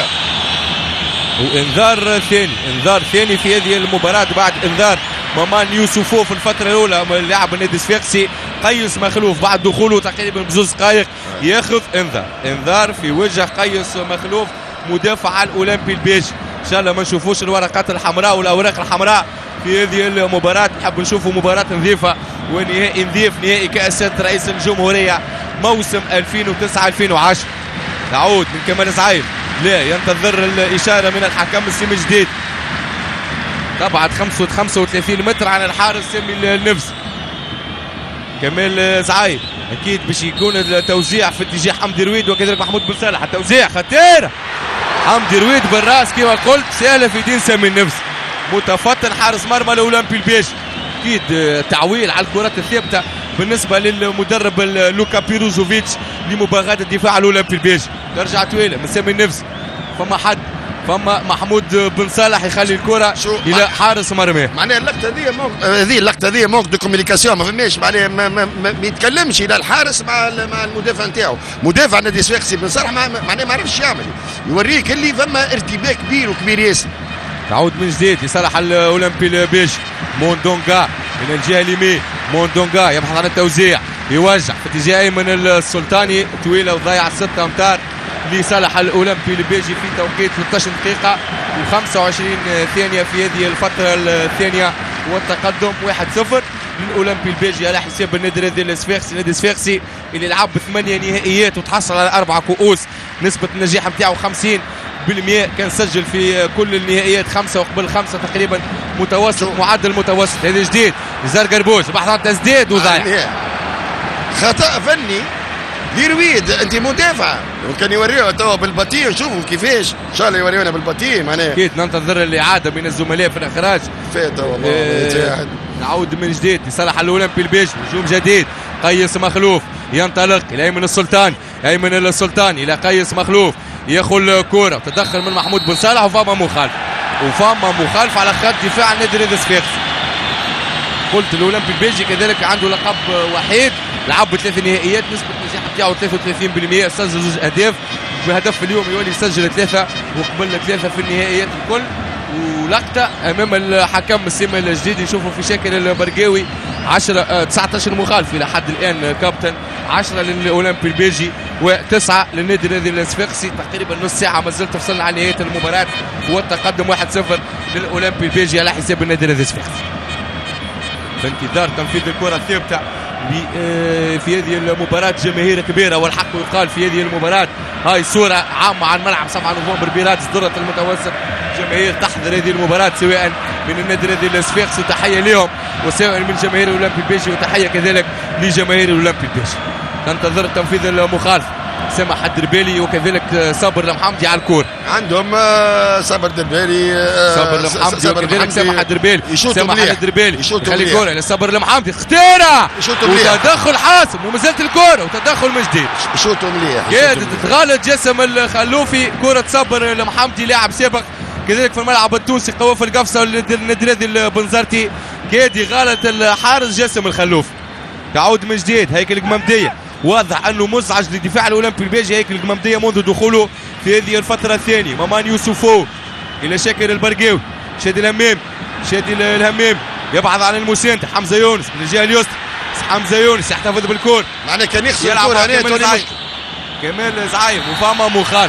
وانذار ثاني انذار ثاني في هذه المباراه بعد انذار مامان يوسفو في الفتره الاولى من لاعب النادي الصفاقسي قيس مخلوف بعد دخوله تقريبا بزوز دقائق ياخذ انذار انذار في وجه قيس مخلوف مدافع الاولمبي البيجي ان شاء الله ما نشوفوش الورقات الحمراء والاوراق الحمراء في هذه المباراه نحب نشوفوا مباراه نظيفه ونهائي نظيف نهائي كاس رئيس الجمهوريه موسم ألفين وتسعة ألفين وعشرة تعود من كمال زعيم لا ينتظر الاشاره من الحكم السيم جديد تبعد خمسة وثلاثين متر عن الحارس سامي النفسي كمال زعيم اكيد باش يكون التوزيع في اتجاه حمدي رويد وكذلك محمود بن صالح. التوزيع خطير، حمدي رويد بالراس كما قلت سهله في دين سامي النفسي، متفطن حارس مرمى الاولمبي البيجي. اكيد تعويل على الكرات الثابته بالنسبه للمدرب لوكا بيروزوفيتش لمباغاه الدفاع الاولمبي البيجي. ترجع طويله من سامي النفسي، فما حد فما محمود بن صالح يخلي الكره الى حارس مرمى. معناها اللقطه هذه هذه اللقطه هذه موقف دو كوميونيكاسيون، ما فماش معناها ما, ما, ما, ما يتكلمش الى الحارس مع مع المدافع نتاعو. مدافع نادي صفاقسي بن صالح معناها ما عرفش يعمل، يوريك اللي فما ارتباك كبير وكبير ياسر. تعود من جديد لصالح الاولمبي البيجي. موندونغا من الجهه اليمين، موندونغا يبحث عن التوزيع، يوجه في اتجاه ايمن السلطاني، طويله وضيع ستة امتار لصالح الاولمبي البيجي في توقيت ثلاثة عشر دقيقه وخمسة وعشرين ثانيه في هذه الفتره الثانيه، والتقدم واحد صفر للاولمبي البيجي على حساب النادي هذا الصفاقسي. النادي الصفاقسي اللي لعب ثمانيه نهائيات وتحصل على اربع كؤوس، نسبه النجاح نتاعو خمسين بالمئة، كان سجل في كل النهائيات خمسه وقبل خمسه تقريبا، متوسط معدل متوسط. هذا جديد زار قربوش بحث عن تسديد وضيع. خطا فني لرويد، انت مدافع، وكان يوريوه توا بالبطيء، شوفوا كيفاش ان شاء الله يوريونا بالبطيء. معناها اكيد ننتظر الاعاده من الزملاء في الاخراج. فات والله. اه نعود من جديد لصالح الاولمبي البيجي، هجوم جديد. قيس مخلوف ينطلق الى ايمن السلطاني، ايمن السلطاني الى قيس مخلوف، ياخذ كوره وتدخل من محمود بن صالح وفما مخالف، وفما مخالف على خط دفاع النادي الصفاقسي. قلت الاولمبي البيجي كذلك عنده لقب وحيد، لعب ثلاث نهائيات، نسبه النجاح نتاعو ثلاثة وثلاثين بالمئة، سجل زوج اهداف، بهدف اليوم يولي يسجل ثلاثه وقبل ثلاثه في النهائيات الكل. ولقطه امام الحكم السيما الجديد يشوفوا في شكل البرقاوي عشرة تسعة عشر مخالف الى حد الان كابتن، عشرة للاولمبي البيجي وتسعة للنادي الذي الصفاقسي. تقريبا نص ساعه ما زلت وصلنا على نهايه المباراه، والتقدم واحد صفر للاولمبي البيجي على حساب النادي الذي الصفاقسي. في انتظار تنفيذ الكره الثابته في هذه المباراة، جماهير كبيرة والحق يقال في هذه المباراة. هاي صورة عامة عن ملعب سبعة نوفمبر بيرادس ذرة المتوسط، جماهير تحضر هذه المباراة سواء من النادي الذي الصفاقسي وتحية لهم، وسواء من جماهير الأولمبي البيجي وتحية كذلك لجماهير الأولمبي البيجي. ننتظر تنفيذ المخالف سامح الدربالي وكذلك صابر المحمدي على الكور. عندهم صابر الدربالي، صابر المحمدي وكذلك سامح الدربالي، سامح الدربالي يخلي الكوره لصابر المحمدي، خطيره وتدخل حاسم ومازالت الكوره وتدخل من جديد. يشوطوا مليح، قاعد تتغالط جسم الخلوفي، كره صابر المحمدي لاعب سابق كذلك في الملعب التونسي، قوى في القفصه النادي البنزرتي، قاعد يغالط الحارس جسم الخلوفي. تعود من جديد هيكل القمامديه، واضح انه مزعج لدفاع الاولمبي البيجي هيكل القمامديه منذ دخوله في هذه الفتره الثانيه. مامان يوسفو الى شاكر البرقاوي، شادي الهمام، شادي الهمام يبحث عن المساند، حمزه يونس من الجهه اليسرى، حمزه يونس يحتفظ بالكور، معناه كان يخسر الكوره هنا تولي مشكله. كمال زعيم وفما مخالف،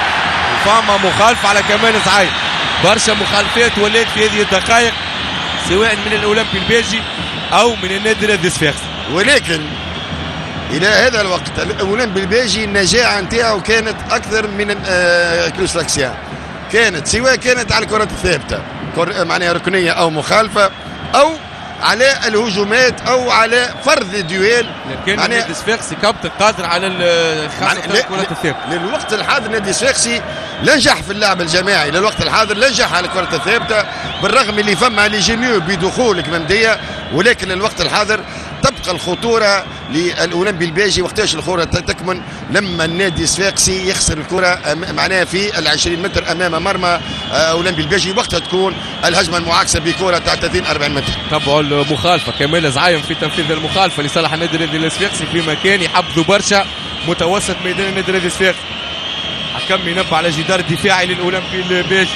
وفما مخالف على كمال زعيم. برشا مخالفات ولات في هذه الدقائق سواء من الاولمبي البيجي او من النادي الذي الصفاقسي، ولكن الى هذا الوقت الاولمبي البيجي النجاعه نتاعو كانت اكثر من كلوسلاكسيان، كانت سواء كانت على الكرات الثابته معناها ركنيه او مخالفه، او على الهجومات او على فرض الديويل. لكن النادي الصفاقسي كابتن قادر على خاصه الكرات الثابته. للوقت الحاضر النادي الصفاقسي لا نجح في اللعب الجماعي، للوقت الحاضر لا نجح على الكرات الثابته، بالرغم اللي فما لي جيميو بدخول القمامديه، ولكن للوقت الحاذر تبقى الخطوره للاولمبي البيجي. وقتاش الخطوره تكمن؟ لما النادي الصفاقسي يخسر الكره معناها في العشرين متر امام مرمى اولمبي البيجي، وقتها تكون الهجمه المعاكسه بكره تاع ثلاثين أربعين متر. تبعوا المخالفه كمال زعايم في تنفيذ المخالفه لصالح النادي الصفاقسي في مكان يحبذوا برشا متوسط ميدان النادي الصفاقسي. حكم ينبه على جدار دفاعي للاولمبي البيجي،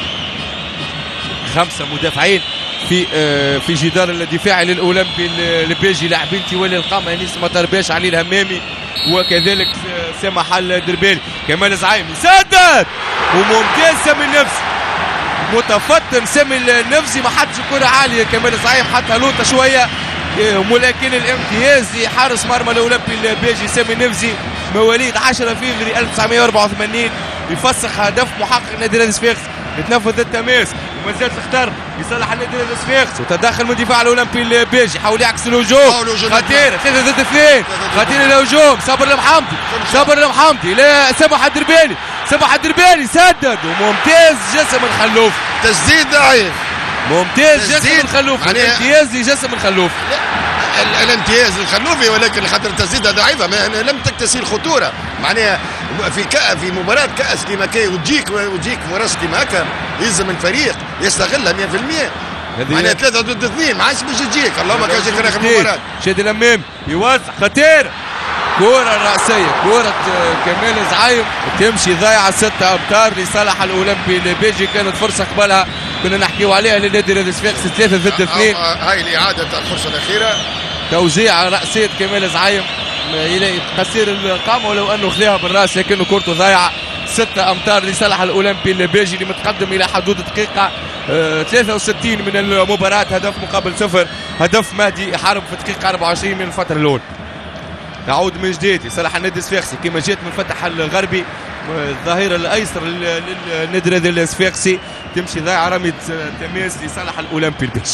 خمسه مدافعين في في جدار الدفاعي للاولمبي البيجي، لاعبين تولي القامه انيس مطرباش، علي الهمامي وكذلك سامح الدربالي. كمال زعيم يسدد وممتاز سامي النفسي، متفطن سامي النفسي، ما حدش كره عاليه كمال زعيم، حتى لوطه شويه، ولكن الامتياز لحارس مرمى الاولمبي البيجي سامي النفسي مواليد عشرة فبراير ألف وتسعمئة وأربعة وثمانين، يفسخ هدف محقق النادي الصفاقسي، يتنفذ التماس ومازال تختار لصالح النادي الصفاقسي وتدخل من دفاع الاولمبي البيجي يحاول يعكس الهجوم خطير ثلاثة ضد اثنين خطير الهجوم صبر المحمدي صبر المحمدي لا سمح الدربالي سمح الدربالي سدد وممتاز جسم الخلوف تسديد ضعيف ممتاز جسم الخلوف الامتياز لجسم الخلوف الامتياز الخلوفي ولكن خاطر تسديدها ضعيفه لم تكتسي الخطوره معناها في كأ في مباراه كاس كيما كي وتجيك وتجيك فرص كيما هكا يلزم الفريق يستغلها مئة بالمئة معناها ثلاثه ضد اثنين ما عادش باش تجيك اللهم كان يجيك اخر مباراه شادي الامام يوزع خطير كرة رأسية كرة كمال زعايم تمشي ضايعة ستة أمتار لصالح الأولمبي البيجي كانت فرصة قبلها كنا نحكيو عليها للنادي الصفاقسي ثلاثة ضد اثنين هاي الإعادة الفرصة الأخيرة توزيع رأسية كمال زعايم يلاقي قصير القامة ولو أنه خذاها بالراس لكنه كرته ضايعة ستة أمتار لصالح الأولمبي البيجي اللي متقدم إلى حدود دقيقة ثلاثة وستين من المباراة هدف مقابل صفر هدف مهدي حرب في دقيقة أربعة وعشرين من الفترة الأولى تعود من جديد لصالح النادي الصفاقسي كما جات من فتح الغربي الظهير الايسر للنادي الصفاقسي تمشي ضايعه رميه تماس لصالح الاولمبي البيجي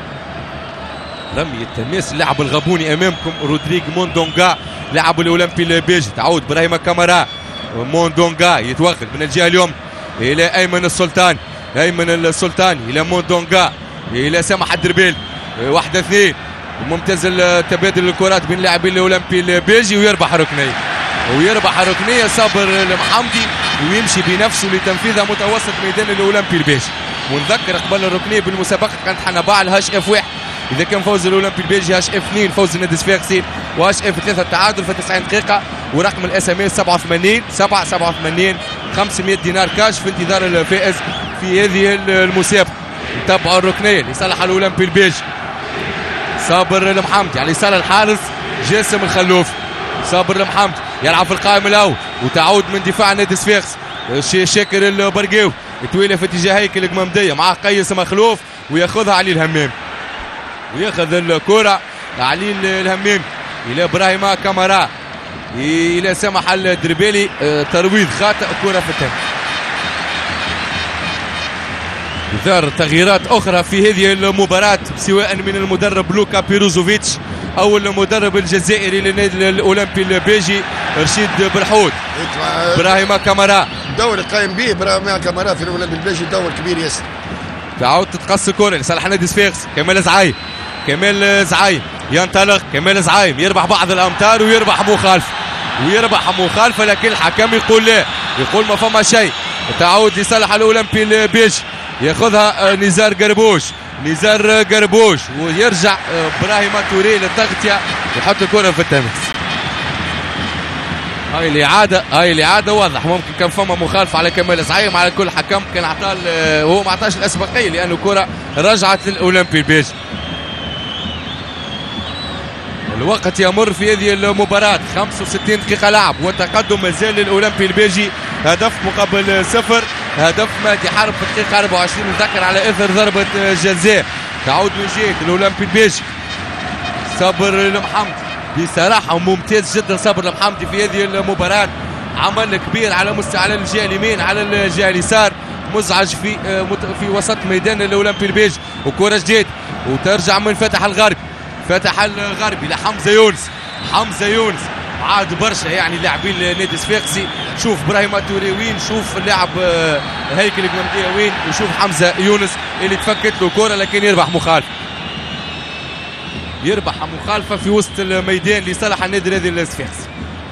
رميه تماس اللاعب الغابوني امامكم رودريغ موندونغا لاعب الاولمبي البيجي تعود ابراهيم كامارا موندونغا يتوغل من الجهه اليوم الى ايمن السلطان ايمن السلطان الى موندونغا الى سامح الدربيل واحد اثنين ممتاز تبادل الكرات بين لاعبين الاولمبي البيجي ويربح ركنيه ويربح ركنيه صابر المحمدي ويمشي بنفسه لتنفيذها متوسط ميدان الاولمبي البيجي ونذكر قبل الركنيه بالمسابقه كانت حنباع الهاش اف واحد اذا كان فوز الاولمبي البيجي هاش اف اثنين فوز النادي الصفاقسي وهاش اف ثلاثه تعادل في تسعين دقيقه ورقم الاس ام اس سبعة وثمانين سبعة سبعة وثمانين خمسمئة دينار كاش في انتظار الفائز في هذه المسابقه. نتابعوا الركنيه لصالح الاولمبي البيجي صابر المحمدي على يسار الحارس جاسم الخلوف صابر المحمدي يلعب في القائم الاول وتعود من دفاع النادي الصفاقسي شاكر البرقاوي طويله في اتجاه هيكل القمامديه مع قيس مخلوف وياخذها علي الهمام وياخذ الكره علي الهمام الى ابراهيم كامارا الى سمح الدربيلي ترويض خاطئ كره في التم ظهر تغييرات اخرى في هذه المباراه سواء من المدرب لوكا بيروزوفيتش او المدرب الجزائري للنادي الاولمبي البيجي رشيد برحود. ابراهيم كامارا دور قايم به ابراهيم كامارا في الاولمبي البيجي دور كبير ياسر. تعود تتقص الكره لصالح النادي الصفاقسي كمال زعايم كمال زعايم ينطلق كمال زعايم يربح بعض الامتار ويربح مخالفه ويربح مخالفه لكن الحكم يقول لا يقول ما فما شيء. تعود لصالح الاولمبي البيجي ياخذها نزار قربوش نزار قربوش ويرجع ابراهيم توري للتغطيه يحط الكره في التماس. هاي الاعاده هاي الاعاده واضح ممكن كان فما مخالفه على كمال زعيم على كل حكم كان اعطاه هو ما اعطاش الاسبقيه لانه الكره رجعت للاولمبي البيجي. الوقت يمر في هذه المباراة خمسة وستين دقيقة لعب والتقدم مازال للأولمبي البيجي هدف مقابل صفر هدف مهدي حرب في الدقيقة أربعة وعشرين نذكر على إثر ضربة جزاء. تعود من جهة الأولمبي البيجي صابر المحمدي بصراحة ممتاز جدا صابر المحمدي في هذه المباراة عمل كبير على مستوى على الجهة اليمين على الجهة اليسار مزعج في في وسط ميدان الأولمبي البيجي وكرة جديدة وترجع من فتح الغربي فتح الغربي لحمزه يونس حمزه يونس عاد برشا يعني لاعبين النادي الصفاقسي شوف ابراهيم توري وين شوف اللاعب هيكل القمامديه وين وشوف حمزه يونس اللي تفكت له كره لكن يربح مخالفه يربح مخالفه في وسط الميدان لصالح النادي الذي الصفاقسي.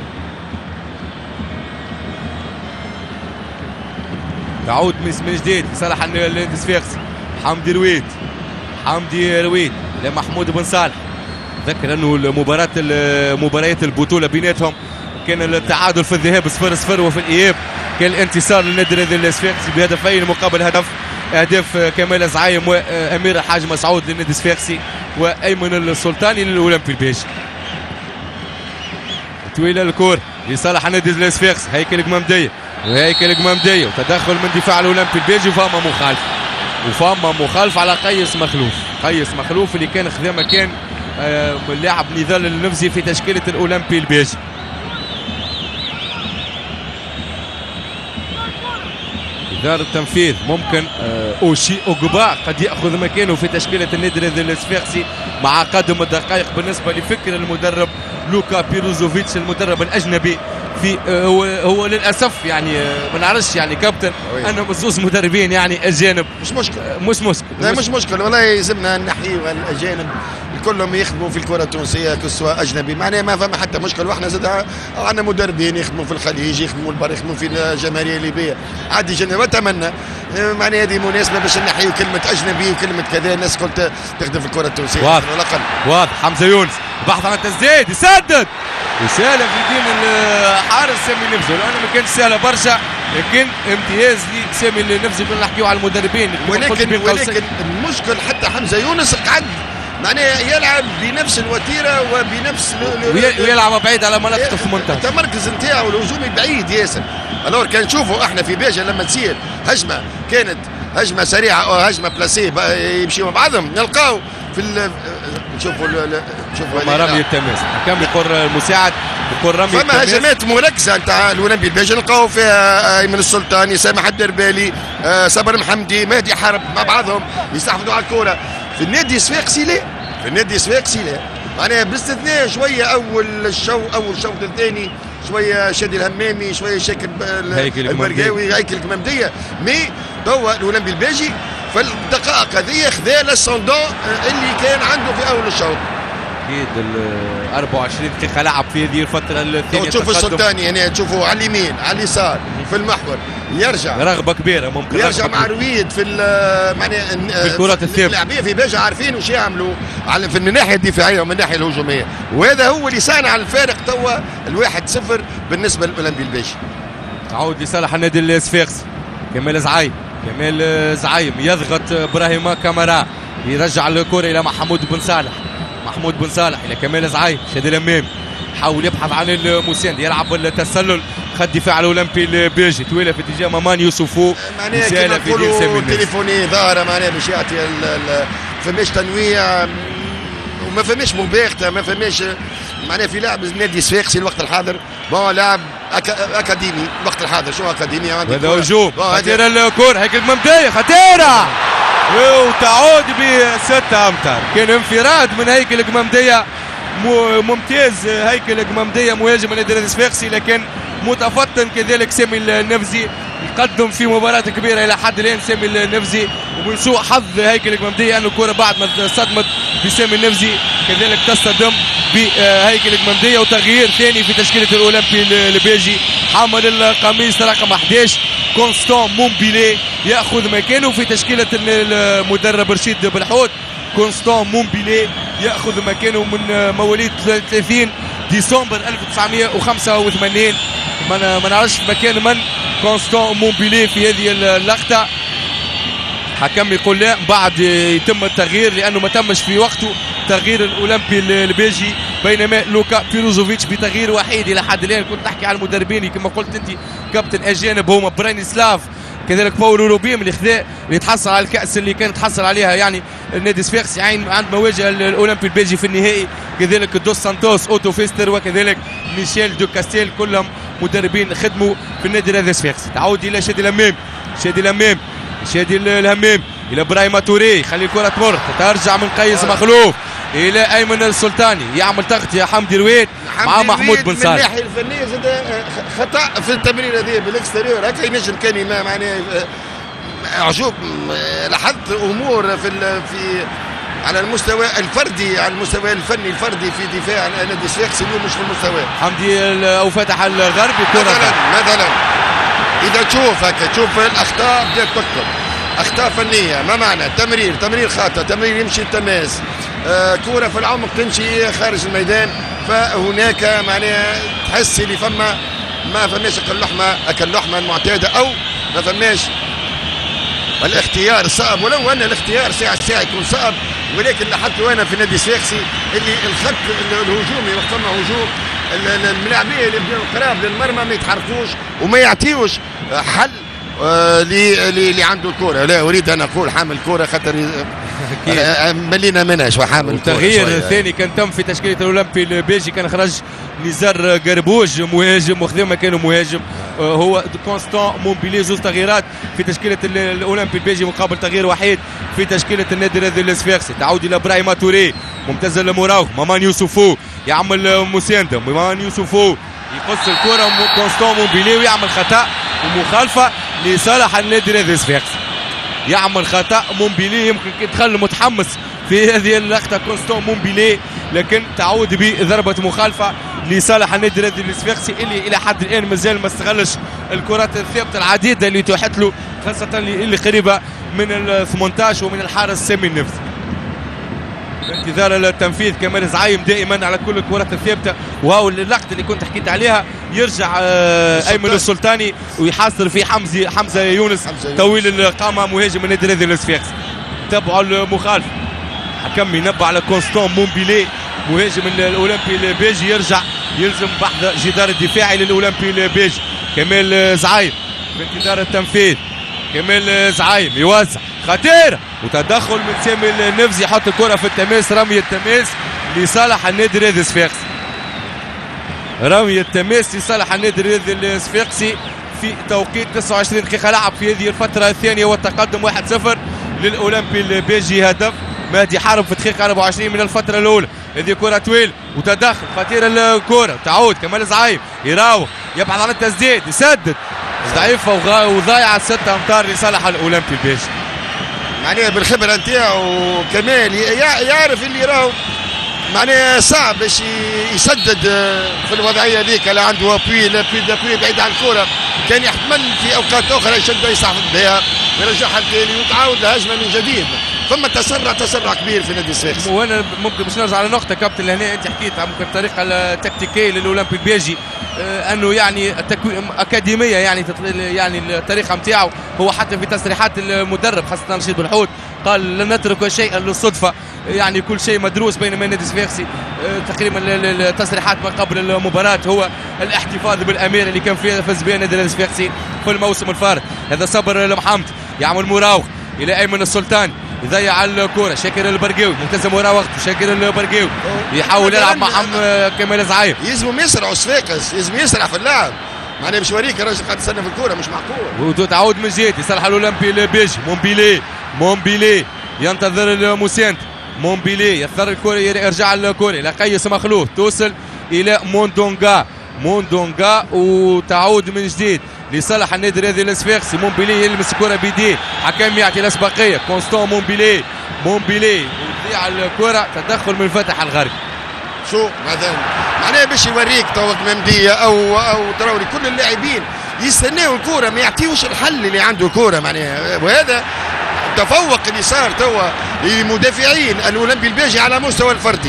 تعود من جديد لصالح النادي الصفاقسي حمدي رويد حمدي رويد لمحمود بن صالح. ذكر انه المباراه مباريات البطوله بيناتهم كان التعادل في الذهاب صفر صفر وفي الاياب كان الانتصار للنادي الصفاقسي بهدفين مقابل هدف اهداف كمال زعايم وامير الحاج مسعود للنادي الصفاقسي وايمن السلطاني للاولمبي البيجي. طويله الكره لصالح النادي الصفاقسي هيكل القمامديه هيكل القمامديه وتدخل من دفاع الاولمبي البيجي وفما مخالفه وفما مخالفه على قيس مخلوف قيس مخلوف اللي كان خذا مكان اللاعب آه نضال النفزي في تشكيله الاولمبي البيجي. دار التنفيذ ممكن اوشي اوغبا قد ياخذ مكانه في تشكيله النادي الصفاقسي مع قدم الدقائق بالنسبه لفكر المدرب لوكا بيروزوفيتش المدرب الاجنبي. في هو هو للاسف يعني ما نعرفش يعني كابتن انا زوز مدربين يعني اجانب مش مشكله مش مشكله لا مش مشكله والله يلزمنا نحيوا الاجانب كلهم يخدموا في الكره التونسيه كسوا اجنبي معناها ما فما حتى مشكل. واحنا زاد عندنا مدربين يخدموا في الخليج يخدموا البر يخدموا في الجماهيريه الليبيه عادي جدا. واتمنى معناها هذه مناسبه باش نحيوا كلمه اجنبي وكلمه كذا الناس كلها تخدم في الكره التونسيه واضح واضح. حمزه يونس بحث عن التسديد يسدد وسهله في دين الحارس سامي نفزي لانه ما كانش سهله برشا لكن امتياز لسامي النفزي كنا نحكيو على المدربين. ولكن ولكن المشكل حتى حمزه يونس قعد معناه يلعب بنفس الوتيره وبنفس ويلعب بعيد على مناطق الثمنتاش. التمركز نتاعو الهجومي بعيد ياسر. الور كان نشوفوا احنا في بيجا لما تصير هجمه كانت هجمه سريعه او هجمه بلاسيه يمشيوا مع بعضهم نلقاو في نشوفوا نشوفوا رمي التماس. كم يقول المساعد يقول رمي فما هجمات مركزه نتاع الاولمبي البيجا نلقاو فيها ايمن السلطاني سامح الدربالي آه صبر محمدي مهدي حرب مع بعضهم يستحفظوا على الكوره. في النادي الصفاقسي لا في النادي الصفاقسي لا معناها باستثناء شويه اول الشوط اول الشوط الثاني شويه شادي الهمامي شويه شاكر البرقاوي هيكل الممديه مي توا الاولمبي الباجي فالدقائق هذه خذا للصندوق اللي كان عنده في اول الشوط. اكيد ال أربعة وعشرين دقيقه لعب في هذه الفتره الثانيه. تشوف السلطاني هنا تشوفوا على اليمين على اليسار في المحور يرجع رغبه كبيره ممكن يرجع مع رويد في معناها في الكرات الثابته. اللاعبين في باجا عارفين وش يعملوا على في الناحيه الدفاعيه ومن الناحيه الهجوميه وهذا هو اللي صانع الفارق توا الواحد صفر بالنسبه للاولمبي الباجي. تعود لصالح النادي الصفاقسي. كمال زعيم كمال زعيم يضغط ابراهيم كامارا يرجع الكره الى محمود بن صالح محمود بن صالح الى كمال زعيم شادي الامام حاول يبحث عن المساند يلعب التسلل خد دفاع الاولمبي البيجي طويله في اتجاه مامان يوسفو معناها كما نقولوا تليفوني ظاهره معناها باش يعطي فماش تنويع وما فماش مباغته ما فماش معناها في لاعب النادي الصفاقسي الوقت الحاضر بون لاعب اكاديمي الوقت الحاضر شو اكاديمي هذا هجوم خطيره الكره هيك الممديه خطيره وتعود بستة امتار. كان انفراد من هيكل القمامديه ممتاز هيكل القمامديه مهاجم النادي الصفاقسي لكن متفطن كذلك سامي النفزي يقدم في مباراه كبيره الى حد الان سامي النفزي ومن سوء حظ هيكل القمامديه انه الكره بعد ما صدمت بسامي النفزي كذلك تصطدم بهيكل القمامديه وتغيير ثاني في تشكيله الاولمبي البيجي. حامل القميص رقم أحد عشر كونستون مومبيلي ياخذ مكانه في تشكيله المدرب رشيد بالحوت. كونستون مومبيلي ياخذ مكانه من مواليد ثلاثين ديسمبر ألف وتسعمائة وخمسة وثمانين. ما نعرفش مكان من كونستون مومبيلي في هذه اللقطه. حكم يقول لا بعد يتم التغيير لانه ما تمش في وقته تغيير الاولمبي البيجي بينما لوكا بيروزوفيتش بتغيير وحيد الى حد الان. كنت نحكي على المدربين كما قلت انت كابتن اجانب هما برانيسلاف كذلك باولو روبيم اللي خذا اللي تحصل على الكاس اللي كان تحصل عليها يعني النادي الصفاقسي عين عند مواجهه الاولمبي البيجي في النهائي كذلك دوس سانتوس اوتو فيستر وكذلك ميشيل دو كاستيل كلهم مدربين خدموا في النادي الصفاقسي. تعود الى شادي الهمام شادي الهمام شادي الهمام الى ابراهيم توري يخلي الكره تمر ترجع من قيس مخلوف الى ايمن السلطاني يعمل تغطيه حمدي رويد مع محمود بن صالح. من الناحيه الفنيه زاد خطا في التمرير هذه بالاكستيريور هكا ينجم كان معناه عجوب لاحظت امور في في على المستوى الفردي على المستوى الفني الفردي في دفاع النادي الصفاقسي اليوم مش في المستوى. حمدي او فتح الغربي مثلا مثلا اذا تشوف هكا تشوف الاخطاء بدات تكثر اخطاء فنيه ما معنى تمرير تمرير خاطئ تمرير يمشي التماس آه كوره في العمق تمشي خارج الميدان فهناك معناها تحس اللي فما ما فماش اللحمه اللحمه المعتاده او ما فماش الاختيار صعب ولو ان الاختيار ساعه ساعه يكون صعب ولكن لاحظت انا في النادي الصفاقسي اللي الخط الهجومي وقت ما هجوم اللاعبين اللي يبداو قراب للمرمى ما يتحركوش وما يعطيوش حل اللي آه اللي عنده الكره. لا اريد ان اقول حامل كره خاطر ملينا منها شوي حامل. التغيير الثاني كان تم في تشكيله الاولمبي البيجي، كان خرج نزار قربوج مهاجم وخدمه كانوا مهاجم هو كونستان مومبيلي. زوج تغييرات في تشكيله الاولمبي البيجي مقابل تغيير وحيد في تشكيله النادي الرياضي الصفاقسي. تعود الى ابراهيم توري ممتاز لمراوغ، مامان يوسفو يعمل مسانده، مامان يوسفو يقص الكره كونستان مومبيلي ويعمل خطا ومخالفه لصالح النادي الرياضي الصفاقسي. يعمل خطا مومبيلي، يمكن دخل متحمس في هذه اللقطه كونستان مومبيلي، لكن تعود بضربه مخالفه لصالح النادي الرياضي الصفاقسي اللي الى حد الان مازال ما استغلش الكرات الثابته العديده اللي تحت له، خاصه اللي قريبه من ال ثمانية عشر ومن الحارس سامي النفسي. انتظار التنفيذ كمال زعيم دائما على كل الكرات الثابته، وهو اللقطه اللي كنت حكيت عليها. يرجع ايمن السلطاني ويحاصر في حمزه حمزه يونس طويل القامه مهاجم النادي الرياضي الصفاقسي. تبعوا المخالف، حكم ينبه على كونستان مومبيلي مهاجم الاولمبي البيجي، يرجع يلزم بحث جدار الدفاعي للاولمبي البيجي. كمال زعيم في انتظار التنفيذ، كمال زعيم يوزع خطيره وتدخل من سامي النفزي، يحط الكره في التماس، رميه التماس لصالح النادي الرياضي الصفاقسي. رميه التماس لصالح النادي الرياضي الصفاقسي في توقيت تسعة وعشرين دقيقه لعب في هذه الفتره الثانيه، والتقدم واحد صفر للاولمبي البيجي. هدف مهدي حارب في الدقيقه أربعة وعشرين من الفتره الاولى. هذه كره طويل وتدخل خطيره الكره، تعود كمال زعيم يراوغ يبحث عن التسديد، يسدد ضعيفه وضايعه ستة امتار لصالح الاولمبي البيجي. معناها بالخبره نتاعو كمال يعرف اللي راهو معناها صعب باش يسدد في الوضعيه هذيك، لا عنده ابوي لا بي دابوي بعيد عن الكره، كان يحتمل في اوقات اخرى يشدها يصعد بها ويرجعها التالي وتعاود الهجمه من جديد. ثم تسرع تسرع كبير في نادي الصفاقسي. وانا ممكن باش نرجع على نقطه كابتن لهنا انت حكيت ممكن الطريقه التكتيكيه للاولمبي البيجي آه انه يعني التكوين اكاديميه يعني يعني الطريقه نتاعو هو حتى في تصريحات المدرب خاصه رشيد بالحوت قال لن نترك شيئا للصدفه، يعني كل شيء مدروس بينما النادي الصفاقسي آه تقريبا التصريحات ما قبل المباراه هو الاحتفاظ بالاميره اللي كان فيها فاز بها النادي الصفاقسي في الموسم الفارط. هذا صبر المحمد يعمل مراوغ الى ايمن السلطاني يضيع الكرة، شاكر البرقاوي ممتاز مراوغته، شاكر البرقاوي يحاول يلعب مع كمال زعيم. يلزم يسرع الصفاقس، يلزم يسرع في اللعب، معناها باش يوريك الراجل قاعد يستنى في الكرة مش معقول. وتعود من جهه يصلح الاولمبي البيجي. مومبيلي مومبيلي ينتظر المساند، مومبيلي يثر الكرة يرجع الكرة الى قيس مخلوف، توصل الى موندونغا، موندونغا وتعود من جديد لصالح النادي الرياضي الصفاقسي. مومبيلي يلمس الكره بيديه، حكم يعطي الاسبقيه، كونستان مومبيلي مومبيلي وتضيع الكره، تدخل من فتح الغربي. شو مثلا معناها باش يوريك توك ممديه او او تراوري كل اللاعبين يستناو الكره ما يعطيوش الحل اللي عنده الكره معناها، وهذا تفوق اللي صار توا لمدافعين الاولمبي البيجي على مستوى الفردي،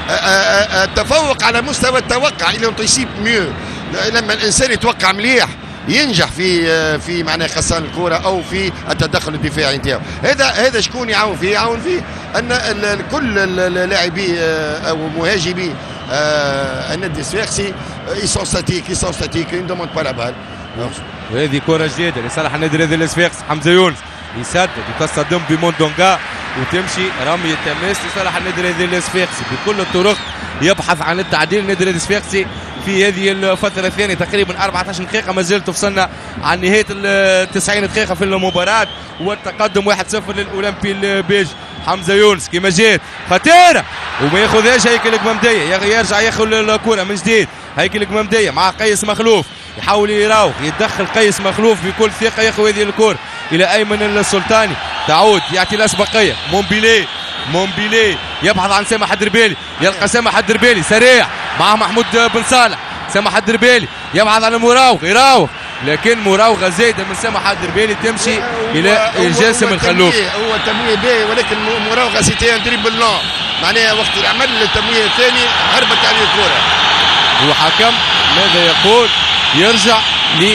التفوق على مستوى التوقع اللي تيسيب ميو. لما الانسان يتوقع مليح ينجح في في معناه خسان الكره او في التدخل الدفاعي نتاعو. هذا هذا شكون يعاون فيه؟ يعاون فيه ان كل اللاعبي او مهاجمي النادي الصفاقسي يسون ستاتيك يسون ستاتيك يندوموند با لا بال. وهذه كره جديده لصالح النادي الرياضي الصفاقسي. حمزه يونس يسدد وتصدم بموندونغا وتمشي رميه تماس لصالح النادي الرياضي الصفاقسي. بكل الطرق يبحث عن التعديل النادي الرياضي الصفاقسي في هذه الفترة الثانية، تقريبا أربعة عشر دقيقة ما زلت وصلنا عن نهاية ال تسعين دقيقة في المباراة، والتقدم واحد صفر للأولمبي البيجي. حمزة يونس كما جات خطيرة وما ياخذهاش هيكل القمامدية، يرجع ياخذ الكرة من جديد هيكل القمامدية مع قيس مخلوف، يحاول يراوغ يتدخل قيس مخلوف بكل ثقة ياخذ هذه الكرة إلى أيمن السلطاني، تعود يعطي الأسبقية. مومبيلي مومبيلي يبحث عن سامح الدربيلي، يلقى سامح الدربيلي سريع مع محمود بن صالح. سامح الدربيلي يبحث عن المراوغ، يراوغ لكن مراوغه زايده من سامح الدربيلي تمشي الى جاسم الخلوف. هو تمويه باهي ولكن مراوغه سيتي ان دريبل لون، معناها وقت العمل التمويه الثاني هربت عليه الكره. وحكم ماذا يقول؟ يرجع ل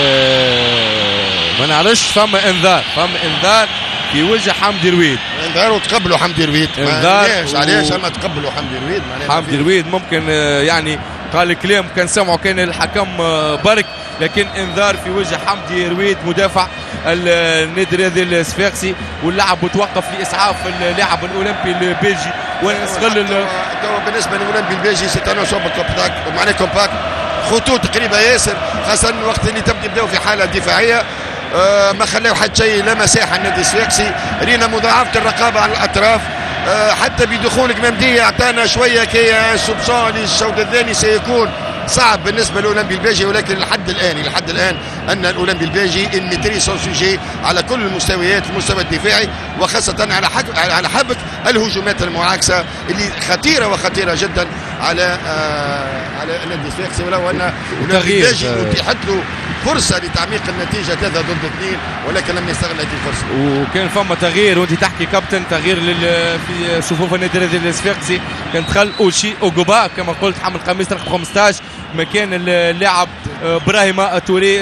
آه ما نعرفش، فما انذار، فما انذار في وجه حمدي رويد. انذار وتقبلوا حمدي رويد، انذار علاش علاش اما تقبلوا حمدي رويد؟ حمدي رويد ممكن يعني قال كلام كان سمعه كان الحكم برك لكن انذار في وجه حمدي رويد مدافع النادي الرياضي الصفاقسي، واللعب متوقف لاسعاف اللاعب الاولمبي البلجي. وانا نستغل توا بالنسبه للاولمبي البلجي سي ان انسومبل كومباكت، معناه كومباكت، خطوط قريبه ياسر، خاصه وقت اللي تبدا يبداو في حاله دفاعيه. آه ما خلاو حتى شيء، لا مساحه النادي الصفاقسي، رينا مضاعفه الرقابه على الاطراف. آه حتى بدخول ممديه اعطانا شويه كي سوبسون للشوط الثاني سيكون صعب بالنسبه للاولمبي البلجي، ولكن لحد الان لحد الان ان الاولمبي البلجي الميتري سون سوجي على كل المستويات، المستوى الدفاعي وخاصه على على حبك الهجومات المعاكسه اللي خطيره وخطيره جدا على آه على النادي الصفاقسي، ولو ان الاولمبي البلجي اتيحت له فرصه لتعميق النتيجه ثلاثه ضد اثنين، ولكن لم يستغل هذه الفرصه. وكان فما تغيير وانت تحكي كابتن، تغيير في صفوف النادي الرياضي الصفاقسي، كان دخل اوشي اوغوبا كما قلت حمل قميص رقم خمسة عشر مكان اللاعب ابراهيم توري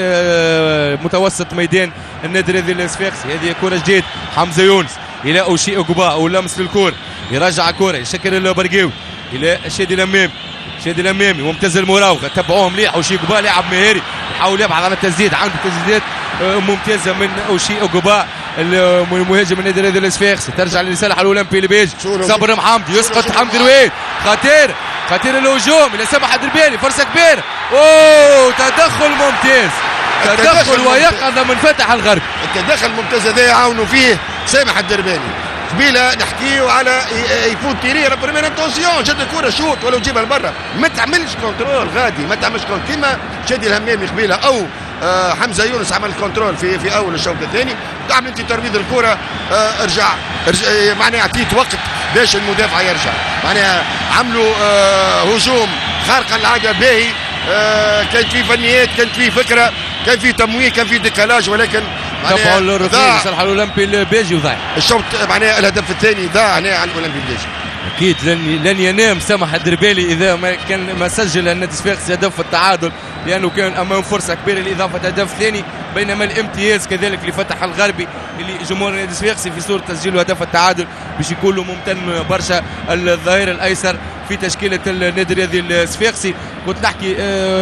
متوسط ميدان النادي الرياضي الصفاقسي. هذه كره جديد، حمزه يونس الى اوشي اوغوبا ولمس للكره، يرجع كره يشكل البرقاوي الى شادي الامامي، شادي الامامي ممتاز المراوغه، تبعوه مليح. اوشي اوغوبا لاعب مهاري يحاول يبحث عن التسديد، عنده تسديدات ممتازه من اوشي اوغوبا المهاجم النادي الرياضي الصفاقسي. ترجع لصالح الاولمبي البلجي، صبر محمدي يسقط حمدي رويد، خطير خطير الهجوم الى سامح الدربالي، فرصه كبيره، اوه تدخل ممتاز، تدخل ويقظ من فتح الغرب. التدخل الممتاز هذا يعاونوا فيه سامح الدربالي. قبيله نحكيو على يفوت تيري لا بريمير انتونسيون، جد الكره شوط ولو جيبها لبرا، ما تعملش كنترول غادي، ما تعملش كنترول كيما شادي الهمامي قبيله او آه حمزه يونس عمل كنترول في في اول الشوط الثاني. تعمل انت ترويض الكره، آه ارجع, ارجع معناها اعطيت وقت باش المدافع يرجع، معناها عملوا آه هجوم خارق العاده باهي، آه كانت في فنيات، كانت في فكره، كان في تمويه، كان في ديكالاج، ولكن تبعوا الركنين لصالح الاولمبي البلجي وضاع الشوط. معناها الهدف الثاني ضاع هنا على الاولمبي البلجي. اكيد لن لن ينام سامح الدربالي اذا ما كان ما سجل النادي الصفاقسي هدف التعادل، لانه كان امام فرصه كبيره لاضافه هدف ثاني، بينما الامتياز كذلك لفتح الغربي اللي جمهور النادي الصفاقسي في صوره تسجيل هدف التعادل باش يكون له ممتن برشا الظهير الايسر في تشكيله النادي الرياضي الصفاقسي. كنت نحكي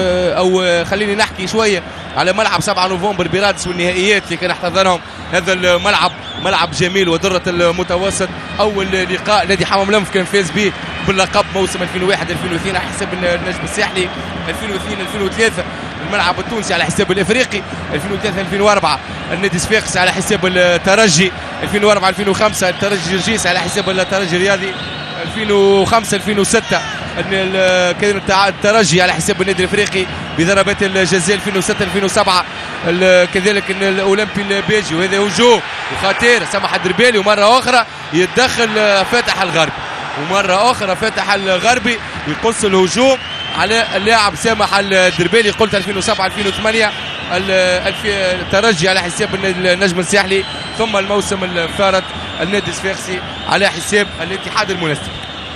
او خليني نحكي شويه على ملعب سبعة نوفمبر برادس والنهائيات اللي كان احتضنهم. هذا الملعب ملعب جميل وذره المتوسط، اول لقاء نادي حمام لمف كان فاز به باللقب موسم ألفين وواحد ألفين واثنين على حساب النجم الساحلي، ألفين واثنين ألفين وثلاثة الملعب التونسي على حساب الافريقي، ألفين وثلاثة ألفين وأربعة النادي الصفاقسي على حساب الترجي، ألفين وأربعة ألفين وخمسة الترجي جرجيس على حساب الترجي الرياضي، ألفين وخمسة ألفين وستة كان الترجي على حساب النادي الافريقي بضربات الجزاء، ألفين وستة ألفين وسبعة كذلك الاولمبي البلجي. وهذا هجوم وخطير سامح الدربالي، ومره اخرى يتدخل فاتح الغربي، ومره اخرى فاتح الغربي يقص الهجوم على اللاعب سامح الدربالي. قلت ألفين وسبعة ألفين وثمانية الترجي على حساب النجم الساحلي، ثم الموسم الفارط النادي الصفاقسي على حساب الاتحاد المنستير.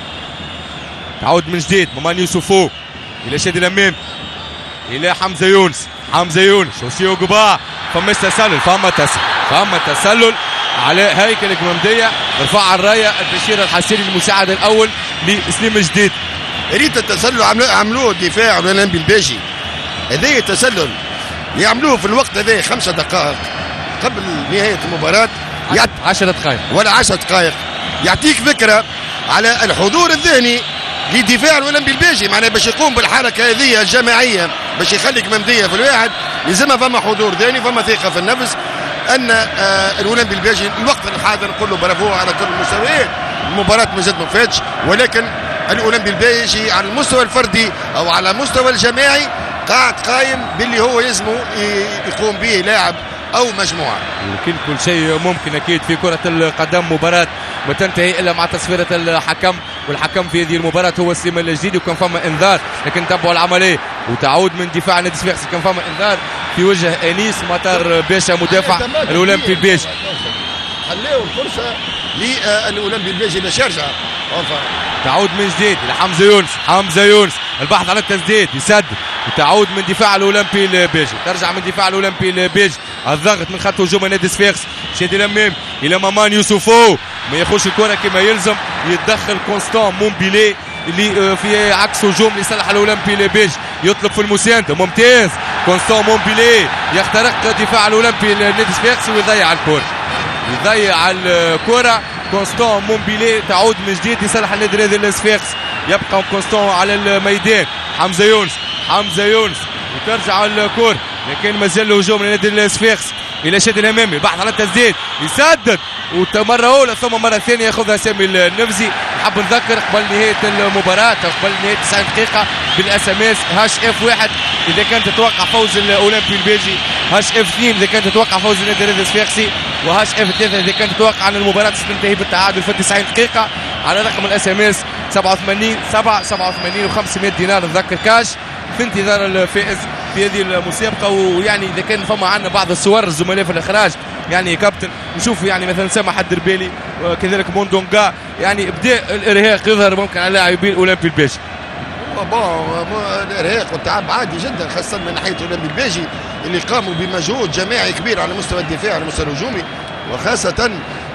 تعود من جديد ممان يوسفو الى شادي الامام الى حمزه يونس، حمزه يونس وسي اوغوبا، فما تسلل فما تسلل فما تسلل على هيكل الجمامديه، رفع الرايه البشير الحسيري المساعد الاول لسليم جديد. ريت التسلل عملوه الدفاع الاولمبي البلجي، هذا التسلل يعملوه في الوقت هذا خمسة دقائق قبل نهايه المباراه، عشر دقائق ولا عشر دقائق، يعطيك فكره على الحضور الذهني لدفاع الاولمبي البلجي، معناها باش يقوم بالحركه هذه الجماعيه باش يخليك ممديه في الواحد، لازمها فما حضور ذهني، فما ثقه في النفس. ان آه الاولمبي البلجي الوقت الحاضر نقول له برافو على كل المستويات، المباراه ما زاد ما فاتش، ولكن الاولمبي البلجي على المستوى الفردي او على المستوى الجماعي قاعد قايم باللي هو يلزمه يقوم به لاعب او مجموعه. يمكن كل شيء ممكن اكيد في كره القدم، مباراه ما تنتهي الا مع تصفيره الحكم، والحكم في هذه المباراه هو سليم الجديدي، وكان فما انذار لكن تبعوا العمليه وتعود من دفاع النادي الصفاقسي. كان فما انذار في وجه انيس مطار باشا مدافع الاولمبي البلجي. خليوا الفرصه للاولمبي البلجي باش يرجع. تعود من جديد لحمزه يونس، حمزه يونس البحث عن التسديد، يسدد وتعود من دفاع الاولمبي البلجي، ترجع من دفاع الاولمبي البلجي، الضغط من خط هجوم النادي الصفاقسي. شادي الامام الى مامان يوسفو، ما ياخذش الكره كما يلزم، يتدخل كونستون مومبيلي اللي في عكس هجوم لصالح الاولمبي البيج، يطلب في المسانده ممتاز. كونستون مومبيلي يخترق دفاع الاولمبي النادي الصفاقسي ويضيع الكره، يضيع الكره. كونستون مومبيلي تعود من جديد لصالح النادي الصفاقسي، يبقى كونستون على الميدان. حمزه يونس، حمزه يونس وترجع الكره، لكن مازال هجوم للنادي الصفاقسي الى شادي الامامي، البحث على التسديد، يسدد ومره اولى ثم مره ثانيه ياخذها سامي النفزي. نحب نذكر قبل نهايه المباراه او قبل نهايه تسعين دقيقه بالاس ام اس هاش اف واحد اذا كانت تتوقع فوز الاولمبي البيجي، هاش اف اثنين اذا كانت تتوقع فوز النادي الصفاقسي، وهاش اف ثلاثة اذا كانت تتوقع ان المباراه ستنتهي بالتعادل في تسعين دقيقه. على رقم الاس ام اس سبعة وثمانين سبعة سبعة وثمانين وخمسمائة دينار نذكر كاش في انتظار الفائز في هذه المسابقه. ويعني اذا كان فما عندنا بعض الصور الزملاء في الاخراج يعني كابتن نشوف يعني مثلا سامح الدربالي وكذلك موندونغا يعني بدا الارهاق يظهر ممكن على لاعبي الاولمبي البيجي. بون الارهاق والتعب عادي جدا خاصه من ناحيه الاولمبي البيجي اللي قاموا بمجهود جماعي كبير على مستوى الدفاع على المستوى الهجومي، وخاصه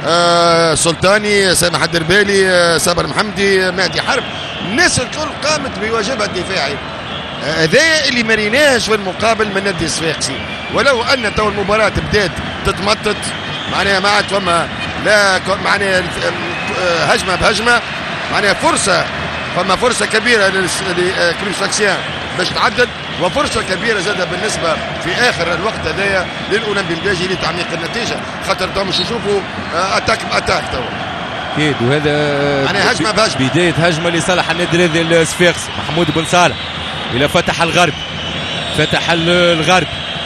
آه سلطاني، سامح الدربالي، آه صابر محمدي، مهدي حرب، الناس الكل قامت بواجبها الدفاعي. هذا آه اللي مريناهش في المقابل من نادي الصفاقسي، ولو ان تو المباراه بدات تتمطط معناها ما عاد فما لا معناها هجمه بهجمه، معناها فرصه فما فرصه كبيره لكلوب ساكسيان باش تعدل، وفرصه كبيره زاده بالنسبه في اخر الوقت هذايا للاولمبي البيجي لتعميق النتيجه، خاطر تو مش نشوفوا اتاك باتاك تو اكيد. وهذا معناها هجمه بهجمه، بدايه هجمه لصالح النادي الصفاقسي. محمود بن صالح الى فتح الغرب، فتح الغرب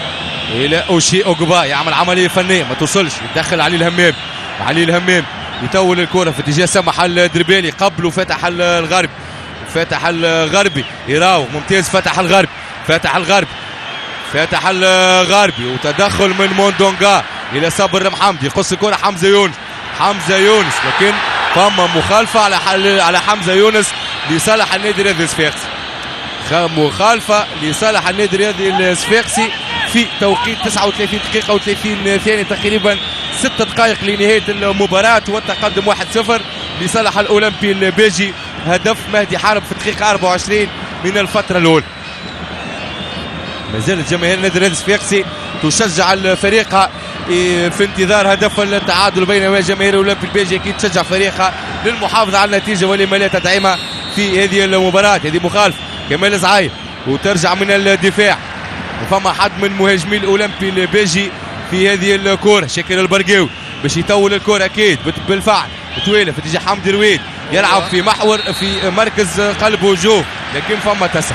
الى اوشي اوغبا يعمل عمليه فنيه ما توصلش، يدخل علي الهمام، علي الهمام يطول الكره في اتجاه سمح الدربالي قبله فتح الغرب، فتح الغربي يراوغ ممتاز، فتح الغرب، فتح الغرب، فتح الغربي وتدخل من موندونغا الى صابر محمد، يقص الكره حمزه يونس، حمزه يونس لكن فما مخالفه على على حمزه يونس لصالح النادي الرياضي الصفاقسي، مخالفه لصالح النادي الرياضي الصفاقسي في توقيت تسعة وثلاثين دقيقه وثلاثين ثانيه تقريبا ست دقائق لنهايه المباراه، والتقدم واحد صفر لصالح الاولمبي البيجي. هدف مهدي حارب في الدقيقه أربعة وعشرين من الفتره الاولى. ما زالت جماهير النادي الرياضي الصفاقسي تشجع فريقها في انتظار هدف التعادل، بينما جماهير الاولمبي البيجي اكيد تشجع فريقها للمحافظه على النتيجه ولما لا تدعمها في هذه المباراه. هذه مخالفه كمال زعاير وترجع من الدفاع، وفما حد من مهاجمي الاولمبي البيجي في هذه الكره، شاكر البرقاوي باش يطول الكره اكيد بالفعل طويله في اتجاه حمدي رويد، يلعب في محور في مركز قلب هجوم، لكن فما تسلل،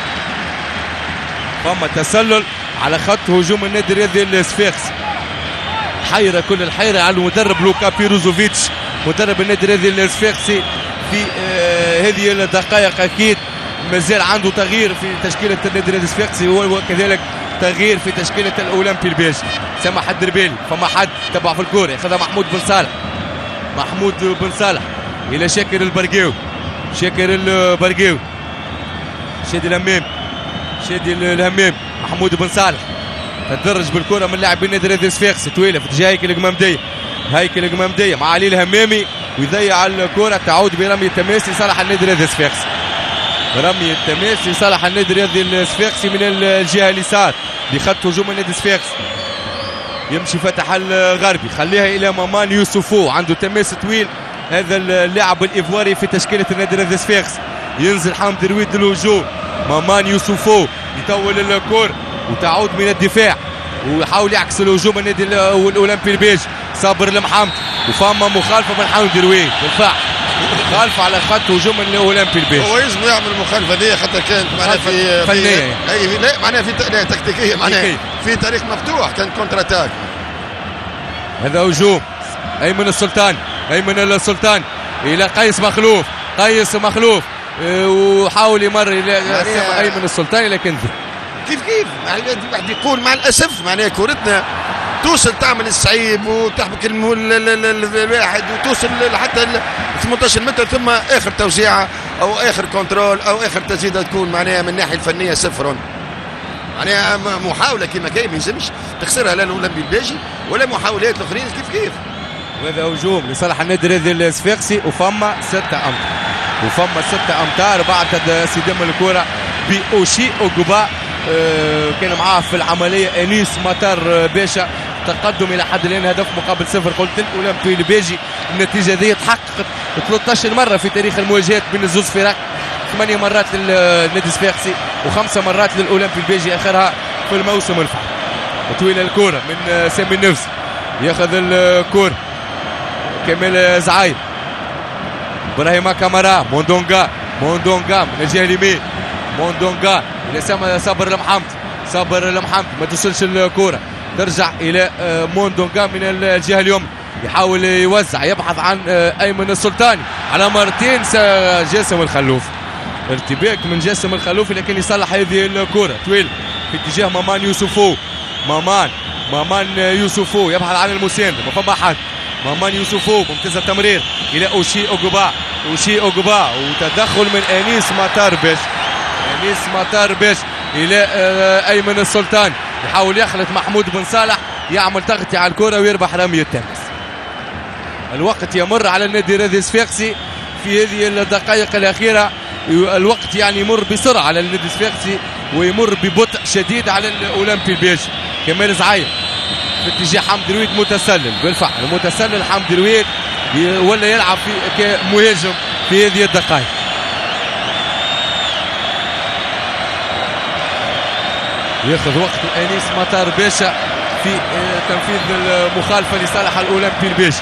فما تسلل على خط هجوم النادي الرياضي الصفاقسي. حيرة كل الحيرة على المدرب لوكا بيروزوفيتش مدرب النادي الرياضي الصفاقسي في آه هذه الدقائق. اكيد مازال عنده تغيير في تشكيلة النادي الرياضي الصفاقسي وكذلك تغيير في تشكيلة الأولمبي البيجي. سمح الدربالي فما حد تبع في الكورة، ياخذها محمود بن صالح، محمود بن صالح إلى شاكر البرقاوي، شاكر البرقاوي، شادي الهمام، شادي الهمام، محمود بن صالح تدرج بالكرة من لاعب النادي الرياضي الصفاقسي طويلة في اتجاه هيكل القمامدية، هيكل القمامدية مع علي الهمامي ويضيع الكرة، تعود برمي التماس لصالح النادي الرياضي الصفاقسي. رمي التماس لصالح النادي الرياضي الصفاقسي من الجهة اليسار لخط هجوم النادي الصفاقسي. يمشي فتح الغربي، خليها إلى مامان يوسفو، عنده تماس طويل هذا اللاعب الإيفواري في تشكيلة النادي الرياضي الصفاقسي. ينزل حمدي رويد للهجوم، مامان يوسفو يطول الكرة وتعود من الدفاع ويحاول يعكس الهجوم النادي الاولمبي البيجي. صابر المحمد وفما مخالفه من حمدي رويد بالفعل، مخالفه على خط هجوم الاولمبي البيجي. هو يلزم يعمل المخالفه دي خاطر كانت معناها في فنيه اي لا معناها في لا تكتيكيه معناها في طريق مفتوح، كان كونتر اتاك. هذا هجوم ايمن السلطان، ايمن السلطان الى قيس مخلوف، قيس مخلوف وحاول يمر الى ايمن السلطاني لكن كيف كيف واحد يقول مع الاسف معناها كورتنا توصل تعمل الصعيب وتحبك الواحد وتوصل حتى ثمانية عشر متر، ثم اخر توزيعه او اخر كنترول او اخر تسديده تكون معناها من الناحيه الفنيه صفر. معناها محاوله كما كاين ما يلزمش تخسرها لا الاولمبي البيجي ولا محاولات الاخرين كيف كيف. وهذا هجوم لصالح النادي الرياضي الصفاقسي وفما ستة امتار. وفما ستة امتار بعد صدام الكره باوشي اوغوبا. آه كان معاه في العمليه انيس مطر باشا. تقدم الى حد الان هدف مقابل صفر. قلت الاولمبي البيجي النتيجه دي تحققت ثلاثة عشر مره في تاريخ المواجهات بين الزوز فرق، ثمانيه مرات للنادي الصفاقسي وخمسه مرات للاولمبي البيجي اخرها في الموسم الفحم. طويله الكره من سامي النفسي، ياخذ الكره كمال زعاير، ابراهيم كامارا، موندونغا موندونغا من الجهه اليمين، موندونغا الى صابر المحمد، صابر المحمد ما توصلش الكره، ترجع الى موندونغا من الجهه اليمنى، يحاول يوزع يبحث عن ايمن السلطاني على مرتين جاسم الخلوفي، ارتباك من جاسم الخلوفي لكن يصلح هذه الكره طويل في اتجاه مامان يوسفو. مامان مامان يوسفو يبحث عن المساندة، ما فما حد. مامان يوسفو ممتاز التمرير الى اوشي اوغوبا، اوشي اوغوبا وتدخل من انيس مطار باش انيس مطار باش الى ايمن السلطان، يحاول يخلط محمود بن صالح، يعمل تغطية على الكرة ويربح رمية تماس. الوقت يمر على النادي الرياضي الصفاقسي في هذه الدقائق الأخيرة، الوقت يعني يمر بسرعة على النادي الصفاقسي ويمر ببطء شديد على الأولمبي البيج. كمال زعير في اتجاه حمد رويد متسلل، بالفعل متسلل حمد رويد ولا يلعب في كمهاجم في هذه الدقائق. ياخذ وقت انيس مطار باشا في تنفيذ المخالفه لصالح الاولمبي البيجي.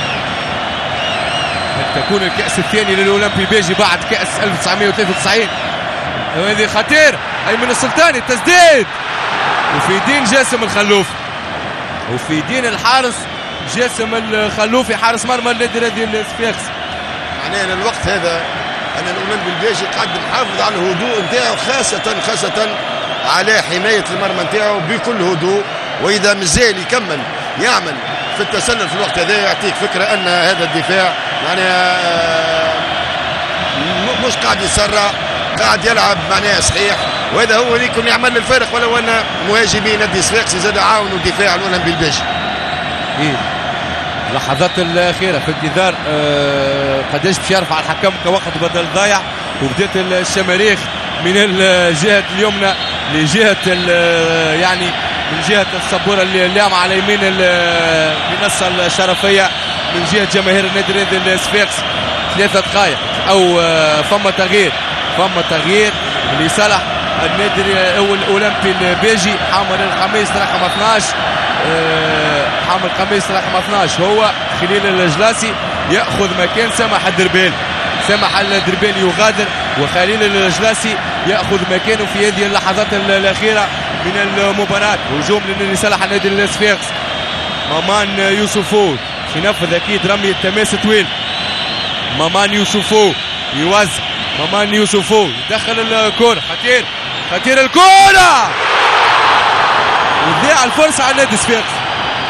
تكون الكاس الثاني للاولمبي البيجي بعد كاس ألف وتسعمائة وثلاثة وتسعين. وهذه خطير، ايمن السلطاني التسديد وفي دين جاسم الخلوفي، وفي دين الحارس جاسم الخلوفي حارس مرمى النادي الرياضي الصفاقسي. معناها الوقت هذا ان الاولمبي البيجي قاعد محافظ على الهدوء نتاعو، خاصه خاصه على حماية المرمى نتاعو بكل هدوء، وإذا مازال يكمل يعمل في التسلل في الوقت هذا يعطيك فكرة أن هذا الدفاع معناها مش قاعد يسرع، قاعد يلعب معناها صحيح، وهذا هو اللي يكون يعمل الفارق، ولو أن مهاجمي نادي الصفاقسي زاد عاونوا دفاع الأولمبي البيجي. إيه اللحظات الأخيرة في انتظار آه قداش باش يرفع الحكم كوقت بدل ضايع، وبدات الشماريخ من الجهة اليمنى لجهة يعني من جهة السبورة اللي على يمين المنصة الشرفية من جهة جماهير النادي الرياضي الصفاقسي. ثلاثة دقائق أو فما تغيير فما تغيير لصالح النادي الأولمبي البيجي. حامل القميص رقم اثناش حامل القميص رقم اثناش هو خليل الجلاسي يأخذ مكان سامح الدربالي. سامح الدربالي يغادر وخليل الجلاسي يأخذ مكانه في هذه اللحظات الأخيرة من المباراة. هجوم لصالح النادي الصفاقسي. مامان يوسفو ينفذ أكيد رمية تماس طويل. مامان يوسفو يوزع، مامان يوسفو يدخل الكرة، خطير خطير الكرة وضيع الفرصة على النادي الصفاقسي.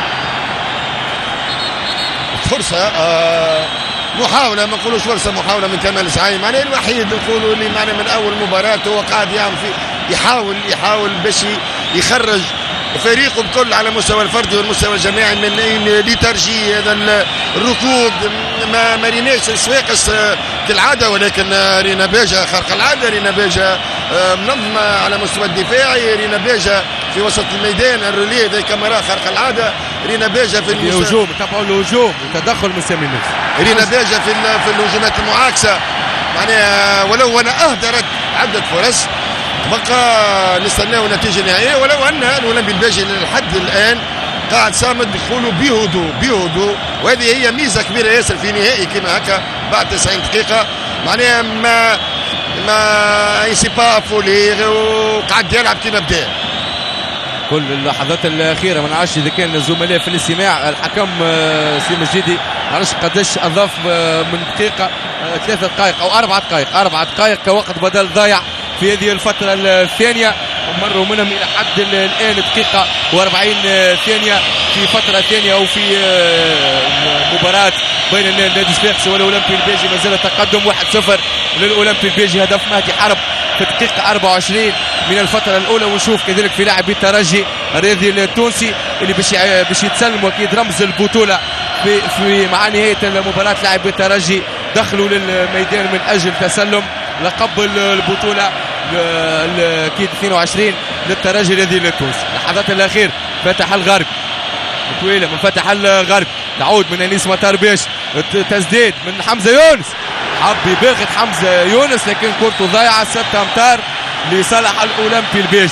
فرصة آه محاولة، ما نقولوش فرصة، محاولة من كمال زعيم، معناها الوحيد نقولوا اللي معناها من أول مباراة هو قاعد يعمل في يحاول يحاول باش يخرج فريقه بكل على مستوى الفردي والمستوى الجماعي من لترجي هذا الركود. ما ما ريناش الصفاقس كالعاده، ولكن رينا باجا خارق العاده، رينا باجا منظمه على مستوى الدفاعي، رينا باجا في وسط الميدان الروليه ذي كاميرا خارق العاده، رينا باجا في الهجوم تبعوا الهجوم وتدخل من سامي النفسي، رينا باجا في في الهجمات المعاكسه معناها، ولو انا اهدرت عده فرص بقى نستناو نتيجه نهائيه، ولو ان الاولمبي الباجي لحد الان قاعد صامد يقولوا بهدوء بهدوء، وهذه هي ميزه كبيره ياسر في نهائي كما هكا بعد تسعين دقيقه، معناها ما ما يسي با فولي وقعد يلعب كما بدا. كل اللحظات الاخيره ما نعرفش اذا كان الزملاء في الاستماع الحكم سليم الجديدي ما نعرفش قداش اضاف من دقيقه ثلاثة دقائق او اربع دقائق اربع دقائق كوقت بدل ضايع في هذه الفتره الثانيه، مروا منهم الى حد الان دقيقه وأربعين ثانيه في فتره ثانيه او في مباراه بين النادي الصفاقسي والاولمبي البيجي. ما زال التقدم واحد صفر للاولمبي البيجي، هدف مهدي حرب في الدقيقه أربعة وعشرين من الفتره الاولى. ونشوف كذلك في لاعبي الترجي الرياضي التونسي اللي باش باش يتسلموا اكيد رمز البطوله في في مع نهايه المباراه لاعبي الترجي دخلوا للميدان من اجل تسلم لقب البطوله الاكيد اثنين وعشرين للترجي الذي التونسي. اللحظات الاخيره فتح الغرب طويله من فتح الغرب تعود من انيس مطار بيش تسديد من حمزه يونس حب يباغت حمزه يونس لكن كورته ضايعه ستة امتار لصالح الاولمبي البيش.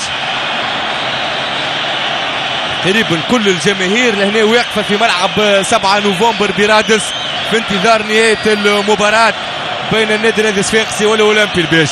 تقريبا كل الجماهير لهنا واقفه في ملعب سبعة نوفمبر برادس في انتظار نهايه المباراه بين النادي النادي الصفاقسي والاولمبي البيش.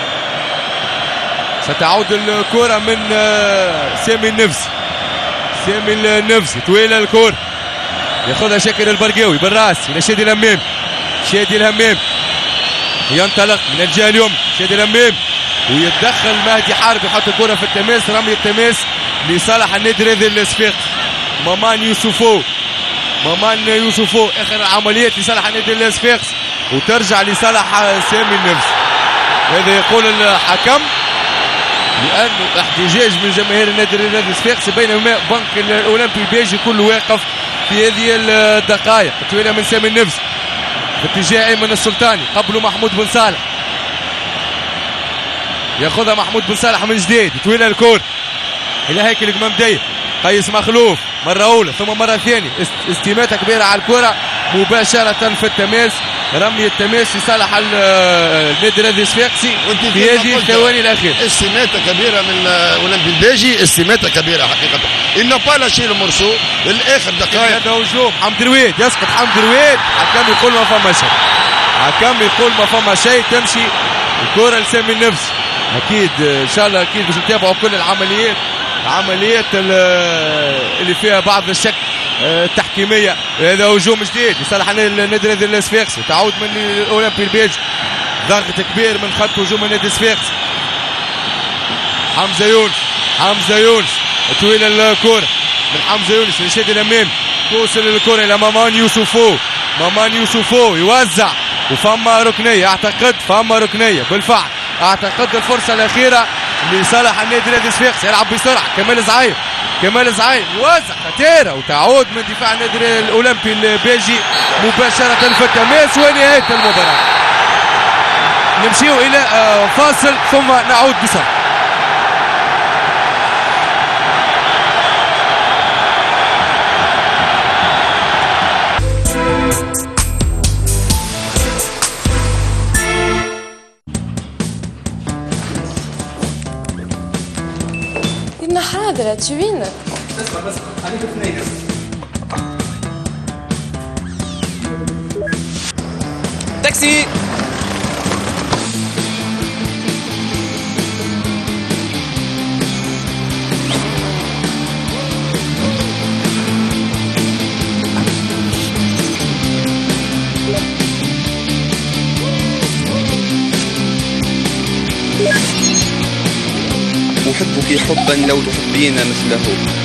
ستعود الكره من سامي النفسي سامي النفسي طويله الكره ياخذها شاكر البرقاوي بالراس الى شادي الهمام شادي الهمام ينطلق من الجهه اليمنى شادي الهمام ويتدخل مهدي حارب يحط الكره في التماس رمي التماس لصالح النادي النادي الصفاقسي. مامان يوسفو مامان يوسفو اخر العمليات لصالح النادي الصفاقسي وترجع لصالح سامي النفسي. هذا يقول الحكم لانه احتجاج من جماهير النادي النادي الصفاقسي بينما بنك الاولمبي البيجي كله واقف في هذه الدقائق. طويله من سامي النفسي باتجاه ايمن السلطاني قبله محمود بن صالح ياخذها محمود بن صالح من جديد طويله الكور الى هيكل الممديه قيس مخلوف مره اولى ثم مره ثانيه استماته كبيره على الكره مباشره في التماس رمي التماس لصالح النادي النادي الصفاقسي في هذه الثواني الاخيره. استماته كبيره من الاولمبي البيجي استماته كبيره حقيقه انه با لاشي المرسو للاخر دقائق. هذا هجوم حمد رويد يسقط حمد رويد حكم يقول ما فما شيء حكم يقول ما فما شيء تمشي الكره لسامي النفسي. اكيد ان شاء الله اكيد باش نتابعوا كل العمليات العمليات اللي فيها بعض الشك التحكيميه. هذا هجوم جديد لصالح النادي النادي الصفاقسي تعود من الاولمبي البيج ضغط كبير من خط هجوم النادي الصفاقسي. حمزه يونس حمزه يونس طويل الكره من حمزه يونس لشادي الامام توصل الكره الى مامان يوسفو مامان يوسفو يوزع وفما ركنيه اعتقد فما ركنيه بالفعل اعتقد الفرصه الاخيره لصالح النادي النادي الصفاقسي يلعب بسرعه كمال زعيم كمال زعيم يوزع خطيره وتعود من دفاع النادي الاولمبي البيجي مباشره في التماس ونهايه المباراه. نمشيو الى فاصل ثم نعود بسرعه. حاضرة تشوينك اسمع بس عليك فنيدس تاكسي أحبك حبا لو تحبين مثله.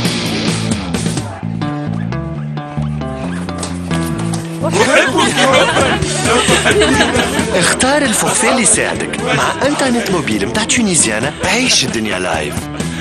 أحبك حبا لو تحبين. اختار الفورفي اللي يساعدك مع انترنت موبيل متاع تونيزيانا عيش الدنيا لايف.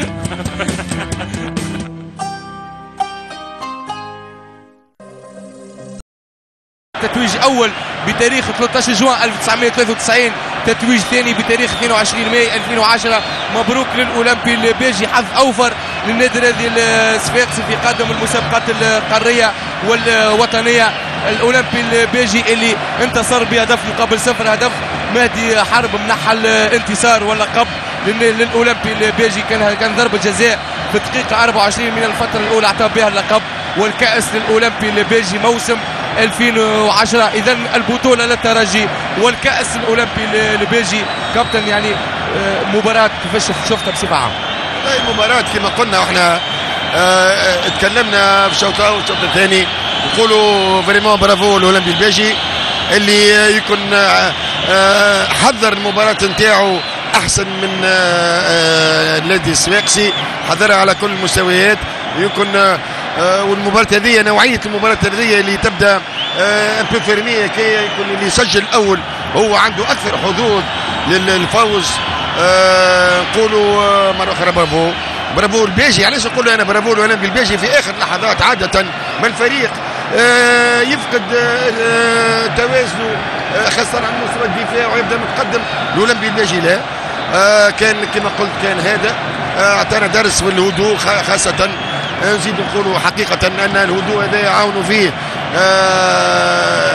تتويج اول بتاريخ ثلاثة عشر جوان ألف وتسعمائة وثلاثة وتسعين تتويج ثاني بتاريخ اثنين وعشرين ماي ألفين وعشرة. مبروك للاولمبي البيجي حظ اوفر للنادي الصفاقسي في قادم المسابقات القاريه والوطنيه. الاولمبي البيجي اللي انتصر بهدف مقابل صفر هدف مهدي حرب منح الانتصار واللقب للاولمبي البيجي. كان كان ضربه جزاء في الدقيقه أربعة وعشرين من الفتره الاولى اعطى بها اللقب والكاس للاولمبي البيجي موسم ألفين وعشرة. اذا البطوله للترجي والكاس الاولمبي البيجي. كابتن يعني مباراه كيفاش شفتها بصفه عامه؟ والله مباراه كما قلنا واحنا اه اتكلمنا في الشوط الاول والشوط الثاني نقولوا فريمون برافو الاولمبي البيجي اللي يكون اه حضر المباراه نتاعو احسن من النادي اه الصفاقسي حضرها على كل المستويات. يمكن آه والمباراة هذه نوعية المباراة هذه اللي تبدا ان بو فيرمي كي يكون اللي يسجل الاول هو عنده اكثر حظوظ للفوز. نقولوا آه آه مرة اخرى برافو برافو البيجي. علاش نقول انا برافو الاولمبي البيجي في اخر لحظات عادة ما الفريق آه يفقد آه توازنه خاصه على مستوى الدفاع ويبدا متقدم. الاولمبي الباجي لا آه كان كما قلت كان هذا اعطانا آه درس في الهدوء، خاصه نزيد نقولوا حقيقه ان الهدوء هذا يعاونوا فيه آه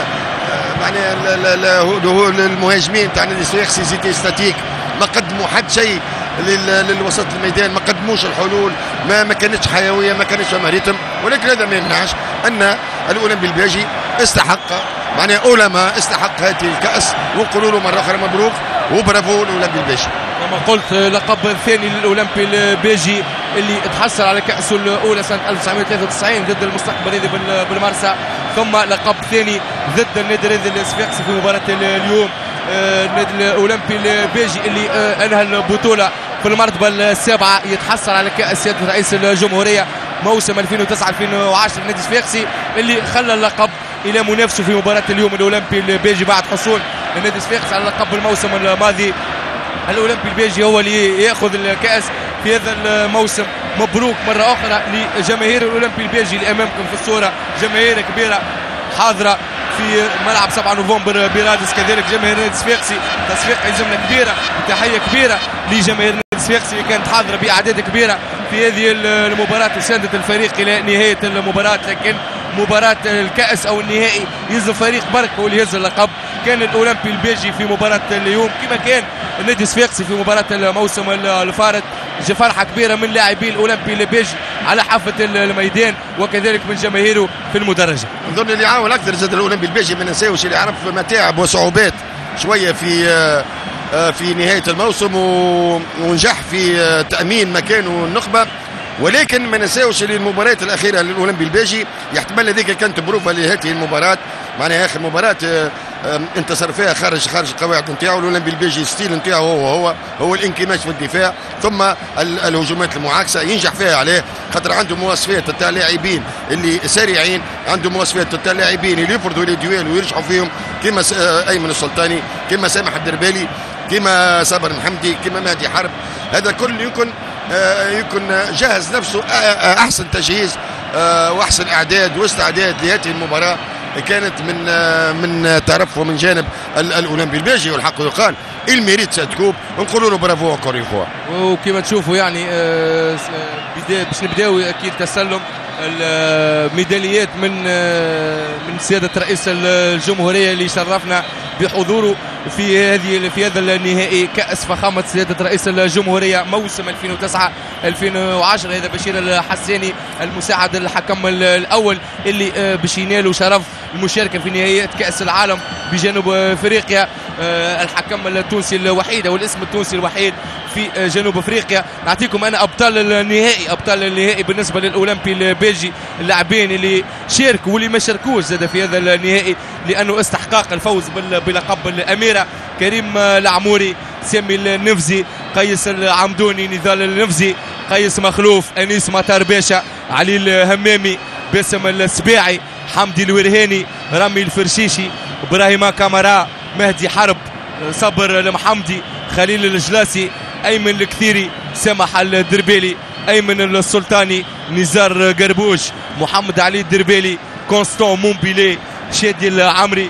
معناها المهاجمين تاع النادي الصفاقسي زيتي ستاتيك، ما قدموا حد شيء للوسط الميدان، ما قدموش الحلول، ما ما كانتش حيويه، ما كانتش فما ريتم، ولكن هذا ما يمنعش ان الاولمبي الباجي استحق معناها اولما استحق هذه الكاس، ونقولوا له مره اخرى مبروك وبرافو الاولمبي الباجي. كما قلت لقب ثاني للاولمبي الباجي اللي تحصل على كاسه الاولى سنه ألف وتسعمائة وثلاثة وتسعين ضد المستقبلي بالمرسى، ثم لقب ثاني ضد النادي الصفاقسي في مباراه اليوم. النادي الاولمبي الباجي اللي انهى البطوله في المرتبه السابعه يتحصل على كاس سياده رئيس الجمهوريه موسم ألفين وتسعة ألفين وعشرة. النادي الصفاقسي اللي خلى اللقب الى منافسه في مباراه اليوم الاولمبي الباجي بعد حصول النادي الصفاقسي على لقب الموسم الماضي. الاولمبي الباجي هو اللي ياخذ الكاس في هذا الموسم. مبروك مره اخرى لجماهير الاولمبي الباجي اللي امامكم في الصوره، جماهير كبيره حاضره في ملعب سبعة نوفمبر برادس، كذلك جماهير النادي الصفاقسي تصفيق عزمنا كبيره وتحيه كبيره لجماهير النادي الصفاقسي اللي كانت حاضره باعداد كبيره في هذه المباراه وساندت الفريق الى نهايه المباراه. لكن مباراة الكأس أو النهائي يهز فريق برك هو اللي يهز اللقب. كان الأولمبي الباجي في مباراة اليوم كما كان النادي الصفاقسي في مباراة الموسم الفارط. فرحة كبيرة من لاعبي الأولمبي الباجي على حافة الميدان وكذلك من جماهيره في المدرجة. نظن اللي عاون أكثر زاد الأولمبي الباجي ما ننساوش اللي عرف متاعب وصعوبات شوية في في نهاية الموسم ونجح في تأمين مكانه النخبة، ولكن ما نساوش المباريات الاخيره للاولمبي الباجي يحتمل هذيك كانت بروفه لهذه المباراه، معناها اخر مباراه انتصر فيها خارج خارج القواعد نتاعو. الاولمبي الباجي ستيل نتاعو هو هو هو الانكماش في الدفاع ثم الهجومات المعاكسه ينجح فيها عليه، خاطر عنده مواصفات تاع لاعبين اللي سريعين، عنده مواصفات تاع لاعبين اللي يفرضوا لي ديوال ويرجعوا فيهم كما ايمن السلطاني، كما سامح الدربالي، كما صابر محمدي، كما مهدي حرب. هذا كل يمكن يكون جهز نفسه احسن تجهيز واحسن اعداد واستعداد لهذه المباراه كانت من من طرف ومن جانب الاولمبي الباجي، والحق يقال الميريت ساتكوب ونقولوا له برافو اونكور فوا. وكما تشوفوا يعني باش نبداو اكيد تسلم الميداليات من من سياده رئيس الجمهوريه اللي شرفنا بحضوره في هذه في هذا النهائي كأس فخامة سيادة رئيس الجمهورية موسم ألفين وتسعة ألفين وعشرة. هذا بشير الحساني المساعد الحكم الأول اللي باش ينالوا شرف المشاركة في نهائيات كأس العالم بجنوب افريقيا، الحكم التونسي الوحيد او الاسم التونسي الوحيد في جنوب افريقيا. نعطيكم انا ابطال النهائي، ابطال النهائي بالنسبه للاولمبي الباجي، اللاعبين اللي شاركوا واللي ما شاركوش زاد في هذا النهائي لانه استحقاق الفوز بلقب الاميره: كريم العموري، سامي النفزي، قيس العمدوني، نضال النفزي، قيس مخلوف، انيس مطار باشا، علي الهمامي، باسم السباعي، حمدي الورهاني، رامي الفرشيشي، ابراهيم كامارا، مهدي حرب، صبر المحمدي، خليل الجلاسي، ايمن الكثيري، سامح الدربيلي، ايمن السلطاني، نزار قربوش، محمد علي الدربيلي، كونستون مونبيلي، شادي العمري،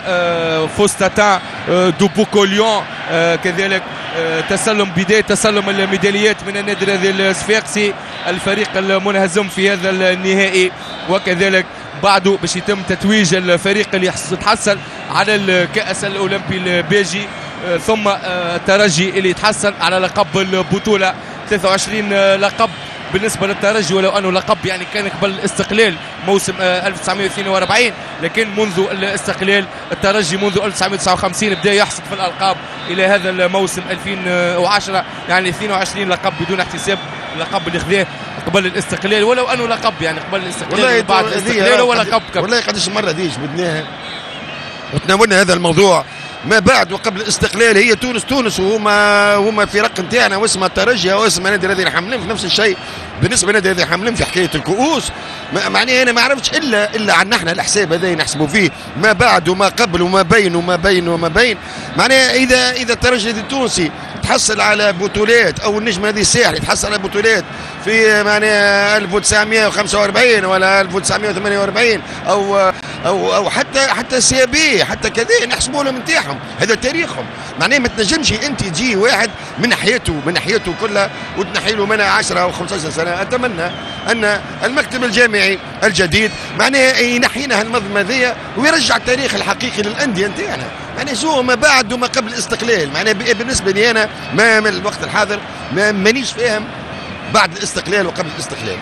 وفوستاتان دوبوكوليون. كذلك تسلم بداية تسلم الميداليات من النادي الصفاقسي، الفريق المنهزم في هذا النهائي، وكذلك بعده باش يتم تتويج الفريق اللي يتحصل على الكأس الأولمبي الباجي، ثم الترجي اللي يتحصل على لقب البطولة. ثلاثة وعشرين لقب بالنسبة للترجي، ولو أنه لقب يعني كان قبل الاستقلال موسم ألف وتسعمائة واثنين وأربعين، لكن منذ الاستقلال الترجي منذ ألف وتسعمائة وتسعة وخمسين بدأ يحصد في الألقاب إلى هذا الموسم ألفين وعشرة، يعني اثنين وعشرين لقب بدون احتساب اللقب اللي خذاه قبل الاستقلال، ولو أنه لقب يعني قبل الاستقلال وبعد الاستقلال هو لقب كم. والله قداش مرة ديش بدناها وتناولنا هذا الموضوع ما بعد وقبل الاستقلال. هي تونس تونس وهما هما فرق نتاعنا واسمها الترجي واسمها نادي الذي حملين في نفس الشيء بالنسبه لنادي الذي حملين في حكايه الكؤوس. معناها انا ما عرفتش الا الا عن احنا الحساب هذا نحسبوا فيه ما بعد وما قبل وما بين وما بين وما بين. معناها اذا اذا الترجي التونسي يتحصل على بطولات او النجم هذه الساحل يتحصل على بطولات في يعني ألف وتسعمائة وخمسة وأربعين ولا ألف وتسعمائة وثمانية وأربعين او او او حتى حتى سي بي حتى كذا نحسبوا لهم نتاعهم، هذا تاريخهم. معناه ما تنجمش انت تجي واحد من ناحيته من ناحيته كلها وتنحي له منها عشرة او خمسة عشر سنه. اتمنى ان المكتب الجامعي الجديد معناه ينحينا هالمنظمه هذيا ويرجع التاريخ الحقيقي للانديه نتاعنا. معناه شو ما بعد وما قبل الاستقلال. معناه بالنسبه لي انا ما من الوقت الحاضر ما مانيش فاهم بعد الاستقلال وقبل الاستقلال.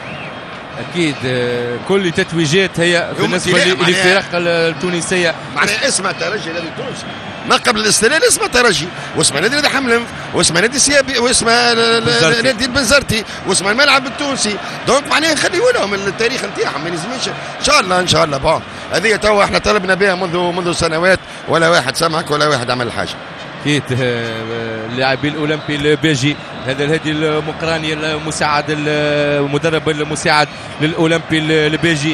اكيد كل تتويجات هي بالنسبه للفرق التونسيه. معناها اسمها ترجي النادي التونسي ما قبل الاستقلال اسمها ترجي واسمها نادي حملم واسمها نادي سيابي واسمها نادي البنزرتي واسمها الملعب التونسي. دونك معناها نخليوا لهم التاريخ نتاعهم ما يلزمش. ان شاء الله ان شاء الله بون هذه توا احنا طلبنا بها منذ منذ سنوات ولا واحد سمعك ولا واحد عمل حاجه. اكيد اللاعبي الاولمبي البيجي هذا الهادي المقراني المساعد المدرب المساعد للاولمبي البيجي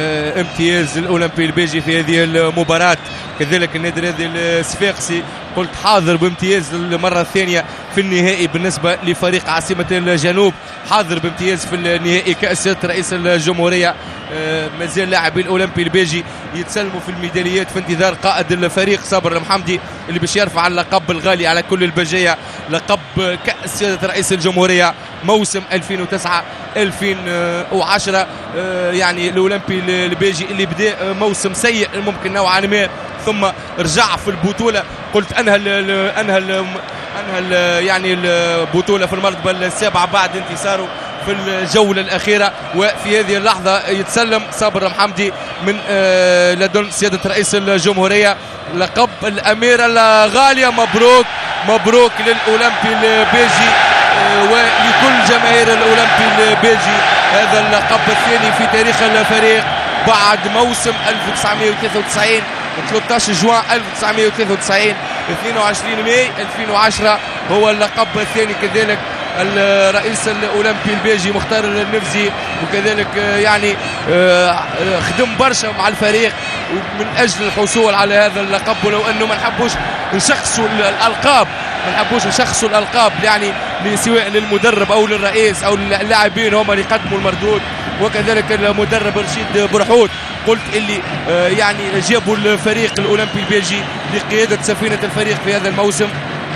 امتياز الاولمبي البيجي في هذه المباراه. كذلك النادي الرياضي الصفاقسي قلت حاضر بامتياز للمره الثانيه في النهائي بالنسبه لفريق عاصمه الجنوب، حاضر بامتياز في النهائي كأس رئيس الجمهوريه. مازال لاعبي الاولمبي البيجي يتسلموا في الميداليات في انتظار قائد الفريق صابر المحمدي اللي باش يرفع اللقب الغالي على كل البجيه، لقب كأس رئيس الجمهوريه موسم ألفين وتسعة ألفين وعشرة. يعني الاولمبي البيجي اللي بدا موسم سيء ممكن نوعا ما ثم رجع في البطوله. قلت انهى ال انهى ال انهى ال يعني البطوله في المرتبه السابعه بعد انتصاره في الجوله الاخيره. وفي هذه اللحظه يتسلم صابر محمدي من لدن سياده رئيس الجمهوريه لقب الاميره الغاليه. مبروك مبروك للاولمبي البيجي ولكل جماهير الاولمبي البيجي هذا اللقب الثاني في تاريخ الفريق بعد موسم ألف وتسعمائة وثلاثة وتسعين ثلاثة عشر جوان ألف وتسعمائة وثلاثة وتسعين اثنين وعشرين ماي ألفين وعشرة هو اللقب الثاني. كذلك الرئيس الاولمبي البيجي مختار النفزي وكذلك يعني خدم برشا مع الفريق من اجل الحصول على هذا اللقب. ولو انه ما نحبوش نشخصوا الالقاب ما نحبوش نشخصوا الالقاب يعني سواء للمدرب او للرئيس او اللاعبين هم اللي يقدموا المردود. وكذلك المدرب رشيد برحوت قلت اللي يعني جابوا الفريق الاولمبي البيجي لقياده سفينه الفريق في هذا الموسم،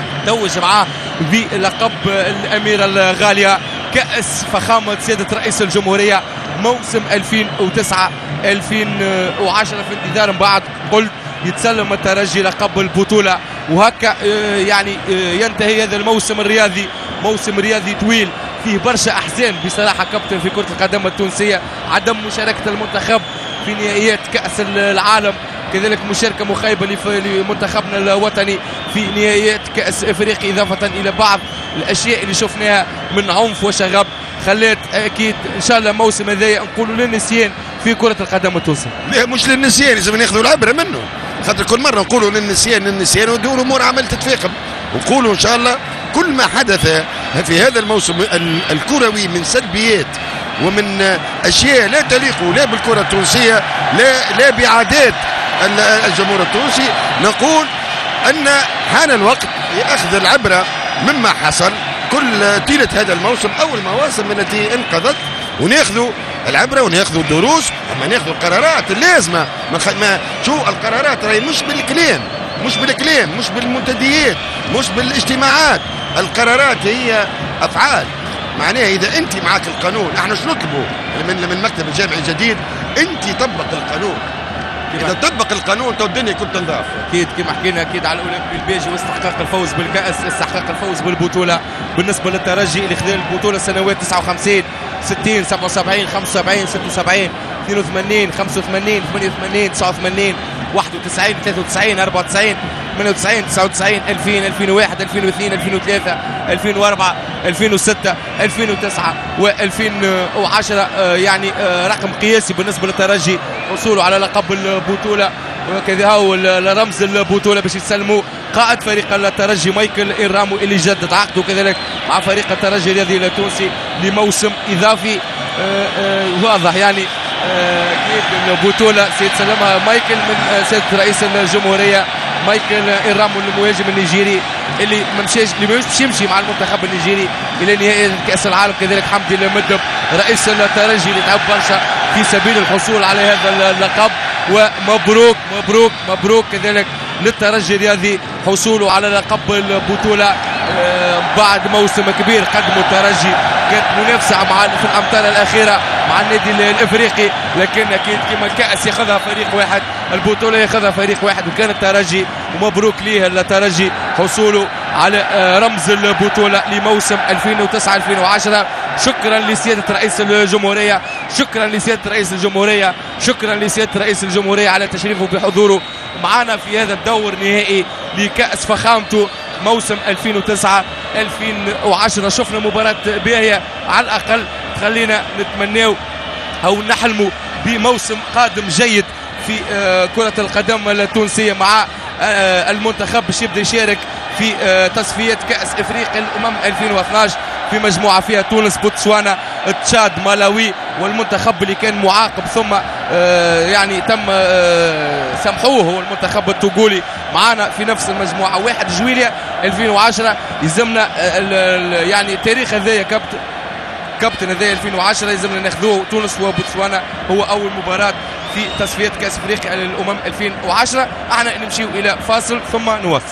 توج معاه بلقب الاميره الغاليه كاس فخامه سياده رئيس الجمهوريه موسم ألفين وتسعة ألفين وعشرة. في انتظار بعد قلت يتسلم الترجي لقب البطوله. وهكا يعني ينتهي هذا الموسم الرياضي، موسم رياضي طويل فيه برشا احزان بصراحه كابتن في كره القدم التونسيه. عدم مشاركه المنتخب في نهائيات كاس العالم، كذلك مشاركه مخيبه لمنتخبنا الوطني في نهائيات كاس افريقيا، اضافه الى بعض الاشياء اللي شفناها من عنف وشغب خلات اكيد ان شاء الله الموسم هذايا نقولوا للنسيان في كره القدم التونسيه. لا مش للنسيان، لازم ناخذوا العبره منه، خاطر كل مره نقولوا للنسيان للنسيان ودور امور عمل تتفاقم. ونقولوا ان شاء الله كل ما حدث في هذا الموسم الكروي من سلبيات ومن اشياء لا تليق لا بالكره التونسيه لا لا بعادات الجمهور التونسي، نقول ان حان الوقت لاخذ العبره مما حصل كل طيله هذا الموسم او المواسم التي انقضت، وناخذوا العبره وناخذوا الدروس اما ناخذوا القرارات اللازمه. ما, خ... ما شو القرارات راهي مش بالكلام مش بالكلام مش بالمنتديات مش بالاجتماعات، القرارات هي افعال. معناها اذا انت معك القانون، احنا شو نطلبوا من من المكتب الجامعي الجديد؟ انت طبق القانون، اذا طبق القانون تو الدنيا كنت تنضاف. اكيد كما حكينا اكيد على الاولمبي البيجي واستحقاق الفوز بالكاس، استحقاق الفوز بالبطوله. بالنسبه للترجي اللي خلال البطوله سنوات تسعة وخمسين ستين سبعة وسبعين خمسة وسبعين ستة وسبعين اثنين وثمانين خمسة وثمانين ثمانية وثمانين تسعة وثمانين واحد وتسعين ثلاثة وتسعين أربعة وتسعين ثمانية وتسعين تسعة وتسعين ألفين ألفين وواحد ألفين واثنين ألفين وثلاثة ألفين وأربعة ألفين وستة ألفين وتسعة وألفين وعشرة. يعني رقم قياسي بالنسبه للترجي وصوله على لقب البطوله، وكذا هو رمز البطوله باش يسلموا قائد فريق الترجي مايكل إيرامو اللي جدد عقده كذلك مع فريق الترجي الرياضي التونسي لموسم اضافي واضح. يعني اكيد البطوله سيتسلمها مايكل من سياده رئيس الجمهوريه مايكل إيرامو المهاجم النيجيري اللي ما مشاش اللي مش باش يمشي مع المنتخب النيجيري الى نهائي كاس العالم. كذلك حمدي المدب رئيس الترجي اللي تعب برشا في سبيل الحصول على هذا اللقب، ومبروك مبروك مبروك كذلك للترجي الرياضي حصوله على لقب البطوله بعد موسم كبير قدمه الترجي. كانت منافسه مع في الامتار الاخيره مع النادي الافريقي، لكن اكيد كما الكاس ياخذها فريق واحد، البطوله ياخذها فريق واحد وكان الترجي، ومبروك ليه الترجي حصوله على رمز البطوله لموسم ألفين وتسعة ألفين وعشرة. شكرا لسياده رئيس الجمهوريه، شكرا لسياده رئيس الجمهوريه، شكرا لسياده رئيس الجمهوريه على تشريفه بحضوره معنا في هذا الدور النهائي لكاس فخامته موسم ألفين وتسعة ألفين وعشرة. شفنا مباراة باهية على الأقل تخلينا نتمناو أو نحلموا بموسم قادم جيد في كرة القدم التونسية مع المنتخب باش يبدأ يشارك في تصفيات كأس إفريقيا الأمم ألفين واثناش في مجموعة فيها تونس، بوتسوانا، تشاد، مالاوي، والمنتخب اللي كان معاقب ثم يعني تم سمحوه هو المنتخب التوغولي معانا في نفس المجموعة. واحد جويليا ألفين وعشرة يلزمنا يعني تاريخ هذايا كابتن كابتن هذايا ألفين وعشرة يلزمنا ناخذوه. تونس وبوتسوانا هو أول مباراة في تصفيات كأس إفريقيا للأمم ألفين وعشرة. احنا نمشيو إلى فاصل ثم نواصل.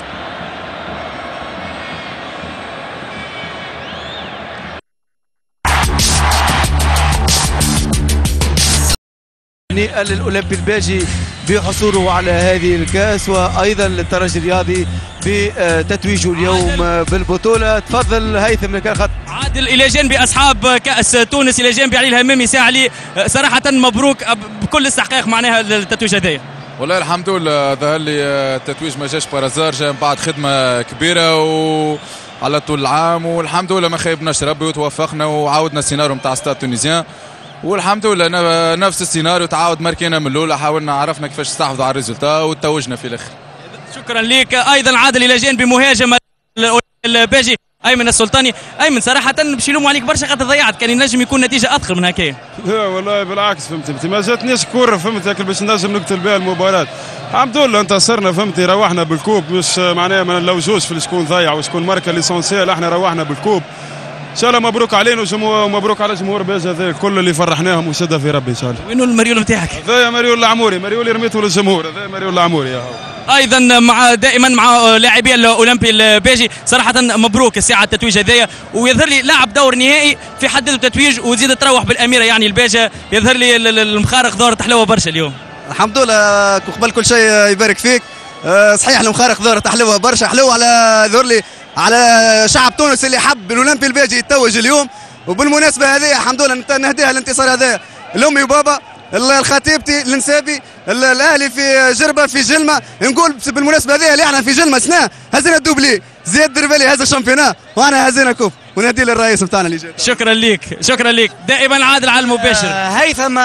للأولمبي الباجي بحصوله على هذه الكاس، وأيضا للترجي الرياضي بتتويجه اليوم بالبطولة. تفضل هيثم لك الخط. عادل إلى جانب أصحاب كأس تونس، إلى جانب علي الهمامي ساعة علي، صراحة مبروك بكل استحقاق معناها التتويج هذايا. والله الحمد لله، ظهر لي التتويج ما جاش بارازار، جا من بعد خدمة كبيرة وعلى طول العام، والحمد لله ما خيبناش ربي وتوفقنا وعاودنا السيناريو نتاع ستاد تونيزيان، والحمد لله نفس السيناريو تعاود ماركينا من الاولى، حاولنا عرفنا كيفاش نستحفظوا على الريزلتا وتوجنا في الاخر. شكرا لك. ايضا عادل الى جانب مهاجم الباجي ايمن السلطاني. ايمن صراحه باش يلوموا عليك برشا خاطر ضيعت، كان ينجم يكون نتيجه اثقل من هكايا. لا والله بالعكس فهمتي، ما جاتنيش كوره فهمتي باش نجم نقتل بها المباراه. الحمد لله انتصرنا فهمتي، روحنا بالكوب، مش معناها ما نلوجوش في شكون ضيع وشكون ماركه ليسونسيال، احنا روحنا بالكوب ان شاء الله. مبروك علينا ومبروك على جمهور باجي هذا الكل اللي فرحناهم وشدها في ربي ان شاء الله. وينو المريول نتاعك؟ هذا مريول العموري، مريول رميته للجمهور، هذا مريول العموري يا هو. ايضا مع دائما مع لاعبي الاولمبي الباجي، صراحه مبروك الساعه التتويج هذايا، ويظهر لي لاعب دور نهائي في حد ذاته تتويج وتزيد تروح بالاميره يعني الباجا، يظهر لي المخارق دورة حلوه برشا اليوم. الحمد لله، قبل كل شيء يبارك فيك. صحيح المخارق دورة حلوه برشا، حلوه على يظهر لي على شعب تونس اللي حب الاولمبي الباجي يتوج اليوم. وبالمناسبه هذه الحمد لله نهديها الانتصار هذا لامي وبابا، الخطيبتي، النسابي، الاهلي في جربه في جلمه. نقول بالمناسبه هذه اللي احنا في جلمه سنه هزينا الدوبلي، زياد دربالي هذا الشامبيونات وانا هزينا كوب، ونهدي للرئيس بتاعنا اللي جاي. شكرا ليك، شكرا ليك دائما عادل على المباشر. آه هيثم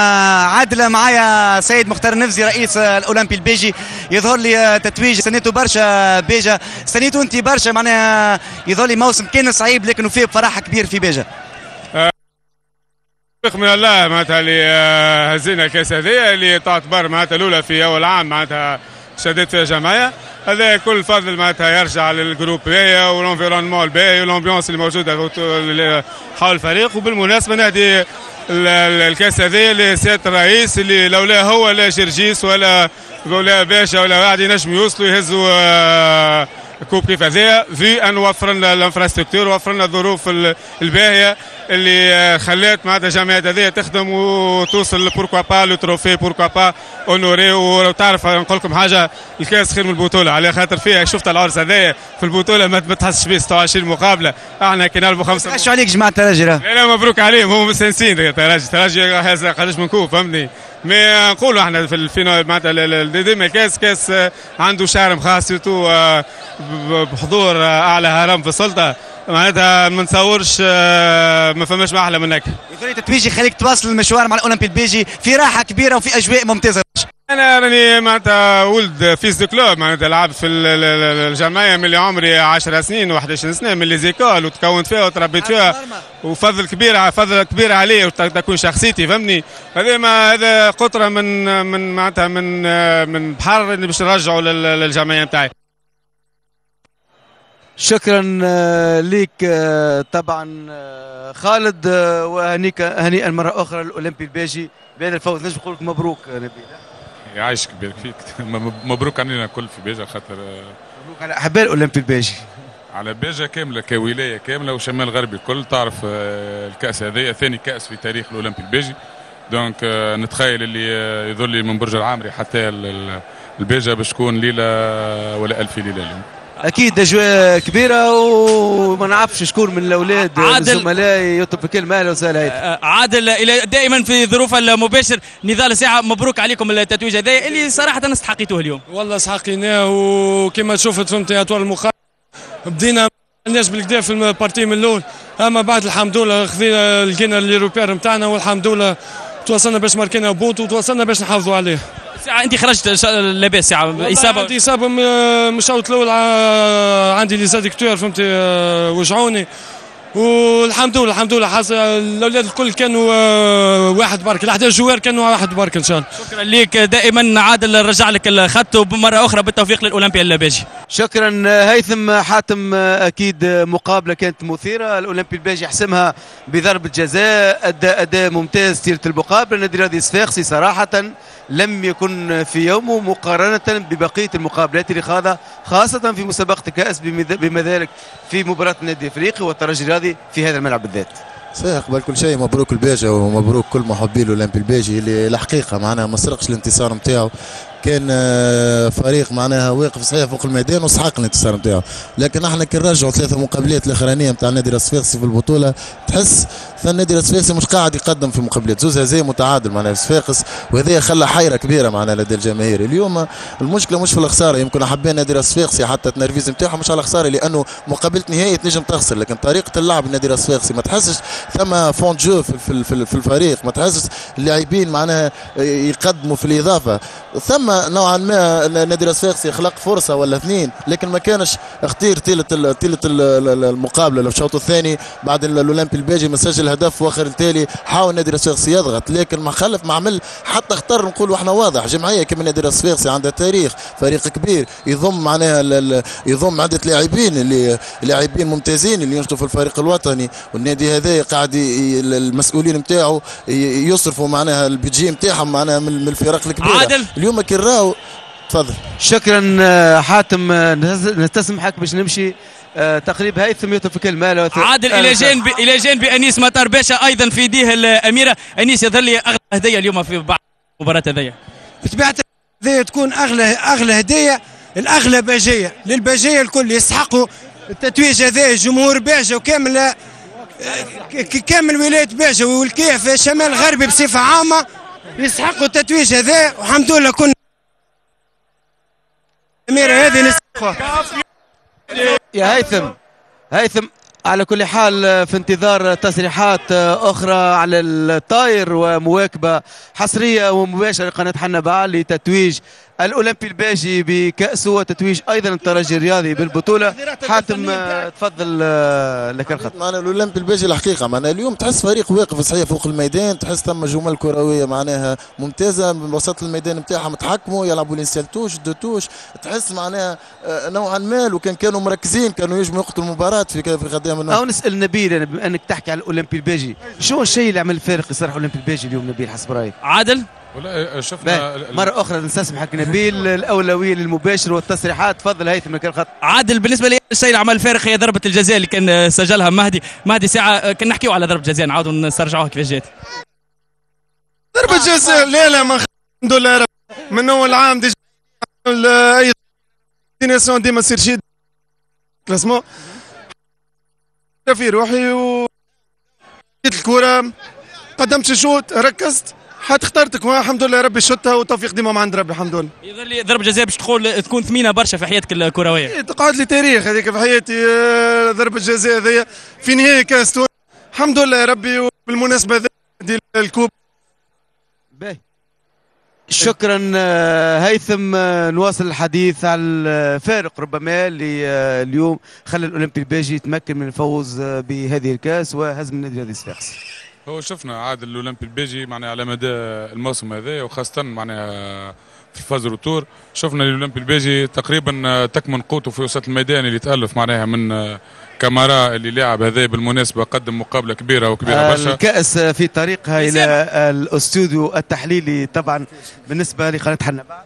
عادل معايا سيد مختار النفزي رئيس الاولمبي البيجي. يظهر لي تتويج استنيته برشا بيجا، استنيته انت برشا معناها، يظهر لي موسم كان صعيب لكن فيه بفرحه كبير في بيجا. من الله معناتها اللي هزينا الكاس هذيا اللي تعتبر معناتها الاولى في اول عام معناتها شدت فيها جمعيه، هذا كل فضل معناتها يرجع للجروب باهي والانفيرونمون الباهي والامبيونس اللي موجوده حول الفريق. وبالمناسبه نهدي الكاس هذيا لسياده الرئيس اللي لولا هو لا جرجيس ولا ولا باشا ولا واحد ينجم يوصلوا يهزوا كوب كيف هذايا، في ان وفر لنا الانفراستركتور ووفر لنا الظروف الباهيه اللي خلات معناتها الجمعيات هذه تخدم وتوصل بوركوا با لو تروفي، بوركوا با اونوري. وتعرف نقول لكم حاجه، الكاس خير من البطوله على خاطر فيها شفت العرس هذايا في البطوله ما تحسش به ستة وعشرين مقابله، احنا كي نلعبوا خمسه. ايش عليك جماعه الترجي؟ لا لا مبروك عليهم، هم مستانسين الترجي، الترجي قداش من كوب فهمني. مي نقولوا احنا في الفينال معناتها ديما كاس كاس عنده شارم خاص بحضور اعلى هرم في السلطه، معناتها ما نتصورش ما فماش ما احلى منك. يقول لي تتويج يخليك تواصل المشوار مع الاولمبي البيجي في راحه كبيره وفي اجواء ممتازه. انا راني معناتها ولد فيس دو كلوب، معناتها لعبت في الجمعيه من اللي عمري عشر سنين و11 سنه من لي زيكول وتكونت فيها وتربيت فيها، وفضل كبير فضل كبير عليه وتكون شخصيتي فهمني. هذا ما هذا قطره من من معناتها من من بحر اللي باش نرجعوا للجمعيه نتاعي. شكرا ليك طبعا خالد، وهنيك هنيئا مره اخرى الاولمبي الباجي بهذا الفوز. نجم نقول لك مبروك نبيل. يعيشك بارك فيك. مبروك علينا الكل في باجا، خاطر مبروك على احباء الاولمبي الباجي، على باجا كامله كولايه كامله وشمال غربي الكل. تعرف الكاس هذايا ثاني كاس في تاريخ الاولمبي الباجي، دونك نتخيل اللي يظل من برج العامري حتى الباجا باش تكون ليله ولا ألف ليله اليوم. اكيد اجواء كبيره، وما نعرفش شكون من الاولاد الزملاء يطلب في كلمه. اهلا وسهلا. عادل، الى دائما في ظروف المباشر نضال الساعه، مبروك عليكم التتويج هذا اللي صراحه استحقيتوه اليوم. والله استحقيناه، وكما شفت فهمتي اطوال المقابله بدينا الناس بالكدا في البارتي من الاول، اما بعد الحمد لله خذينا لقينا اليوروبير نتاعنا، والحمد لله توصلنا باش ماركينا بونت وتوصلنا باش نحافظوا عليه. ساعة انت خرجت لاباس ساعة اصابة؟ عندي اصابة من الشوط الاول، عندي لي زاديكتور فهمتي وجعوني، والحمد لله الحمد لله حاصل. الاولاد الكل كانوا واحد برك، الاحداث جوار كانوا واحد برك ان شاء الله. شكرا ليك دائما عادل، رجع لك الخط ومره اخرى بالتوفيق للاولمبيا الباجي. شكرا هيثم حاتم. اكيد مقابله كانت مثيره، الاولمبي الباجي حسمها بضربه جزاء، ادى اداء ممتاز طيله المقابله. النادي الرياضي الصفاقسي صراحه لم يكن في يومه مقارنه ببقيه المقابلات اللي خاضها، خاصه في مسابقه الكاس، بما ذلك في مباراه النادي الافريقي والترجي الرياضي في هذا الملعب بالذات. صحيح، قبل كل شيء مبروك الباجا ومبروك كل محبي الاولمبي الباجي اللي الحقيقه معناها ما سرقش الانتصار نتاعو. كان فريق معناها واقف صحيح فوق الميدان وسحق الانتصار نتاعو، لكن احنا كي نرجعوا ثلاثه مقابلات الاخرانيه نتاع النادي الصفاقسي في البطوله تحس فالنادي الصفاقسي مش قاعد يقدم في مقابلات، زوز هزايم متعادل معناها الصفاقس، وهذا خلى حيره كبيره معناها لدى الجماهير. اليوم المشكله مش في الخساره، يمكن حبينا النادي الصفاقسي حتى التنرفيز نتاعهم مش على الخساره، لانه مقابله نهائي تنجم تخسر، لكن طريقه اللعب النادي الصفاقسي ما تحسش ثم فون جو في, في, في, في الفريق، ما تحسش اللاعبين معناها يقدموا في الاضافه. ثم نوعا ما النادي الصفاقسي خلق فرصه ولا اثنين، لكن ما كانش اختير طيله طيله المقابله. في الشوط الثاني بعد الاولمبي الباجي ما سجل هدف واخر التالي حاول النادي الصفاقسي يضغط، لكن ما خلف ما عمل حتى اختار نقولوا احنا واضح جمعيه كما النادي الصفاقسي عندها تاريخ، فريق كبير يضم معناها يضم عده لاعبين اللي لاعبين ممتازين اللي ينشطوا في الفريق الوطني، والنادي هذا قاعد المسؤولين نتاعو يصرفوا معناها البيجي نتاعهم معناها من الفرق الكبيره. عادل اليوم كي راهو تفضل. شكرا حاتم، نستسمحك باش نمشي. آه تقريب هيثم يطلب في كلمه. عادل الى جانب الى جانب انيس مطر باشا ايضا في يديه الاميره. انيس يظهر لي اغلى هديه اليوم في بعض المباراه هذيا. بطبيعه هذه تكون اغلى اغلى هديه، الاغلى باجيه للباجيه الكل يستحقوا التتويج هذا. جمهور باجه وكامل كامل ولايه باجه والكيف شمال غربي بصفه عامه يستحقوا التتويج هذا، والحمد لله كنا الاميره هذه نستحقها. يا هيثم هيثم على كل حال في انتظار تصريحات اخرى على الطاير ومواكبه حصريه ومباشره لقناه حنبع لتتويج الاولمبي الباجي بكاسه وتتويج ايضا الترجي الرياضي بالبطوله. حاتم تفضل لك الخط. معنا الاولمبي الباجي الحقيقه معناها اليوم تحس فريق واقف صحيح فوق الميدان، تحس ثم جمل كرويه معناها ممتازه من وسط الميدان نتاعهم تحكموا يلعبوا لينسيال توش دو توش، تحس معناها نوعا ما لو كان كانوا مركزين كانوا يجموا يقتلوا المباراه في في غداهم النهار. او نسال نبيل بما انك تحكي على الاولمبي الباجي، شو الشيء اللي عمل الفارق يصير الاولمبي الباجي اليوم نبيل حسب رايك؟ عادل ولا شفنا مرة أخرى نستسمحك نبيل، الأولوية للمباشر والتصريحات. تفضل هيثم لك الخط. عادل بالنسبة لي الشيء اللي عمل الفارق هي ضربة الجزاء اللي كان سجلها مهدي مهدي ساعة. كنا نحكيو على ضربة جزاء نعاودوا نسترجعوها كيفاش جات. ضربة جزاء لا لا ما الحمد لله رب من أول عام ديجا أي ديناسيون ديما تصير شي كلاسمون في روحي و الكرة قدمت شوط ركزت حتى اخترتك والحمد لله ربي شتها وتوفيق ديما من عند ربي الحمد لله. يظل لي ضربة جزاء باش تقول تكون ثمينة برشا في حياتك الكروية. تقعد لي تاريخ هذيك في حياتي ضربة جزاء هذيا في نهاية كاس تونس الحمد لله ربي. وبالمناسبة ديال الكوب باهي. شكرا هيثم. نواصل الحديث على الفارق ربما اللي اليوم خلى الاولمبي الباجي يتمكن من الفوز بهذه الكاس وهزم النادي الرياضي الصفاقسي. هو شفنا عاد الاولمبي الباجي معناها على مدى الموسم هذا وخاصه معناها في الفاز روتور. شفنا الاولمبي الباجي تقريبا تكمن قوته في وسط الميدان اللي تالف معناها من كامارا اللي لاعب هذا بالمناسبه قدم مقابله كبيره وكبيره برشا. الكأس في طريقها الى الاستوديو التحليلي طبعا بالنسبه لقناه حنا بعد.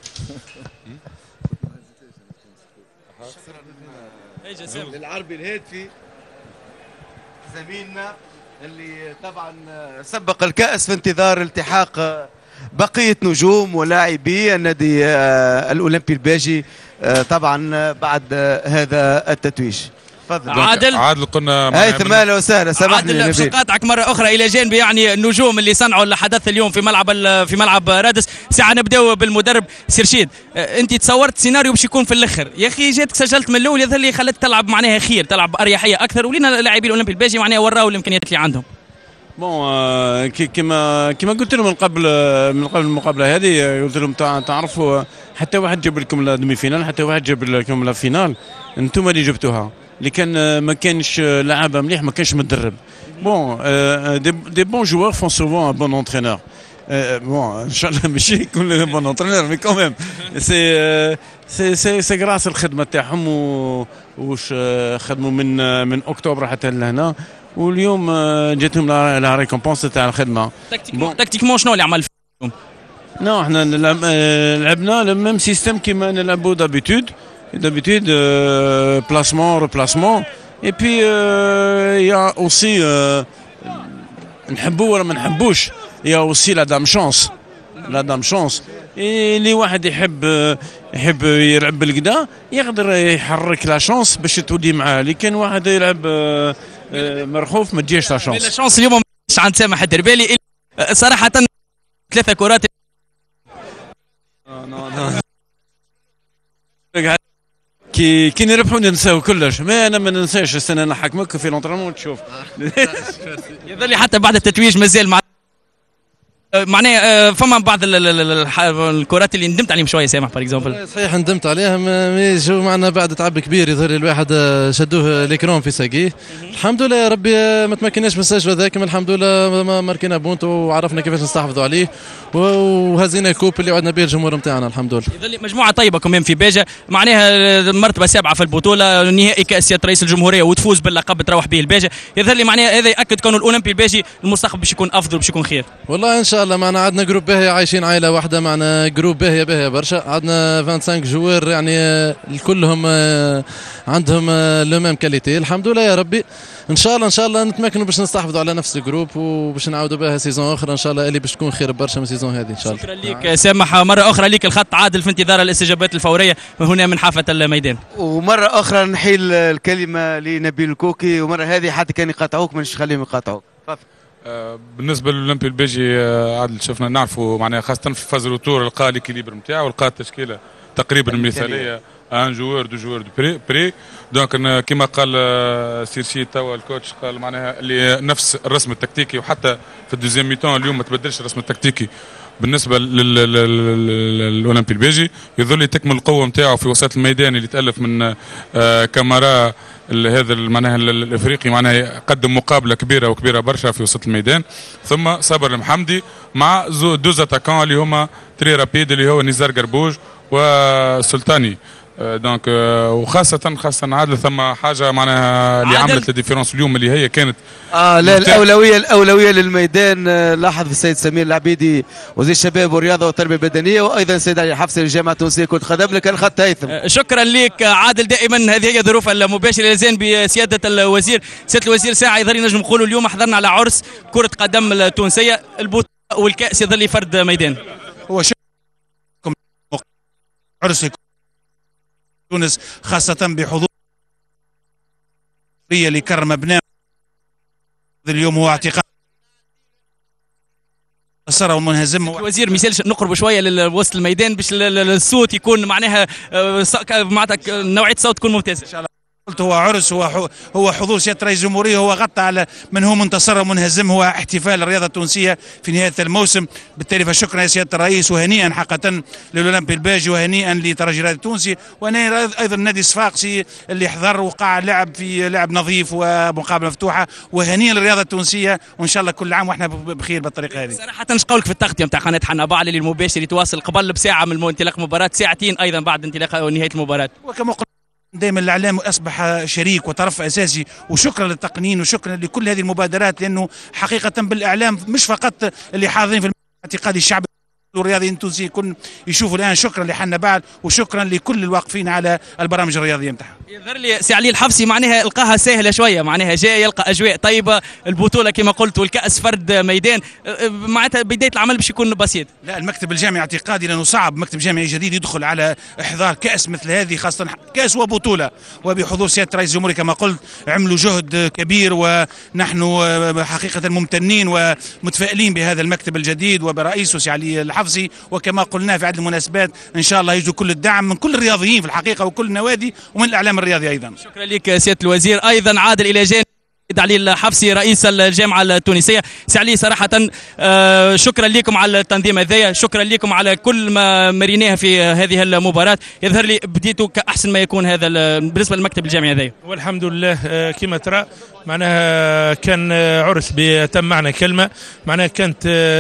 للعربي الهاتفي زميلنا اللي طبعا سبق الكأس في انتظار التحاق بقية نجوم ولاعبي النادي الأولمبي الباجي طبعا بعد هذا التتويج. تفضل عادل. عادل قلنا هيثم اهلا وسهلا. سامحني عادل باش نقاطعك مره اخرى الى جانب يعني النجوم اللي صنعوا الحدث اليوم في ملعب في ملعب رادس. ساعه نبداو بالمدرب سيرشيد. انت تصورت سيناريو باش يكون في الاخر يا اخي جاتك سجلت من الاول يظهر لي خلت تلعب معناها خير تلعب باريحيه اكثر ولينا لاعبي الاولمبي الباجي معناها وراو الامكانيات اللي عندهم. بون كما كما قلت لهم من قبل من قبل المقابله هذه قلت لهم تعرفوا حتى واحد جاب لكم لا دومي فينال حتى واحد جاب لكم لا فينال انتم اللي جبتوها اللي كان ما كانش لاعب مليح ما كانش مدرب. بون دي دي بون جوار فون سوفون ان بون انترينور. بون ان شاء الله ماشي يكون بون انترينور مي كوميم سي سي سي سي غراس الخدمه تاعهم واش خدموا من من اكتوبر حتى لهنا واليوم جاتهم لا ريكومبونس تاع الخدمه. تكتيكمون تكتيكمون شنو اللي عمل فيهم؟ نو احنا لعبنا لو ميم سيستيم كيما نلعبوا دابيتود d'habitude euh, placement replacement et puis il euh, y a aussi نحبوا ولا ما نحبوش il y a aussi la dame chance la dame chance اللي واحد يحب يحب يلعب بالكدا يقدر يحرك لا شانس باش تولي معاه اللي كان واحد يلعب مرخوف ما تجيش لا شانس. لا شانس اليوم مش عند سامح الدربالي صراحه ثلاثه كرات كي كي نربحوا ننساو كلش ما انا ما ننساش السنه نحكمك في لونطرينمون تشوف. يظل حتى بعد التتويج مازال مع معناها فما بعض الكرات اللي ندمت عليهم شويه سامح باغ اكزومبل. صحيح ندمت عليهم مي جو معنا بعد تعب كبير يظهر الواحد شدوه ليكرون في ساقيه. الحمد لله يا ربي ما تمكناش من السجل هذاك الحمد لله ما ماركينا بونت وعرفنا كيفاش نستحفظوا عليه وهزينا الكوب اللي وعدنا به الجمهور نتاعنا الحمد لله. يظل مجموعه طيبه كمان في باجه معناها مرتبه سابعه في البطوله نهائي كاس رئيس الجمهوريه وتفوز باللقب تروح به الباجه. يظهر لي معناها هذا ياكد كون الاولمبي الباجي المستقبل باش يكون افضل باش يكون خير. والله ان شاء الله معنا عندنا جروب باهي عايشين عائله واحده معنا جروب باهيه باهيه برشا عندنا خمسة وعشرين جوار يعني كلهم عندهم لو ميم كاليتي الحمد لله يا ربي. ان شاء الله ان شاء الله نتمكنوا باش نستحفظوا على نفس الجروب وباش نعاودوا بها سيزون اخرى ان شاء الله اللي باش تكون خير برشا من السيزون هذه ان شاء الله. شكرا لك سامح مره اخرى لك الخط عادل في انتظار الاستجابات الفوريه هنا من حافه الميدان. ومره اخرى نحيل الكلمه لنبيل الكوكي ومره هذه حتى كان يقاطعوك مانيش نخليهم يقاطعوك. بالنسبه للاولمبي الباجي عادل شفنا نعرفوا معناها خاصه في فاز روتور لقى ليكيليبر نتاعو ولقى التشكيله تقريبا مثاليه ان جوار دو جوار دو بري بري دونك كما قال سيرشي توا الكوتش قال معناها اللي نفس الرسم التكتيكي وحتى في الدوزيام ميتون اليوم ما تبدلش الرسم التكتيكي بالنسبه للاولمبي الباجي. يظل تكمل القوه نتاعو في وسط الميدان اللي تالف من كامارا هذا معناها الافريقي معناها قدم مقابله كبيره وكبيره برشا في وسط الميدان. ثم صابر المحمدي مع دوز اتاكون اللي هما تري رابيد اللي هو نزار قربوج وسلطاني. دونك وخاصة خاصة عادل ثم حاجة معناها اللي عملت الديفيرونس اليوم اللي هي كانت اه لا الأولوية الأولوية للميدان. لاحظ السيد سمير العبيدي وزير الشباب والرياضة والتربية البدنية وأيضا السيد علي حفصي للجامعة التونسية كرة القدم لك الخط هيثم. شكرا لك عادل دائما هذه هي ظروف المباشرة لازين بسيادة الوزير. سيادة الوزير ساعة يظل نجم نقولوا اليوم حضرنا على عرس كرة قدم التونسية البطولة والكأس يظل فرد ميدان. هو عرس تونس خاصة بحضور اللي كرم ابناء اليوم هو اعتقال السرى والمنهزم. الوزير مثال نقرب شويه لوسط الميدان باش الصوت يكون معناها معناتها نوعيه الصوت تكون ممتازه. قلت هو عرس، هو هو حضور سياده رئيس الجمهوريه، هو غطى على من هو منتصر ومنهزم، هو احتفال الرياضه التونسيه في نهايه الموسم. بالتالي فشكرا يا سياده الرئيس، وهنيئا حقيقه للاولمبي الباجي، وهنيئا لترجي الرياضي التونسي، وهنيئا ايضا النادي الصفاقسي اللي حضر وقع لعب في لعب نظيف ومقابله مفتوحه، وهنيئا للرياضه التونسيه، وان شاء الله كل عام واحنا بخير بالطريقه هذه. صراحه ايش قولك في التغطيه نتاع قناه حنابال اللي المباشر يتواصل قبل بساعه من انطلاق المباراه، ساعتين ايضا بعد انطلاق نهايه المباراه؟ وكما قلت دائما الاعلام اصبح شريك وطرف اساسي، وشكرا للتقنيين وشكرا لكل هذه المبادرات، لانه حقيقه بالاعلام مش فقط اللي حاضرين في اعتقادي الشعب والرياضيين التونسيين كن يشوفوا الان. شكرا لحنابال وشكرا لكل الواقفين على البرامج الرياضيه نتاعها. يظهر لي سي علي الحفصي معناها القاها سهله شويه، معناها جاي يلقى اجواء طيبه، البطوله كما قلت والكاس فرد ميدان، معناتها بدايه العمل باش يكون بسيط. لا المكتب الجامعي اعتقادي لانه صعب مكتب جامعي جديد يدخل على احضار كاس مثل هذه، خاصه كاس وبطوله، وبحضور سياده رئيس الجمهوريه كما قلت عملوا جهد كبير، ونحن حقيقه ممتنين ومتفائلين بهذا المكتب الجديد وبرئيسه سي علي الحفصي. وكما قلنا في عدة المناسبات ان شاء الله يجدوا كل الدعم من كل الرياضيين في الحقيقه وكل النوادي ومن الاعلام الرياضي ايضا. شكرا لك سياده الوزير. ايضا عادل الى جانب علي الحفصي رئيس الجامعه التونسيه. سي علي صراحه آه شكرا لكم على التنظيم هذايا، شكرا لكم على كل ما مريناه في هذه المباراه. يظهر لي بديتوا كاحسن ما يكون هذا بالنسبه للمكتب الجامعي هذايا. والحمد لله آه كما ترى معناها كان عرس بتم معنى كلمه، معناها كانت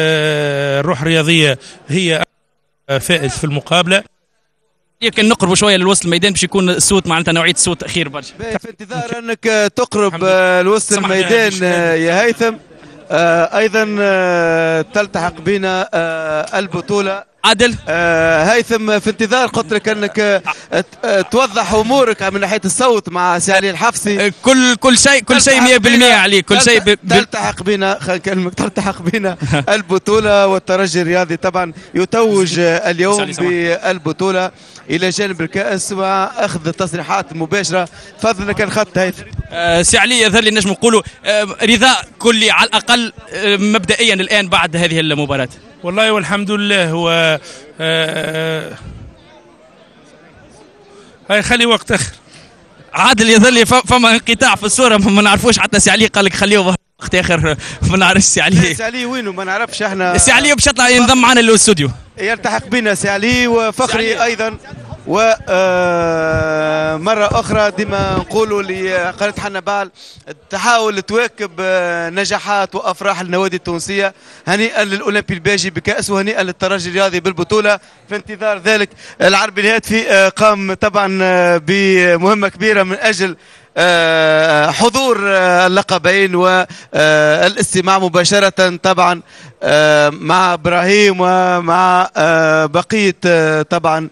آه الروح الرياضيه هي فائز في المقابله. يمكن نقربوا شويه للوسط الميدان باش يكون الصوت معناتها نوعيه الصوت اخير برشا. في انتظار انك تقرب لوسط الميدان يا هيثم، آه ايضا آه تلتحق بنا آه البطوله عادل. آه هيثم في انتظار قلت لك انك آه توضح امورك من ناحيه الصوت مع سي علي الحفصي. كل كل شيء كل شيء مئة بالمئة عليه، كل شيء ب... تلتحق بنا خلينا نكلمك تلتحق بنا البطوله، والترجي الرياضي طبعا يتوج اليوم بالبطوله الى جانب الكاس مع اخذ تصريحات مباشره. تفضل لك الخط هيثم. آه سي علي يظهر لي نجم نقولوا آه رضاء كلي على الاقل آه مبدئيا الان بعد هذه المباراه. والله والحمد لله. هو آه هاي خلي وقت اخر. عادل يظهر لي فما انقطاع في الصوره ما نعرفوش، حتى سي علي قال لك خليه وقت اخر ما نعرفش سي علي. سي علي وينه ما نعرفش احنا. سي علي باش يطلع ينضم معنا للاستوديو. يلتحق بنا سي علي وفخري ايضا. ومرة أخرى ديما نقولوا لقناة حنابال تحاول تواكب نجاحات وأفراح النوادي التونسية. هنيئا للأولمبي الباجي بكأس، وهنيئا للترجي الرياضي بالبطولة. في انتظار ذلك العربي الهاتفي قام طبعا بمهمة كبيرة من أجل حضور اللقبين والاستماع مباشرة طبعا مع إبراهيم ومع بقية طبعا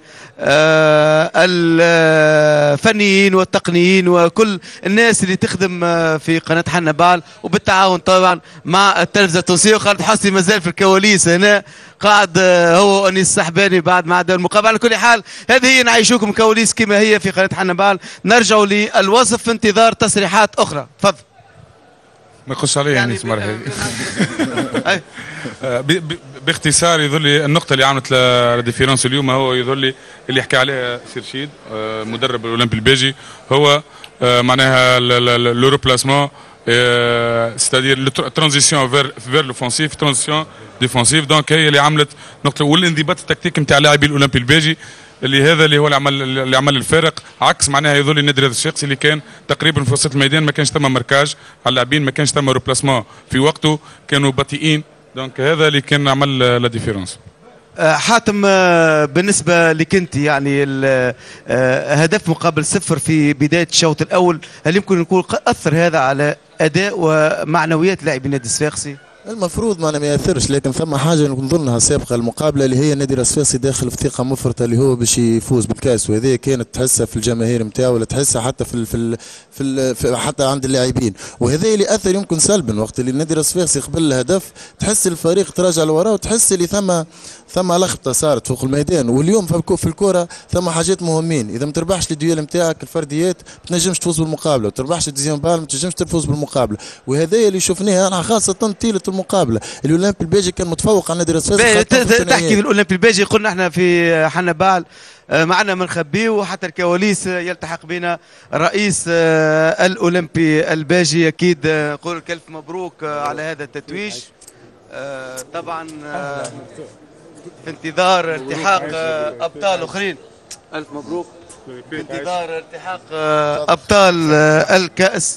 الفنيين والتقنيين وكل الناس اللي تخدم في قناة حنابال، وبالتعاون طبعا مع التلفزة التونسية. وخالد حسني مازال في الكواليس هنا قاعد هو أنيس السحباني بعد ما عدا المقابلة. على كل حال هذه هي نعيشوكم كواليس كما هي في قناة حنابال. نرجعوا للوصف في انتظار تصريحات أخرى. تفضل. ما يخش علي يعني اسمها هذه. باختصار يظل لي النقطة اللي عملت لا ديفيرونس اليوم هو يظل لي اللي يحكي عليها سير شيد مدرب الأولمبي الباجي، هو معناها لو ريبلاسمون c'est-à-dire la transition vers vers l'offensif, transition défensive. دونك هي اللي عملت نقطة، والانضباط التكتيكي نتاع لاعبي الأولمبي الباجي اللي هذا اللي هو اللي عمل اللي عمل الفارق، عكس معناها يظل النادي الرياضي الشرقسي اللي كان تقريبا في وسط الميدان ما كانش ثم ماركاج على اللاعبين، ما كانش ثم ريبلاسمون في وقته، كانوا بطيئين. دونك هذا اللي كان عمل لا ديفيرونس. حاتم بالنسبة لك انت يعني هدف مقابل صفر في بداية الشوط الأول، هل يمكن نقول أثر هذا على أداء ومعنويات لاعبي النادي الصفاقسي؟ المفروض معنا ما ياثرش، لكن ثم حاجه نظنها سابقه المقابله اللي هي النادي الصفاقسي داخل في ثقه مفرطه اللي هو باش يفوز بالكاس، وهذه كانت تحسها في الجماهير نتاعو ولا تحسها حتى في ال في, ال في, ال في حتى عند اللاعبين، وهذا اللي اثر يمكن سلبا وقت اللي النادي الصفاقسي قبل الهدف تحس الفريق تراجع لورا وتحس اللي ثم ثم لخبطه صارت فوق الميدان. واليوم في الكره ثم حاجات مهمين، اذا ما تربحش الديول نتاعك الفرديات ما تنجمش تفوز بالمقابله، وتربحش الديزيون بال ما تنجمش تفوز بالمقابله، وهذا اللي شفناه انا خاصه طيله المقابله. الاولمبي البيجي كان متفوق على نادي راس فاس. تحكي في الاولمبي البيجي، قلنا احنا في حنبال معنا من خبيه وحتى الكواليس يلتحق بنا رئيس الاولمبي الباجي. اكيد نقول لك الف مبروك على هذا التتويج. طبعا في انتظار التحاق ابطال اخرين. الف مبروك في انتظار التحاق ابطال الكاس.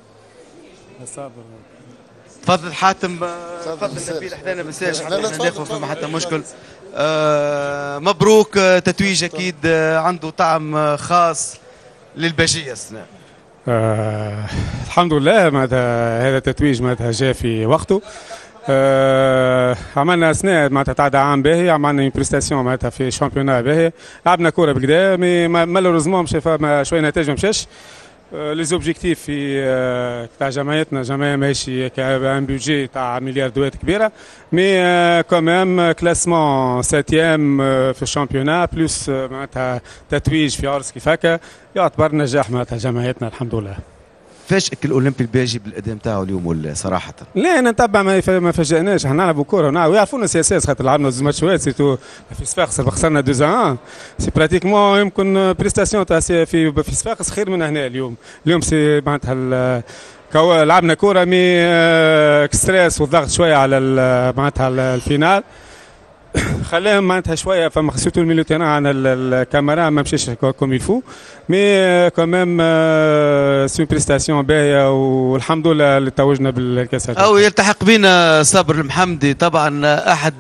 تفضل حاتم، تفضل نبيل حدانا مساج حتى ناخذ فما حتى مشكل. آه مبروك، تتويج اكيد عنده طعم خاص للباجيه السنه. آه الحمد لله، معناتها هذا التتويج معناتها جاء في وقته. آه عملنا سنه معناتها تاع عام باهي، عملنا اون بريستاسيون معناتها في شامبيونا باهي، لعبنا كوره بكدا مي مالوريزمون مشى فما شويه نتائج ما مشاش. لي زوبجيكتيف في تاع جمعيتنا، جمعيه ماشي كان بيجي تاع مليار دوات كبيره، مي كومام كلاسمون ساتيام في الشامبيونا بلوس معناتها تتويج في عرس كيف هكا، يعتبر نجاح معناتها جمعيتنا الحمد لله. فاجئك الاولمبي الباجي بالاداء نتاعو اليوم ولا صراحه؟ لا انا نتبع ما فاجئناش، احنا نلعبوا كوره ويعرفونا سياسات خاطر لعبنا زوج ماتشات سيتو في صفاقس خسرنا اثنين واحد. سي براتيكمون يمكن بريستاسيون تاع في في صفاقس خير من هنا اليوم. اليوم سي معناتها كو لعبنا كوره مي ستريس والضغط شويه على معناتها الفينال خلاهم معناتها شويه، فما خسرتوا الميليو تيران عن الكاميرا ما مشاش كوم يلفو، مي كوميم سي بريستاسيون باهيه والحمد لله اللي توجنا بالكاس. او يلتحق بنا صابر المحمدي طبعا احد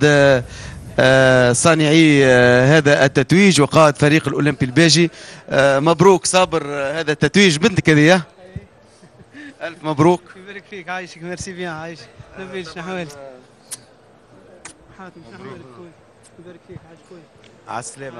صانعي هذا التتويج وقائد فريق الاولمبي الباجي. مبروك صابر هذا التتويج، بنتك هذه الف مبروك. يبارك فيك، عايشك، ميرسي بيان، عايشك. نبيل شنو حوالك؟ حاتم شنو حوالك؟ يبارك فيك، عايش كويس. على السلامة.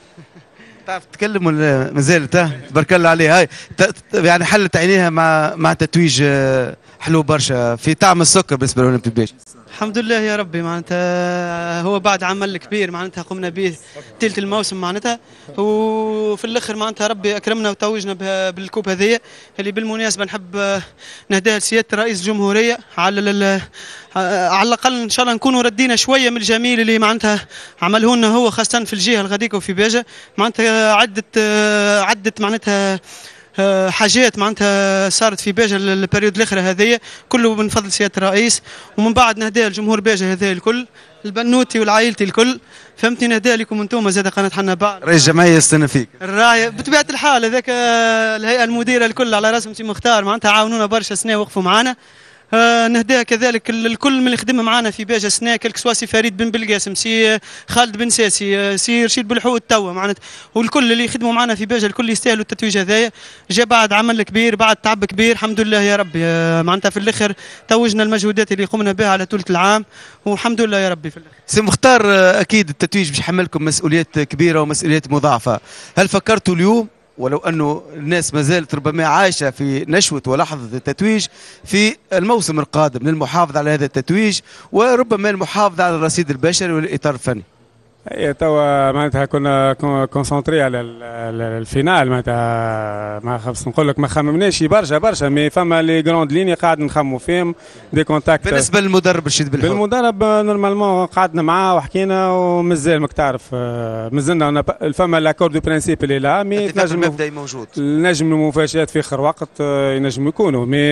تعرف تتكلم ولا مازال؟ تبارك الله عليه. هاي يعني حلت عينيها مع مع تتويج حلو برشا في طعم السكر بالنسبة للاولمبي الباجي. الحمد لله يا ربي، معناتها هو بعد عمل كبير معناتها قمنا به ثلث الموسم معناتها، وفي الاخر معناتها ربي اكرمنا وتوجنا بالكوب هذيا اللي بالمناسبه نحب نهديها لسياده رئيس الجمهوريه على على الاقل ان شاء الله نكونوا ردينا شويه من الجميل اللي معناتها عمله لنا هو خاصه في الجهه الغديكه وفي باجه. معناتها عده عده معناتها حاجات معناتها صارت في باجه البريود الاخرى هذه كله من فضل سياده الرئيس، ومن بعد نهديها لجمهور باجه هذا الكل، البنوتي والعائلتي الكل، فهمتني. نهديها لكم انتم زاد قناه حنا بعد رئيس جمعيه يستنى فيك الرايه بطبيعه الحال، هذاك الهيئه المديره الكل على راسهم سي مختار معناتها عاونونا برشا سنه وقفوا معنا. آه نهديها كذلك الكل من اللي خدم معنا في باجه سنه، كلك سوا سي فريد بن بالقاسم، سي خالد بن ساسي، سي رشيد بالحوت توا معناتها، والكل اللي يخدموا معنا في باجه الكل يستاهلوا التتويج هذايا. جا بعد عمل كبير، بعد تعب كبير، الحمد لله يا ربي. آه معناتها في الاخر توجنا المجهودات اللي قمنا بها على طول العام، والحمد لله يا ربي. في الاخر سي مختار، اكيد التتويج باش يحملكم مسؤوليات كبيره ومسؤوليات مضاعفه، هل فكرتوا اليوم ولو أنه الناس ما زالت ربما عايشة في نشوة ولحظة التتويج في الموسم القادم للمحافظة على هذا التتويج وربما المحافظة على الرصيد البشري والإطار الفني؟ هي توا معناتها كنا كونسونتري على الفينال، معناتها ما خفص نقول لك ما خممناش برشا برشا، مي فما لي جراند ليني قاعد نخموا فيهم دي كونتاكت. بالنسبه للمدرب رشيد بالحوت، بالمدرب نورمالمون قعدنا معاه وحكينا ومازال ماك تعرف مازلنا فما لاكور دو برانسيب اللي لا، مي نجم المبدئي موجود، نجم المفاجات في اخر وقت ينجم يكونوا، مي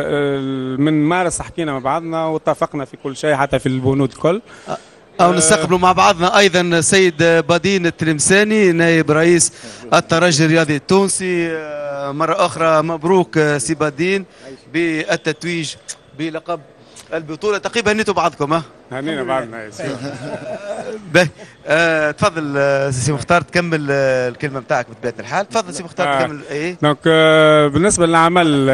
من مارس حكينا مع بعضنا واتفقنا في كل شيء حتى في البنود الكل. أو نستقبلوا مع بعضنا أيضا سيد بدين التلمساني نائب رئيس الترجي الرياضي التونسي. مرة أخرى مبروك سي بدين بالتتويج بلقب البطولة. تقريبا هنيتوا بعضكم. ها هنينا بعضنا يا سيدي. باهي أه تفضل سي مختار تكمل الكلمة بتاعك بطبيعة الحال. تفضل سي مختار آه. تكمل. ايه دونك آه بالنسبة للعمل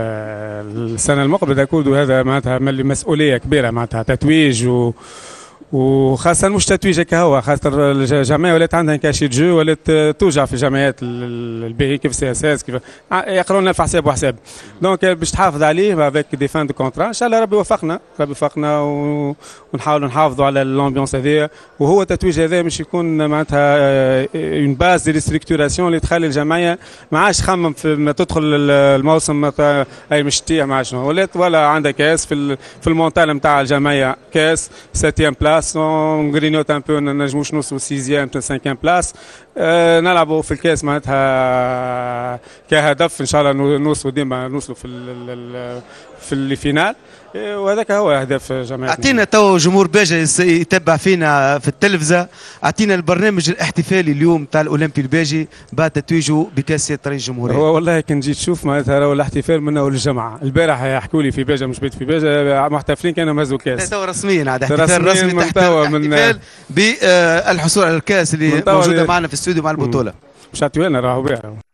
آه السنة المقبلة تكون هذا معناتها مسؤولية كبيرة، معناتها تتويج و وخاصة مش تتويج هكا هو، خاطر الجمعية ولات عندها كاشي جو، ولات توجع في الجمعيات الباهي كيف سي اس اس كيف يقرون في حساب وحساب. دونك باش تحافظ عليه افيك دي فان دو كونترا، ان شاء الله ربي يوفقنا، ربي يوفقنا ونحاولوا نحافظوا على الامبيونس هذيا. وهو التتويج هذا باش يكون معناتها اون باز دي ستركتوراسيون اللي تخلي الجمعية ما عادش تخمم في تدخل الموسم اي مش تيح مع شنو، ولات ولا عندها كاس في في المونتال نتاع الجمعية، كاس سبعة بلاس نغرينيوت ان بو نجموش نوصلوا سيزيام خمسة بلاس، أه نلعبوا في الكاس معناتها كهدف ان شاء الله نوصلوا ديما نوصلوا في ال في الفينال، وهذاك هو اهداف جمعيه. اعطينا تو جمهور باجة يتبع فينا في التلفزه، اعطينا البرنامج الاحتفالي اليوم تاع الاولمبي الباجي بعد تتويجه بكاس رئيس الجمهوريه. هو والله كان جيت تشوف معناتها راهو الاحتفال من اول الجمعه، البارح يحكوا لي في باجة مش بيت في باجة محتفلين كانوا مهزوا كاس. تو رسميا عاد احتفال رسمي تحت الاحتفال بالحصول على الكاس اللي موجوده معنا في الاستوديو مع البطوله. مش عطيونا راهو بها.